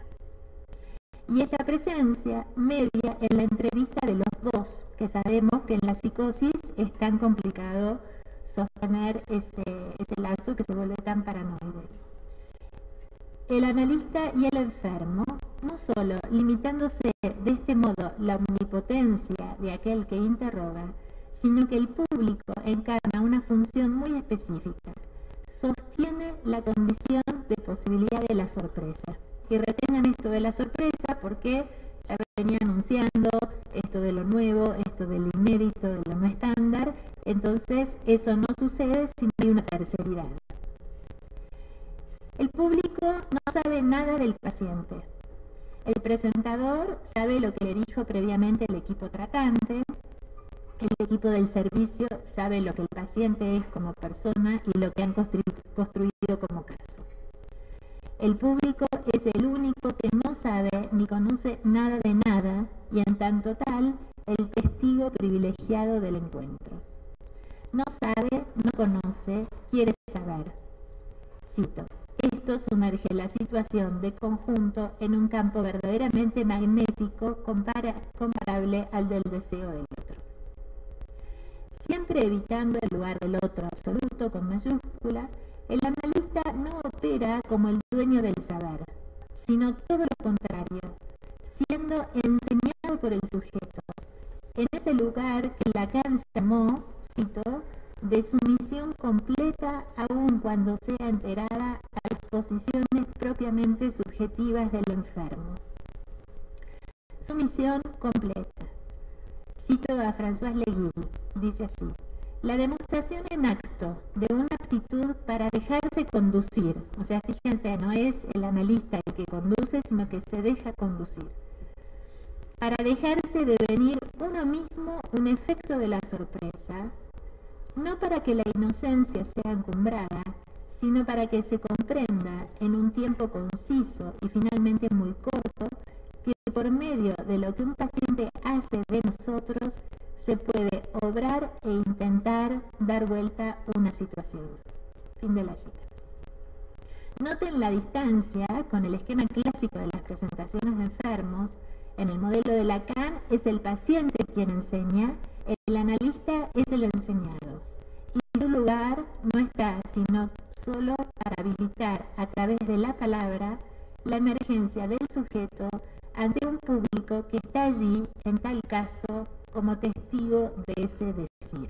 Y esta presencia media en la entrevista de los dos, que sabemos que en la psicosis es tan complicado sostener ese lazo que se vuelve tan paranoide. El analista y el enfermo, no solo limitándose de este modo la omnipotencia de aquel que interroga, sino que el público encarna una función muy específica, sostiene la condición de posibilidad de la sorpresa. Y retengan esto de la sorpresa porque ya venía anunciando esto de lo nuevo, esto de lo inédito, de lo no estándar. Entonces eso no sucede si no hay una terceridad. El público no sabe nada del paciente. El presentador sabe lo que le dijo previamente el equipo tratante. El equipo del servicio sabe lo que el paciente es como persona y lo que han construido como caso. El público es el único que no sabe ni conoce nada de nada y en tanto tal el testigo privilegiado del encuentro. No sabe, no conoce, quiere saber. Cito, esto sumerge la situación de conjunto en un campo verdaderamente magnético comparable al del deseo del otro. Siempre evitando el lugar del otro absoluto con mayúscula, el analista no opera como el dueño del saber, sino todo lo contrario, siendo enseñado por el sujeto, en ese lugar que Lacan llamó, cito, de sumisión completa aun cuando sea enterada a las posiciones propiamente subjetivas del enfermo. Sumisión completa. Cito a François Leguil, dice así: la demostración en acto de una aptitud para dejarse conducir, o sea, fíjense, no es el analista el que conduce, sino que se deja conducir, para dejarse devenir uno mismo un efecto de la sorpresa, no para que la inocencia sea encumbrada, sino para que se comprenda en un tiempo conciso y finalmente muy corto que por medio de lo que un paciente hace de nosotros se puede obrar e intentar dar vuelta una situación. Fin de la cita. Noten la distancia con el esquema clásico de las presentaciones de enfermos. En el modelo de Lacan es el paciente quien enseña, el analista es el enseñado. Y su lugar no está sino solo para habilitar a través de la palabra la emergencia del sujeto ante un público que está allí, en tal caso, como testigo de ese decir.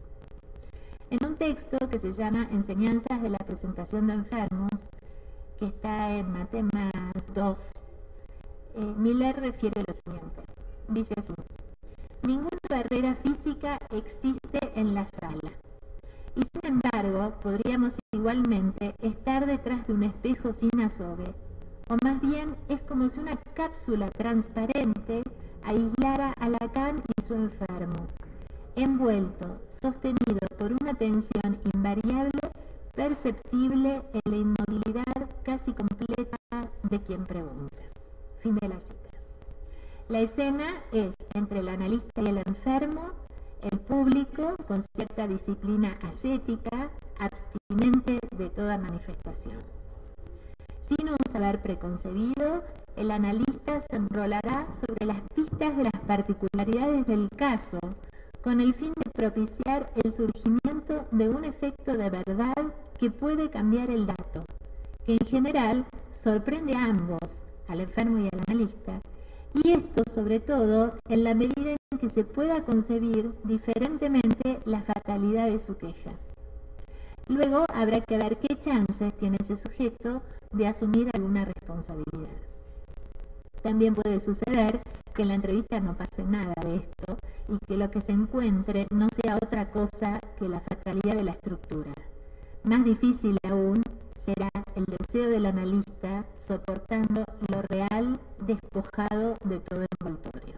En un texto que se llama Enseñanzas de la presentación de enfermos, que está en Matemas 2, Miller refiere lo siguiente. Dice así: ninguna barrera física existe en la sala. Y sin embargo, podríamos igualmente estar detrás de un espejo sin azogue, o más bien es como si una cápsula transparente aislara a Lacan y su enfermo, envuelto, sostenido por una tensión invariable, perceptible en la inmovilidad casi completa de quien pregunta. Fin de la cita. La escena es entre el analista y el enfermo, el público con cierta disciplina ascética, abstinente de toda manifestación. Sin un saber preconcebido, el analista se enrolará sobre las pistas de las particularidades del caso, con el fin de propiciar el surgimiento de un efecto de verdad que puede cambiar el dato, que en general sorprende a ambos, al enfermo y al analista, y esto sobre todo en la medida en que se pueda concebir diferentemente la fatalidad de su queja. Luego habrá que ver qué chances tiene ese sujeto de asumir alguna responsabilidad. También puede suceder que en la entrevista no pase nada de esto y que lo que se encuentre no sea otra cosa que la fatalidad de la estructura. Más difícil aún será el deseo del analista soportando lo real despojado de todo envoltorio.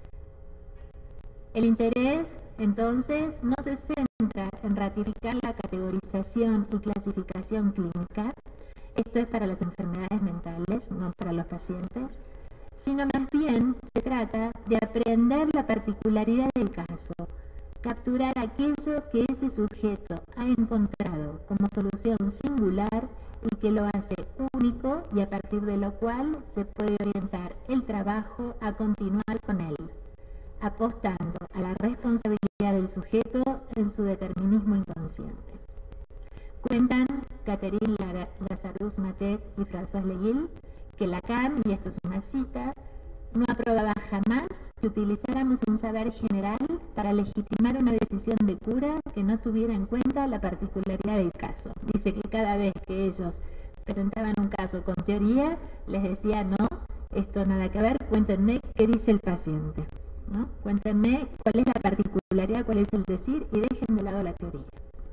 El interés, entonces, no se centra en ratificar la categorización y clasificación clínica, esto es para las enfermedades mentales, no para los pacientes, sino más bien se trata de aprender la particularidad del caso, capturar aquello que ese sujeto ha encontrado como solución singular y que lo hace único y a partir de lo cual se puede orientar el trabajo a continuar con él, apostando a la responsabilidad del sujeto en su determinismo inconsciente. Cuentan Catherine Lazarus-Matet y François Leguil que Lacan, y esto es una cita, no aprobaba jamás que utilizáramos un saber general para legitimar una decisión de cura que no tuviera en cuenta la particularidad del caso. Dice que cada vez que ellos presentaban un caso con teoría, les decía, no, esto nada que ver, cuéntenme qué dice el paciente, ¿no? Cuéntenme cuál es la particularidad, cuál es el decir y dejen de lado la teoría.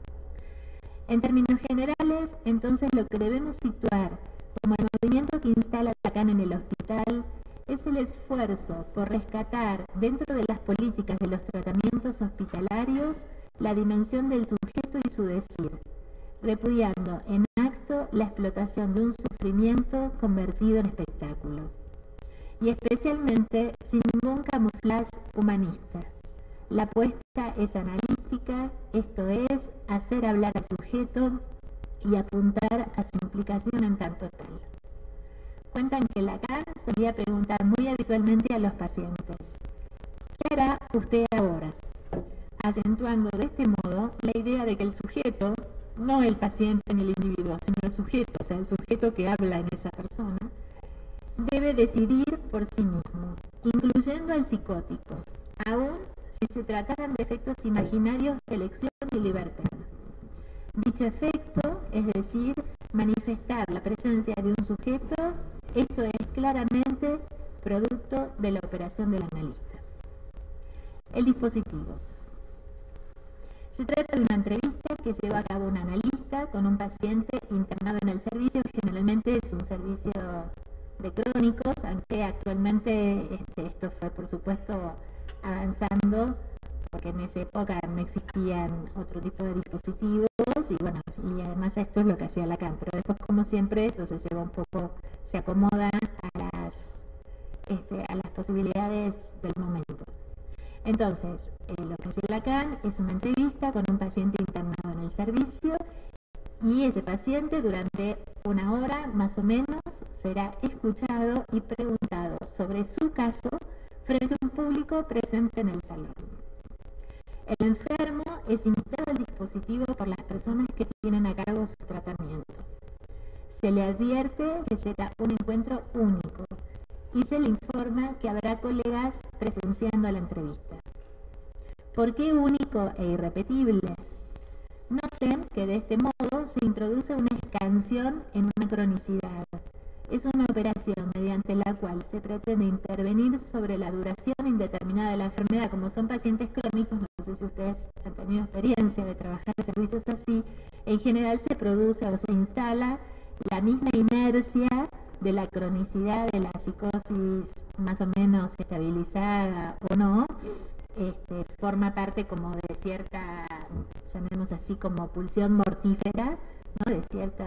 En términos generales, entonces lo que debemos situar como el movimiento que instala Lacan en el hospital es el esfuerzo por rescatar dentro de las políticas de los tratamientos hospitalarios la dimensión del sujeto y su decir, repudiando en acto la explotación de un sufrimiento convertido en espectáculo, y especialmente sin ningún camuflaje humanista. La apuesta es analítica, esto es, hacer hablar al sujeto y apuntar a su implicación en tanto tal. Cuentan que Lacan solía preguntar muy habitualmente a los pacientes: ¿qué hará usted ahora? Acentuando de este modo la idea de que el sujeto, no el paciente ni el individuo, sino el sujeto, o sea, el sujeto que habla en esa persona, debe decidir por sí mismo, incluyendo al psicótico, aun si se trataran de efectos imaginarios de elección y libertad. Dicho efecto, es decir, manifestar la presencia de un sujeto, esto es claramente producto de la operación del analista. El dispositivo. Se trata de una entrevista que lleva a cabo un analista con un paciente internado en el servicio. Generalmente es un servicio de crónicos, aunque actualmente esto fue, por supuesto, avanzando, porque en esa época no existían otro tipo de dispositivos y bueno, y además esto es lo que hacía Lacan, pero después, como siempre, eso se lleva un poco, se acomoda a las posibilidades del momento. Entonces, lo que hacía Lacan es una entrevista con un paciente internado en el servicio, y ese paciente durante una hora más o menos será escuchado y preguntado sobre su caso frente a un público presente en el salón. El enfermo es invitado al dispositivo por las personas que tienen a cargo su tratamiento. Se le advierte que será un encuentro único y se le informa que habrá colegas presenciando la entrevista. ¿Por qué único e irrepetible? Noten que de este modo se introduce una escansión en una cronicidad. Es una operación mediante la cual se pretende intervenir sobre la duración indeterminada de la enfermedad. Como son pacientes crónicos, no sé si ustedes han tenido experiencia de trabajar en servicios así, en general se produce o se instala la misma inercia de la cronicidad de la psicosis más o menos estabilizada o no. Forma parte como de cierta, llamemos así, como pulsión mortífera, ¿no? De cierta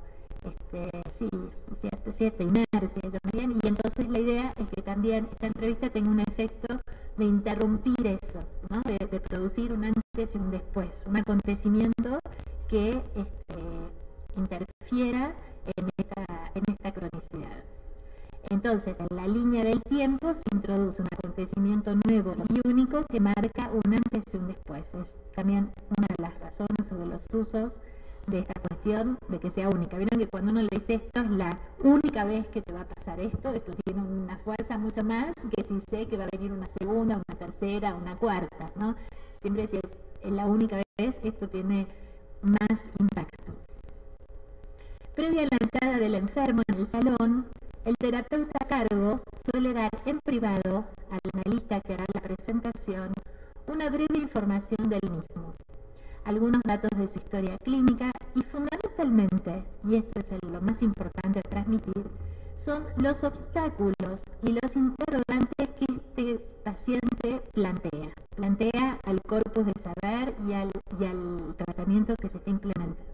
inercia, y entonces la idea es que también esta entrevista tenga un efecto de interrumpir eso, ¿no? de producir un antes y un después, un acontecimiento que interfiera en esta cronicidad. Entonces, en la línea del tiempo se introduce un acontecimiento nuevo y único que marca un antes y un después. Es también una de las razones o de los usos de esta cuestión de que sea única. Vieron que cuando uno le dice esto es la única vez que te va a pasar esto tiene una fuerza mucho más que si sé que va a venir una segunda, una tercera, una cuarta, ¿no? Siempre si es la única vez, esto tiene más impacto. Previa a la entrada del enfermo en el salón, el terapeuta a cargo suele dar en privado al analista que hará la presentación una breve información del mismo, algunos datos de su historia clínica y fundamentalmente, y esto es lo más importante a transmitir, son los obstáculos y los interrogantes que este paciente plantea al corpus de saber y al tratamiento que se está implementando.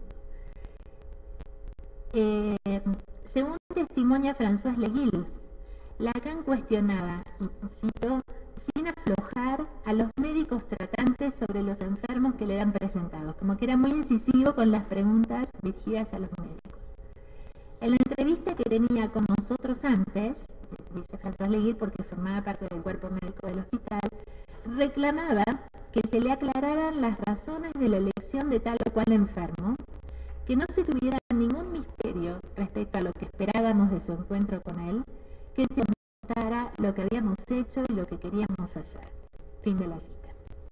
Según testimonia François Leguil, Lacan cuestionaba, y cito, sin aflojar a los médicos tratantes sobre los enfermos que le eran presentados, como que era muy incisivo con las preguntas dirigidas a los médicos. En la entrevista que tenía con nosotros antes, dice François Leguil porque formaba parte del cuerpo médico del hospital, reclamaba que se le aclararan las razones de la elección de tal o cual enfermo, que no se tuviera ningún misterio respecto a lo que esperábamos de su encuentro con él, que se mostrara lo que habíamos hecho y lo que queríamos hacer. Fin de la cita.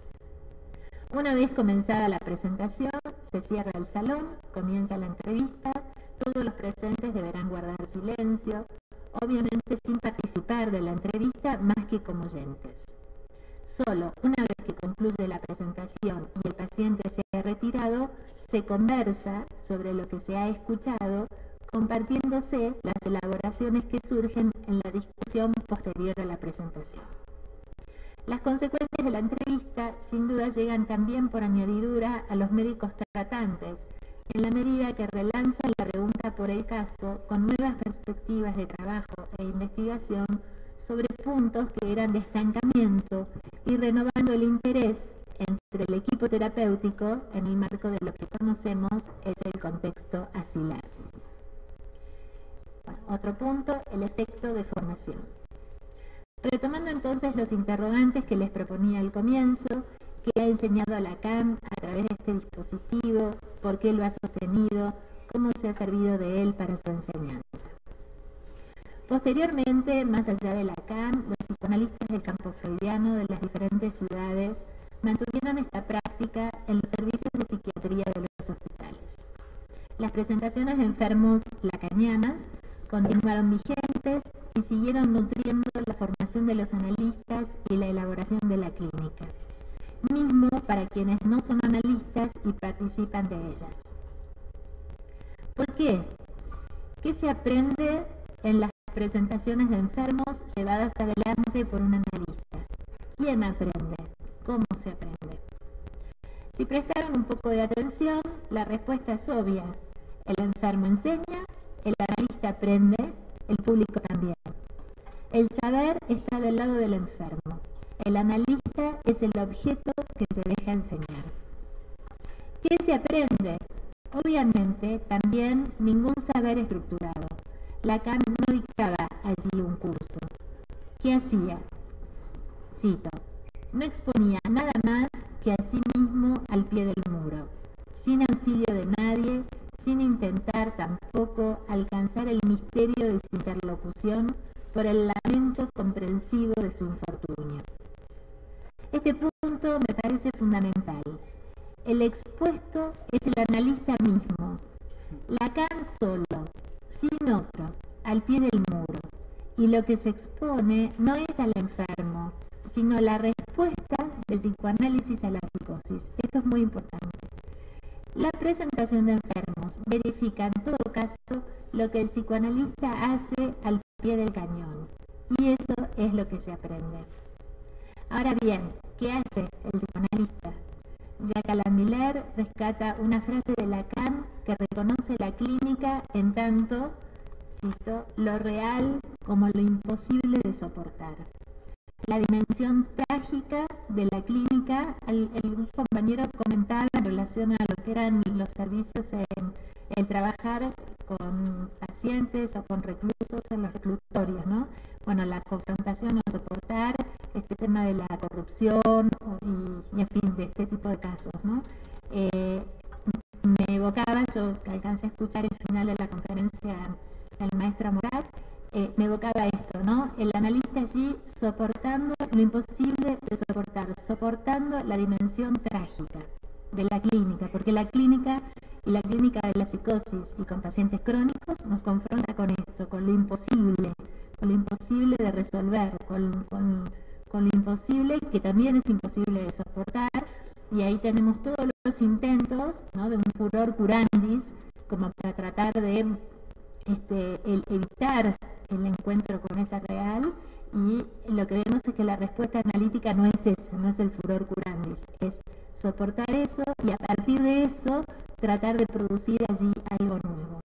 Una vez comenzada la presentación, se cierra el salón, comienza la entrevista, todos los presentes deberán guardar silencio, obviamente sin participar de la entrevista más que como oyentes. Solo una vez que concluye la presentación y el paciente se ha retirado, se conversa sobre lo que se ha escuchado, compartiéndose las elaboraciones que surgen en la discusión posterior a la presentación. Las consecuencias de la entrevista sin duda llegan también por añadidura a los médicos tratantes, en la medida que relanzan la pregunta por el caso con nuevas perspectivas de trabajo e investigación sobre puntos que eran de estancamiento y renovando el interés entre el equipo terapéutico en el marco de lo que conocemos es el contexto asilar. Bueno, otro punto, el efecto de formación. Retomando entonces los interrogantes que les proponía al comienzo, ¿qué ha enseñado a Lacan a través de este dispositivo? ¿Por qué lo ha sostenido? ¿Cómo se ha servido de él para su enseñanza? Posteriormente, más allá de Lacan, los psicoanalistas del campo freudiano de las diferentes ciudades mantuvieron esta práctica en los servicios de psiquiatría de los hospitales. Las presentaciones de enfermos lacanianas continuaron vigentes y siguieron nutriendo la formación formación de los analistas y la elaboración de la clínica, mismo para quienes no son analistas y participan de ellas. ¿Por qué? ¿Qué se aprende en las presentaciones de enfermos llevadas adelante por un analista? ¿Quién aprende? ¿Cómo se aprende? Si prestaron un poco de atención, la respuesta es obvia. El enfermo enseña, el analista aprende, el público también. El saber está del lado del enfermo. El analista es el objeto que se deja enseñar. ¿Qué se aprende? Obviamente, también ningún saber estructurado. Lacan no dictaba allí un curso. ¿Qué hacía? Cito: no exponía nada más que a sí mismo al pie del muro, sin auxilio de nadie, sin intentar tampoco alcanzar el misterio de su interlocución por el lamento comprensivo de su infortunio. Este punto me parece fundamental. El expuesto es el analista mismo, Lacan solo, sin otro, al pie del muro, y lo que se expone no es al enfermo, sino la respuesta del psicoanálisis a la psicosis. Esto es muy importante. La presentación de enfermos verifica en todo caso lo que el psicoanalista hace al pie del cañón, y eso es lo que se aprende. Ahora bien, ¿qué hace el psicoanalista? Jacques Alain Miller rescata una frase de Lacan que reconoce la clínica en tanto, cito, lo real como lo imposible de soportar. La dimensión trágica de la clínica, un compañero comentaba en relación a lo que eran los servicios en el trabajar con pacientes o con reclusos en los reclutorios, ¿no? Bueno, la confrontación o soportar este tema de la corrupción y en fin, de este tipo de casos, ¿no? Me evocaba, yo alcancé a escuchar el final de la conferencia del maestro Amorak, me evocaba esto, ¿no? El analista allí soportando lo imposible de soportar, soportando la dimensión trágica de la clínica, porque la clínica y la clínica de la psicosis y con pacientes crónicos nos confronta con esto, con lo imposible de resolver, con lo imposible que también es imposible de soportar, y ahí tenemos todos los intentos, ¿no?, de un furor curandis, como para tratar de evitar el encuentro con esa real, y lo que vemos es que la respuesta analítica no es esa, no es el furor curandis, es soportar eso y a partir de eso tratar de producir allí algo nuevo.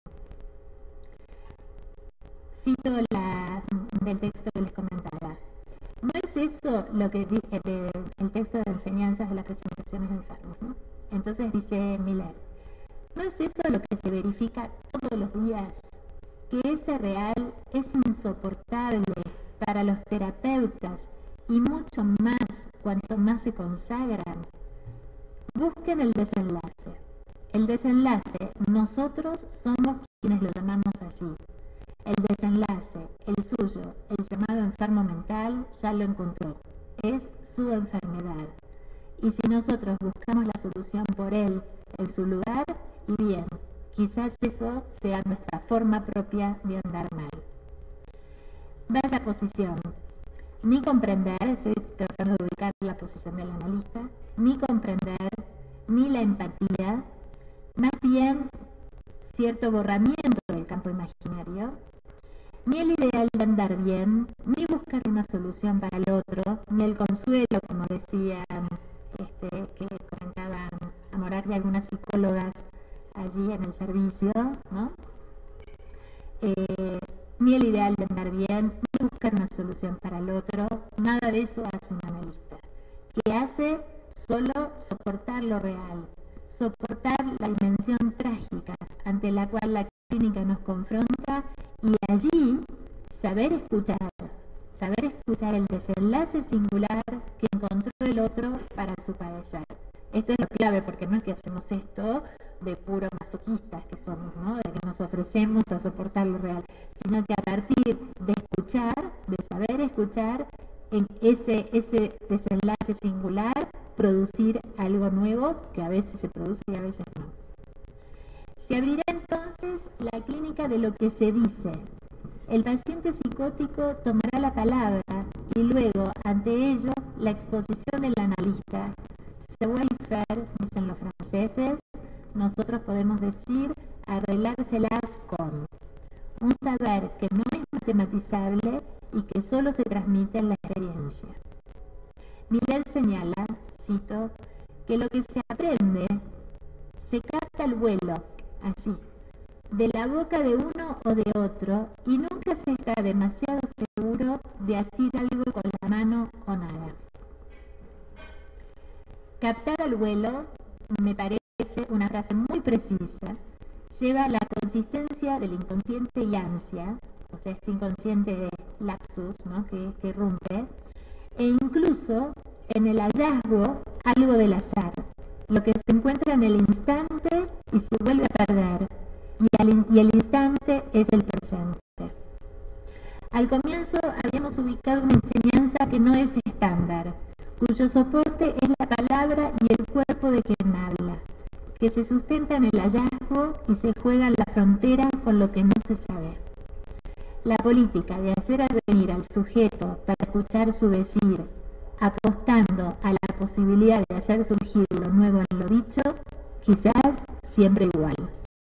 Cito del texto que les comentaba. ¿No es eso lo que dice el texto de enseñanzas de las presentaciones de enfermos, ¿no? Entonces dice Miller, ¿no es eso lo que se verifica todos los días? Que ese real es insoportable para los terapeutas y mucho más cuanto más se consagran. Busquen el desenlace. El desenlace, nosotros somos quienes lo llamamos así. El desenlace, el suyo, el llamado enfermo mental, ya lo encontró. Es su enfermedad. Y si nosotros buscamos la solución por él, en su lugar, y bien, quizás eso sea nuestra forma propia de andar mal. Vaya posición. Ni comprender, estoy tratando de ubicar la posición del analista, ni comprender, ni la empatía, más bien cierto borramiento del campo imaginario, ni el ideal de andar bien, ni buscar una solución para el otro, ni el consuelo, como decían, que comentaban Amorak de algunas psicólogas allí en el servicio, ¿no? Ni el ideal de andar bien, ni buscar una solución para el otro, nada de eso hace un analista, que hace solo soportar lo real, soportar la dimensión trágica ante la cual la clínica nos confronta y allí saber escuchar el desenlace singular que encontró el otro para su padecer. Esto es lo clave, porque no es que hacemos esto de puro masoquistas que somos, ¿no?, de que nos ofrecemos a soportar lo real, sino que a partir de escuchar, de saber escuchar, en ese desenlace singular, producir algo nuevo que a veces se produce y a veces no. Se abrirá entonces la clínica de lo que se dice, el paciente psicótico tomará la palabra y luego, ante ello, la exposición del analista. Savoir faire, dicen los franceses, nosotros podemos decir arreglárselas con un saber que no es matematizable y que solo se transmite en la experiencia. Miller señala, cito, que lo que se aprende se capta al vuelo, así, de la boca de uno o de otro, y nunca se está demasiado seguro de hacer algo con la mano o nada. Captar al vuelo me parece una frase muy precisa, lleva la consistencia del inconsciente y ansia, o sea, este inconsciente lapsus, ¿no? que rompe, e incluso en el hallazgo algo del azar, lo que se encuentra en el instante y se vuelve a perder, y el instante es el presente. Al comienzo habíamos ubicado una enseñanza que no es estándar, cuyo soporte es la palabra y el cuerpo de quien habla, que se sustenta en el hallazgo y se juega en la frontera con lo que no se sabe. La política de hacer advenir al sujeto para escuchar su decir, apostando a la posibilidad de hacer surgir lo nuevo en lo dicho, quizás siempre igual.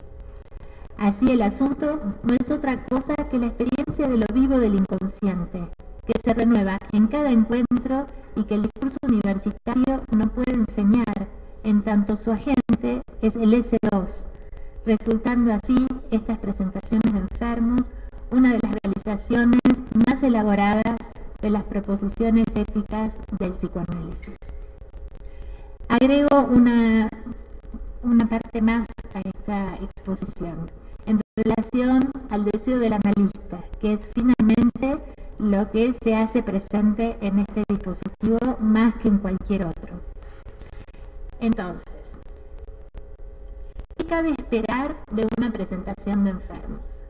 Así el asunto no es otra cosa que la experiencia de lo vivo del inconsciente, que se renueva en cada encuentro y que el discurso universitario no puede enseñar, en tanto su agente es el S2, resultando así estas presentaciones de enfermos una de las realizaciones más elaboradas de las proposiciones éticas del psicoanálisis. Agrego una parte más a esta exposición, en relación al deseo del analista, que es finalmente lo que se hace presente en este dispositivo más que en cualquier otro. Entonces, ¿qué cabe esperar de una presentación de enfermos?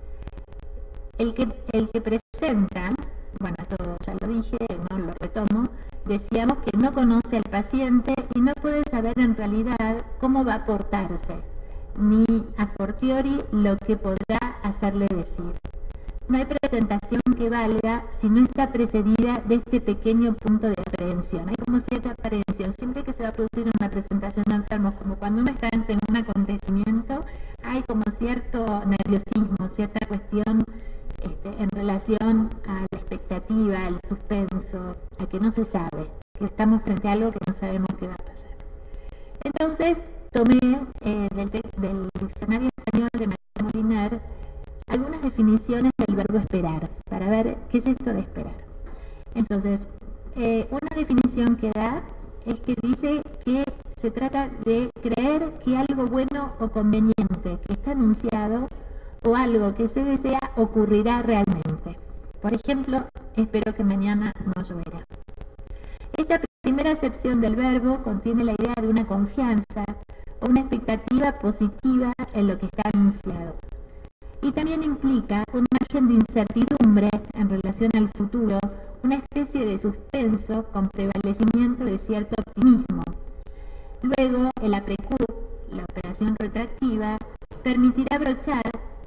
El que presenta, bueno, esto ya lo dije, no lo retomo, decíamos que no conoce al paciente y no puede saber en realidad cómo va a portarse, ni a fortiori lo que podrá hacerle decir. No hay presentación que valga si no está precedida de este pequeño punto de aprehensión. Hay como cierta aprehensión. Siempre que se va a producir una presentación de enfermos, como cuando uno está ante un acontecimiento, hay como cierto nerviosismo, cierta cuestión en relación a la expectativa, al suspenso, a que no se sabe, que estamos frente a algo que no sabemos qué va a pasar. Entonces, tomé del diccionario español de María Moliner algunas definiciones del verbo esperar, para ver qué es esto de esperar. Entonces, una definición que da es que dice que se trata de creer que algo bueno o conveniente que está anunciado o algo que se desea ocurrirá realmente. Por ejemplo, espero que mañana no llueva. Esta primera acepción del verbo contiene la idea de una confianza o una expectativa positiva en lo que está anunciado. Y también implica un margen de incertidumbre en relación al futuro, una especie de suspenso con prevalecimiento de cierto optimismo. Luego, el APQ, la operación retractiva, permitirá abrochar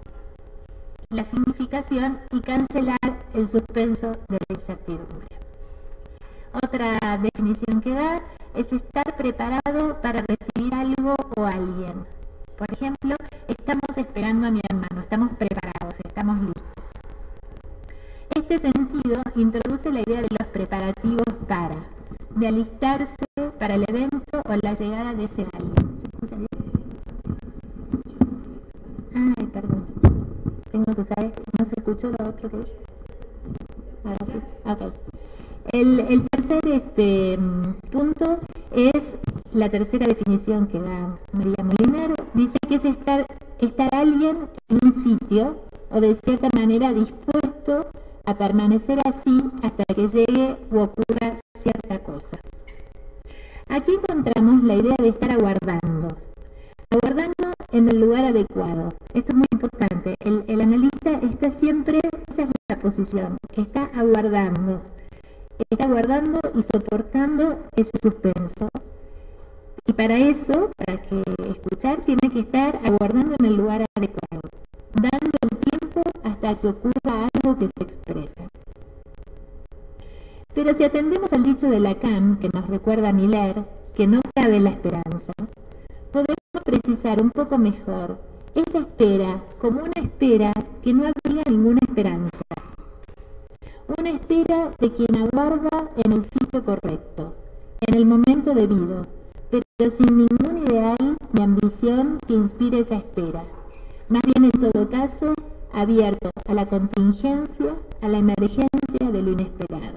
la significación y cancelar el suspenso de la incertidumbre. Otra definición que da es estar preparado para recibir algo o alguien. Por ejemplo, estamos esperando a mi hermano, estamos preparados, estamos listos. Este sentido introduce la idea de los preparativos de alistarse para el evento o la llegada de ese alguien. ¿Se escucha bien? Ay, perdón. Tengo que usar esto. ¿No se escuchó lo otro que dije? Ahora sí. Ok. El tercer punto es la tercera definición que da María Moliner. Dice que es estar alguien en un sitio o de cierta manera dispuesto a permanecer así hasta que llegue u ocurra cierta cosa. Aquí encontramos la idea de estar aguardando en el lugar adecuado. Esto es muy importante. El analista está siempre, esa es la posición, está aguardando y soportando ese suspenso. Y para eso, para que escuchar, tiene que estar aguardando en el lugar adecuado, dando el tiempo hasta hasta que ocurra algo que se expresa. Pero si atendemos al dicho de Lacan, que nos recuerda a Miller, que no cabe la esperanza, podemos precisar un poco mejor esta espera como una espera que no abriga ninguna esperanza. Una espera de quien aguarda en el sitio correcto, en el momento debido, pero sin ningún ideal ni ambición que inspire esa espera. Más bien, en todo caso, abierto a la contingencia, a la emergencia de lo inesperado.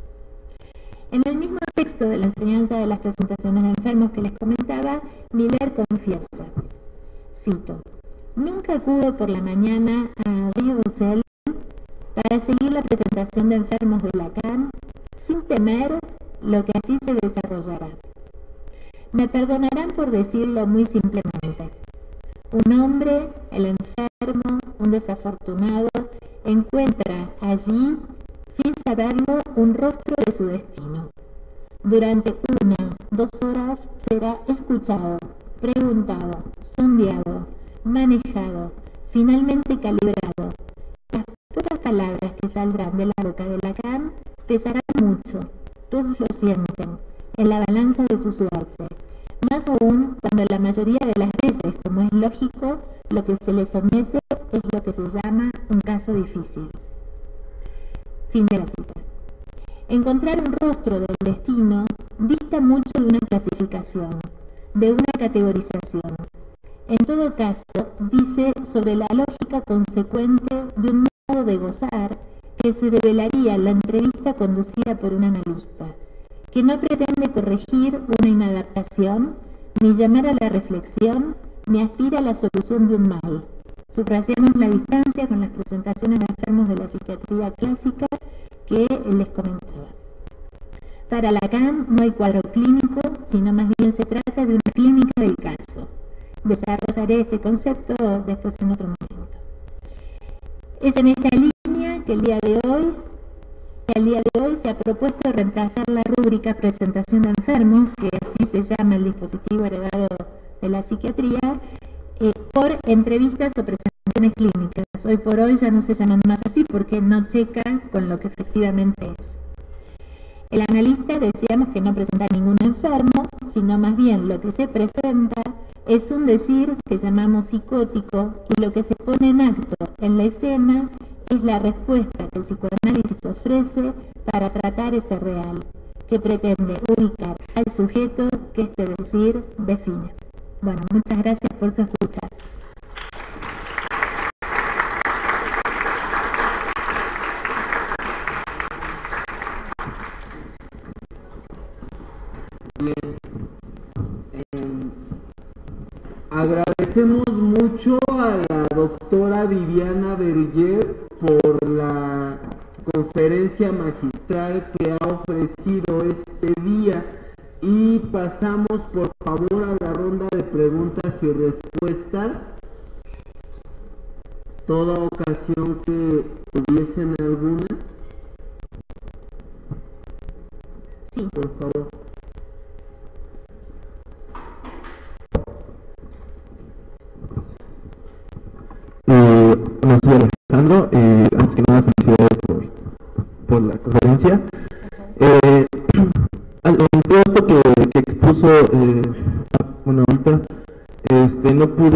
En el mismo texto de la enseñanza de las presentaciones de enfermos que les comentaba, Miller confiesa, cito, «Nunca acudo por la mañana a Rieussel para seguir la presentación de enfermos de Lacan sin temer lo que allí se desarrollará. Me perdonarán por decirlo muy simplemente. Un hombre, el enfermo, un desafortunado, encuentra allí, sin saberlo, un rostro de su destino. Durante 1, 2 horas será escuchado, preguntado, sondeado, manejado, finalmente calibrado. Las pocas palabras que saldrán de la boca de Lacan pesarán mucho, todos lo sienten, en la balanza de su suerte. Más aún cuando la mayoría de las veces, como es lógico, lo que se le somete es lo que se llama un caso difícil». Fin de la cita. Encontrar un rostro del destino dista mucho de una clasificación, de una categorización. En todo caso, dice sobre la lógica consecuente de un modo de gozar que se develaría en la entrevista conducida por un analista, que no pretende corregir una inadaptación, ni llamar a la reflexión, ni aspira a la solución de un mal. Subrayamos la distancia con las presentaciones de enfermos de la psiquiatría clásica que les comentaba. Para Lacan no hay cuadro clínico, sino más bien se trata de una clínica del caso. Desarrollaré este concepto después en otro momento. Es en esta línea que el día de hoy se ha propuesto reemplazar la rúbrica presentación de enfermos, que así se llama el dispositivo heredado de la psiquiatría, por entrevistas o presentaciones clínicas. Hoy por hoy ya no se llaman más así porque no checan con lo que efectivamente es. El analista, decíamos que no presenta ningún enfermo, sino más bien lo que se presenta es un decir que llamamos psicótico, y lo que se pone en acto en la escena es la respuesta que el psicoanálisis ofrece para tratar ese real, que pretende ubicar al sujeto que este decir define. Bueno, muchas gracias por su escucha. Bien. Agradecemos mucho a la doctora Viviana Berger por la conferencia magistral que ha ofrecido este día, y pasamos por favor a la ronda de preguntas y respuestas. Toda ocasión que tuviesen alguna. Sí, por favor. Hola, soy Alejandro. Antes que nada, felicidades por la conferencia. En todo esto que expuso, bueno, ahorita, no pude,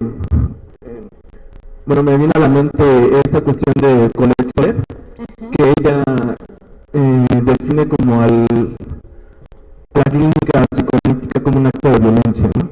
bueno, me vino a la mente esta cuestión de Colette Serra, que ella define como la clínica psicoanalítica como un acto de violencia, ¿no?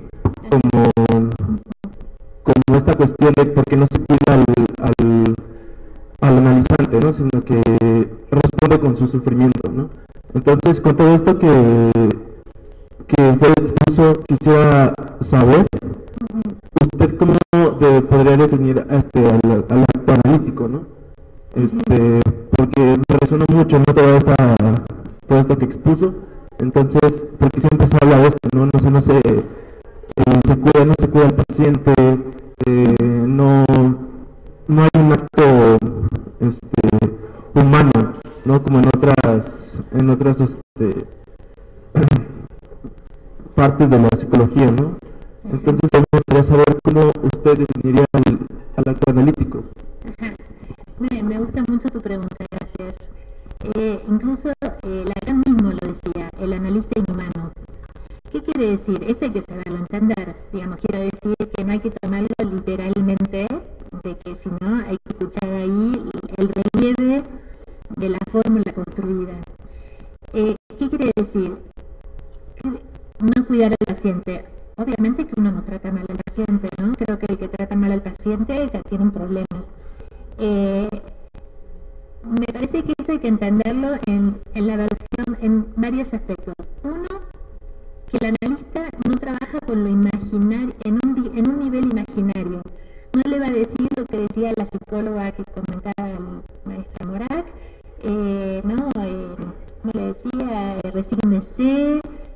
Como esta cuestión de por qué no se cuida al analizante, ¿no? Sino que responde con su sufrimiento, ¿no? Entonces, con todo esto que usted expuso, quisiera saber, ¿usted cómo podría definir al acto analítico, ¿no? Porque me resonó mucho, ¿no? Todo esto que expuso. Entonces, porque siempre se habla de esto, ¿no? No se cuida al paciente, no hay un acto humano, ¿no? Como en otras partes de la psicología, ¿no? Entonces me gustaría saber cómo usted definiría al acto analítico. Me gusta mucho tu pregunta, gracias. Incluso Lacan mismo lo decía, el analista inhumano. ¿Qué quiere decir? Esto hay que saberlo entender. Digamos, quiero decir que no hay que tomarlo literalmente, de que si no hay que escuchar ahí el relieve de la fórmula construida. ¿Qué quiere decir? No cuidar al paciente. Obviamente que uno no trata mal al paciente, ¿no? Creo que el que trata mal al paciente ya tiene un problema. Me parece que esto hay que entenderlo en la versión, en varios aspectos. Uno, que el analista no trabaja con lo imaginario, en un nivel imaginario. No le va a decir lo que decía la psicóloga que comentaba el maestro Morak, como le decía, resígnese,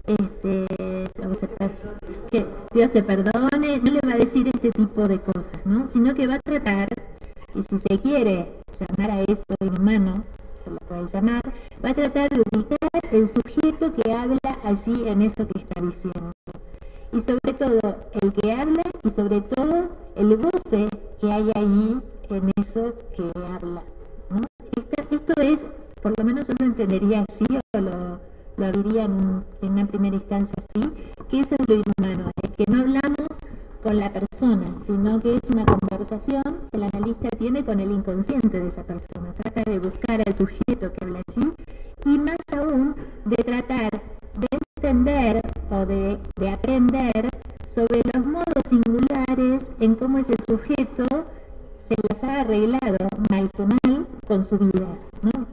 que Dios te perdone, no le va a decir este tipo de cosas, ¿no? Sino que va a tratar, y si se quiere llamar a eso inhumano, se lo puede llamar, va a tratar de ubicar el sujeto que habla allí en eso que está diciendo. Y sobre todo el que habla y sobre todo el goce que hay ahí en eso que habla, ¿no? Esto es, por lo menos yo lo entendería así, o lo diría en una primera instancia así, que eso es lo inhumano, es que no hablamos con la persona, sino que es una conversación que el analista tiene con el inconsciente de esa persona. Trata de buscar al sujeto que habla allí y más aún de tratar de entender o de aprender sobre los modos singulares en cómo ese sujeto se las ha arreglado mal que mal con su vida, ¿no?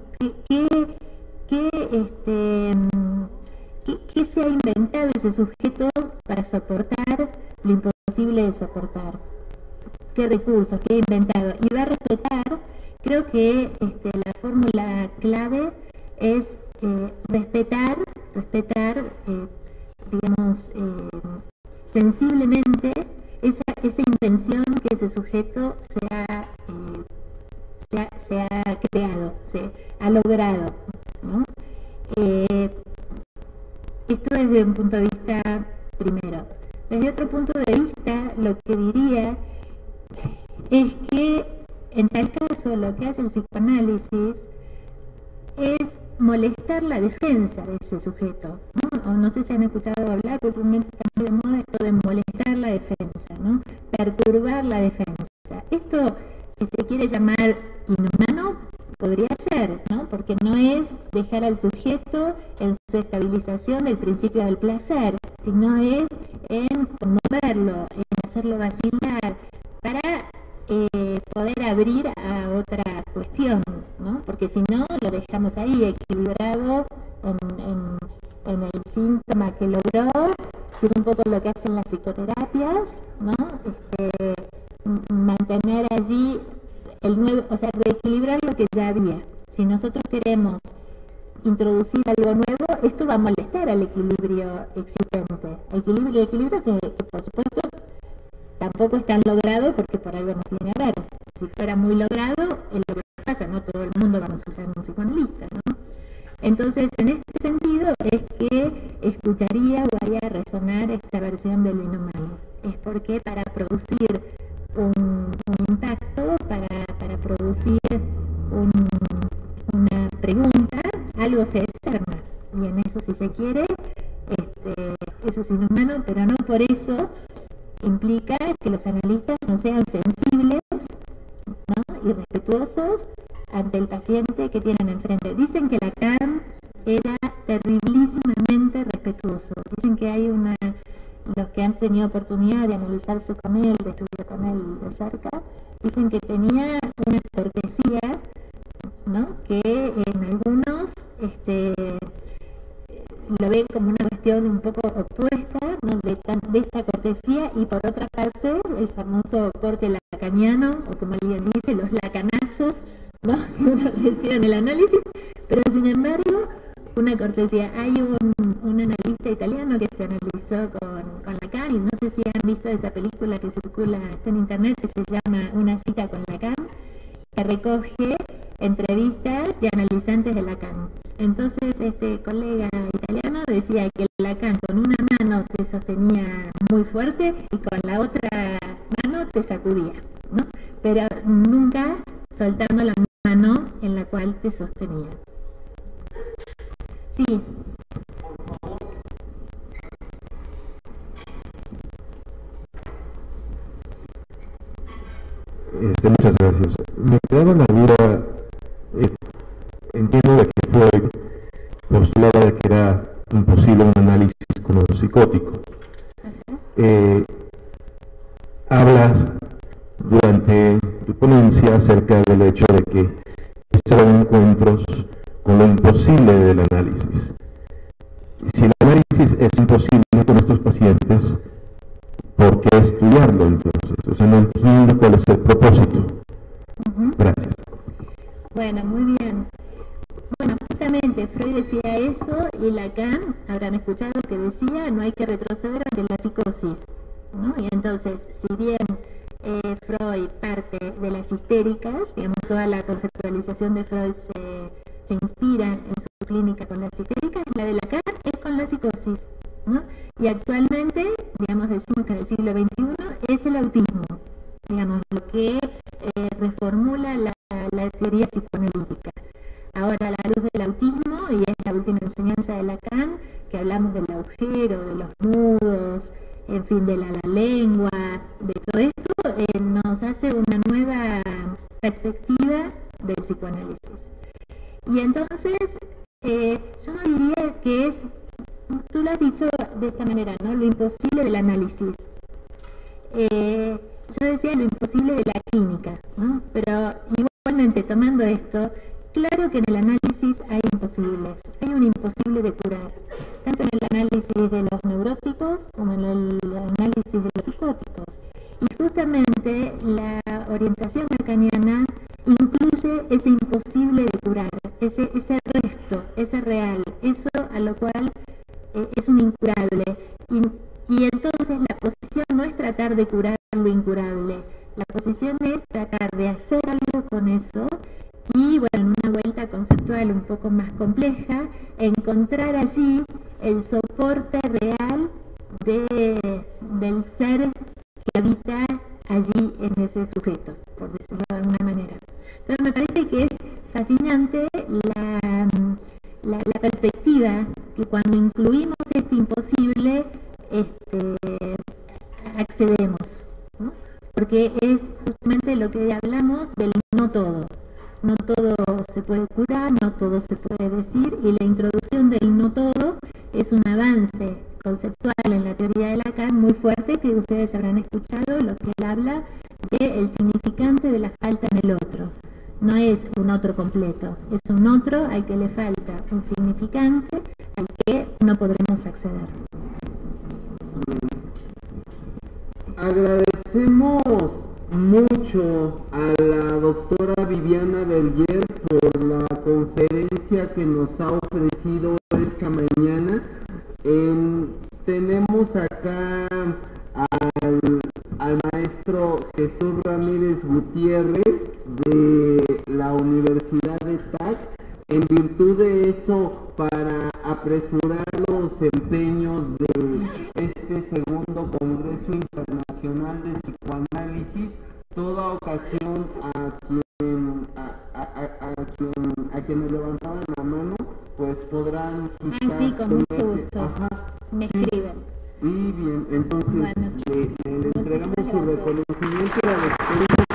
¿Qué se ha inventado ese sujeto para soportar lo imposible de soportar? ¿Qué recursos, qué ha inventado? Y va a respetar, creo que la fórmula clave es respetar, digamos, sensiblemente esa invención que ese sujeto se ha creado, se ha logrado, ¿no? Esto desde un punto de vista primero. Desde otro punto de vista, lo que diría es que en tal caso lo que hace el psicoanálisis es molestar la defensa de ese sujeto, ¿no? O no sé si han escuchado hablar, pero últimamente está muy de moda esto de molestar la defensa, ¿no? Perturbar la defensa. Esto, si se quiere llamar inhumano, podría ser, ¿no? Porque no es dejar al sujeto en su estabilización del principio del placer, sino es en conmoverlo, en hacerlo vacilar, para poder abrir a otra cuestión, ¿no? Porque si no, lo dejamos ahí equilibrado en el síntoma que logró, que es un poco lo que hacen las psicoterapias, ¿no? Mantener allí el nuevo, o sea, reequilibrar lo que ya había. Si nosotros queremos introducir algo nuevo, esto va a molestar al equilibrio existente. El equilibrio que por supuesto tampoco es tan logrado porque por algo no tiene a ver. Si fuera muy logrado, es lo que pasa, no todo el mundo va a consultar a un psicoanalista, ¿no? Entonces, en este sentido, es que escucharía o haría resonar esta versión de lo inhumano. Es porque para producir un impacto, para producir una pregunta, algo se desarma. Y en eso, si se quiere, eso es inhumano, pero no por eso implica que los analistas no sean sensibles, ¿no? Y respetuosos ante el paciente que tienen enfrente. Dicen que Lacan era terriblísimamente respetuoso. Dicen que los que han tenido oportunidad de analizarse con él, de estudiar con él de cerca, dicen que tenía una cortesía, ¿no? Que en algunos lo ven como una cuestión un poco opuesta, ¿no? de esta cortesía, y por otra parte el famoso corte lacaniano, o como alguien dice, los lacanazos, ¿no? Que uno recibe en el análisis, pero sin embargo una cortesía. Hay un analista italiano que se analizó con Lacan, y no sé si han visto esa película que circula, está en internet, que se llama Una cita con Lacan, que recoge entrevistas de analizantes de Lacan. Entonces este colega italiano decía que Lacan con una mano te sostenía muy fuerte y con la otra mano te sacudía, ¿no? Pero nunca soltando la mano en la cual te sostenía. Sí. Muchas gracias. Me quedaba la duda, entiendo de que Freud postulaba de que era imposible un análisis con los psicóticos. Hablas durante tu ponencia acerca del hecho de que estos eran encuentros con lo imposible del análisis. Si el análisis es imposible con estos pacientes, ¿por qué estudiarlo entonces? O sea, no entiendo cuál es el propósito. Gracias. Bueno, muy bien. Bueno, justamente Freud decía eso y Lacan, habrán escuchado que decía, no hay que retroceder ante la psicosis, ¿no? Y entonces, si bien Freud parte de las histéricas, digamos, toda la conceptualización de Freud se inspira en su clínica con las histéricas, la de Lacan es con la psicosis, ¿no? Y actualmente, digamos, decimos que en el siglo XXI es el autismo, digamos, lo que reformula la teoría psicoanalítica. Ahora, a la luz del autismo, y es la última enseñanza de Lacan, que hablamos del agujero, de los nudos, en fin, de la lengua, de todo esto, nos hace una nueva perspectiva del psicoanálisis. Y entonces, yo no diría que es, tú lo has dicho de esta manera, ¿no? Lo imposible del análisis. Yo decía lo imposible de la clínica, ¿no? Pero igualmente, tomando esto, claro que en el análisis hay imposibles, hay un imposible de curar, tanto en el análisis de los neuróticos como en el análisis de los psicóticos. Y justamente la orientación lacaniana incluye ese imposible de curar, ese resto, ese real, eso a lo cual es un incurable. Y entonces la posición no es tratar de curar lo incurable, la posición es tratar de hacer algo con eso. Y bueno, en una vuelta conceptual un poco más compleja, encontrar allí el soporte real del ser que habita allí en ese sujeto, por decirlo de alguna manera. Entonces me parece que es fascinante la perspectiva que cuando incluimos este imposible, accedemos, ¿no? Porque es justamente lo que hablamos del no todo. No todo se puede curar, no todo se puede decir, y la introducción del no todo es un avance conceptual en la teoría de Lacan muy fuerte, que ustedes habrán escuchado lo que él habla del significante de la falta en el otro. No es un otro completo, es un otro al que le falta un significante al que no podremos acceder. Agradecemos mucho a la doctora Viviana Berger por la conferencia que nos ha ofrecido esta mañana. Tenemos acá al maestro Jesús Ramírez Gutiérrez de la Universidad de TAC. En virtud de eso, para apresurar los empeños de este segundo Congreso Internacional de Psicoanálisis, toda ocasión a quienes levantaban la mano, pues podrán... sí, con mucho gusto. Me escriben. Y bien, entonces bueno, le entregamos su reconocimiento y la despedida.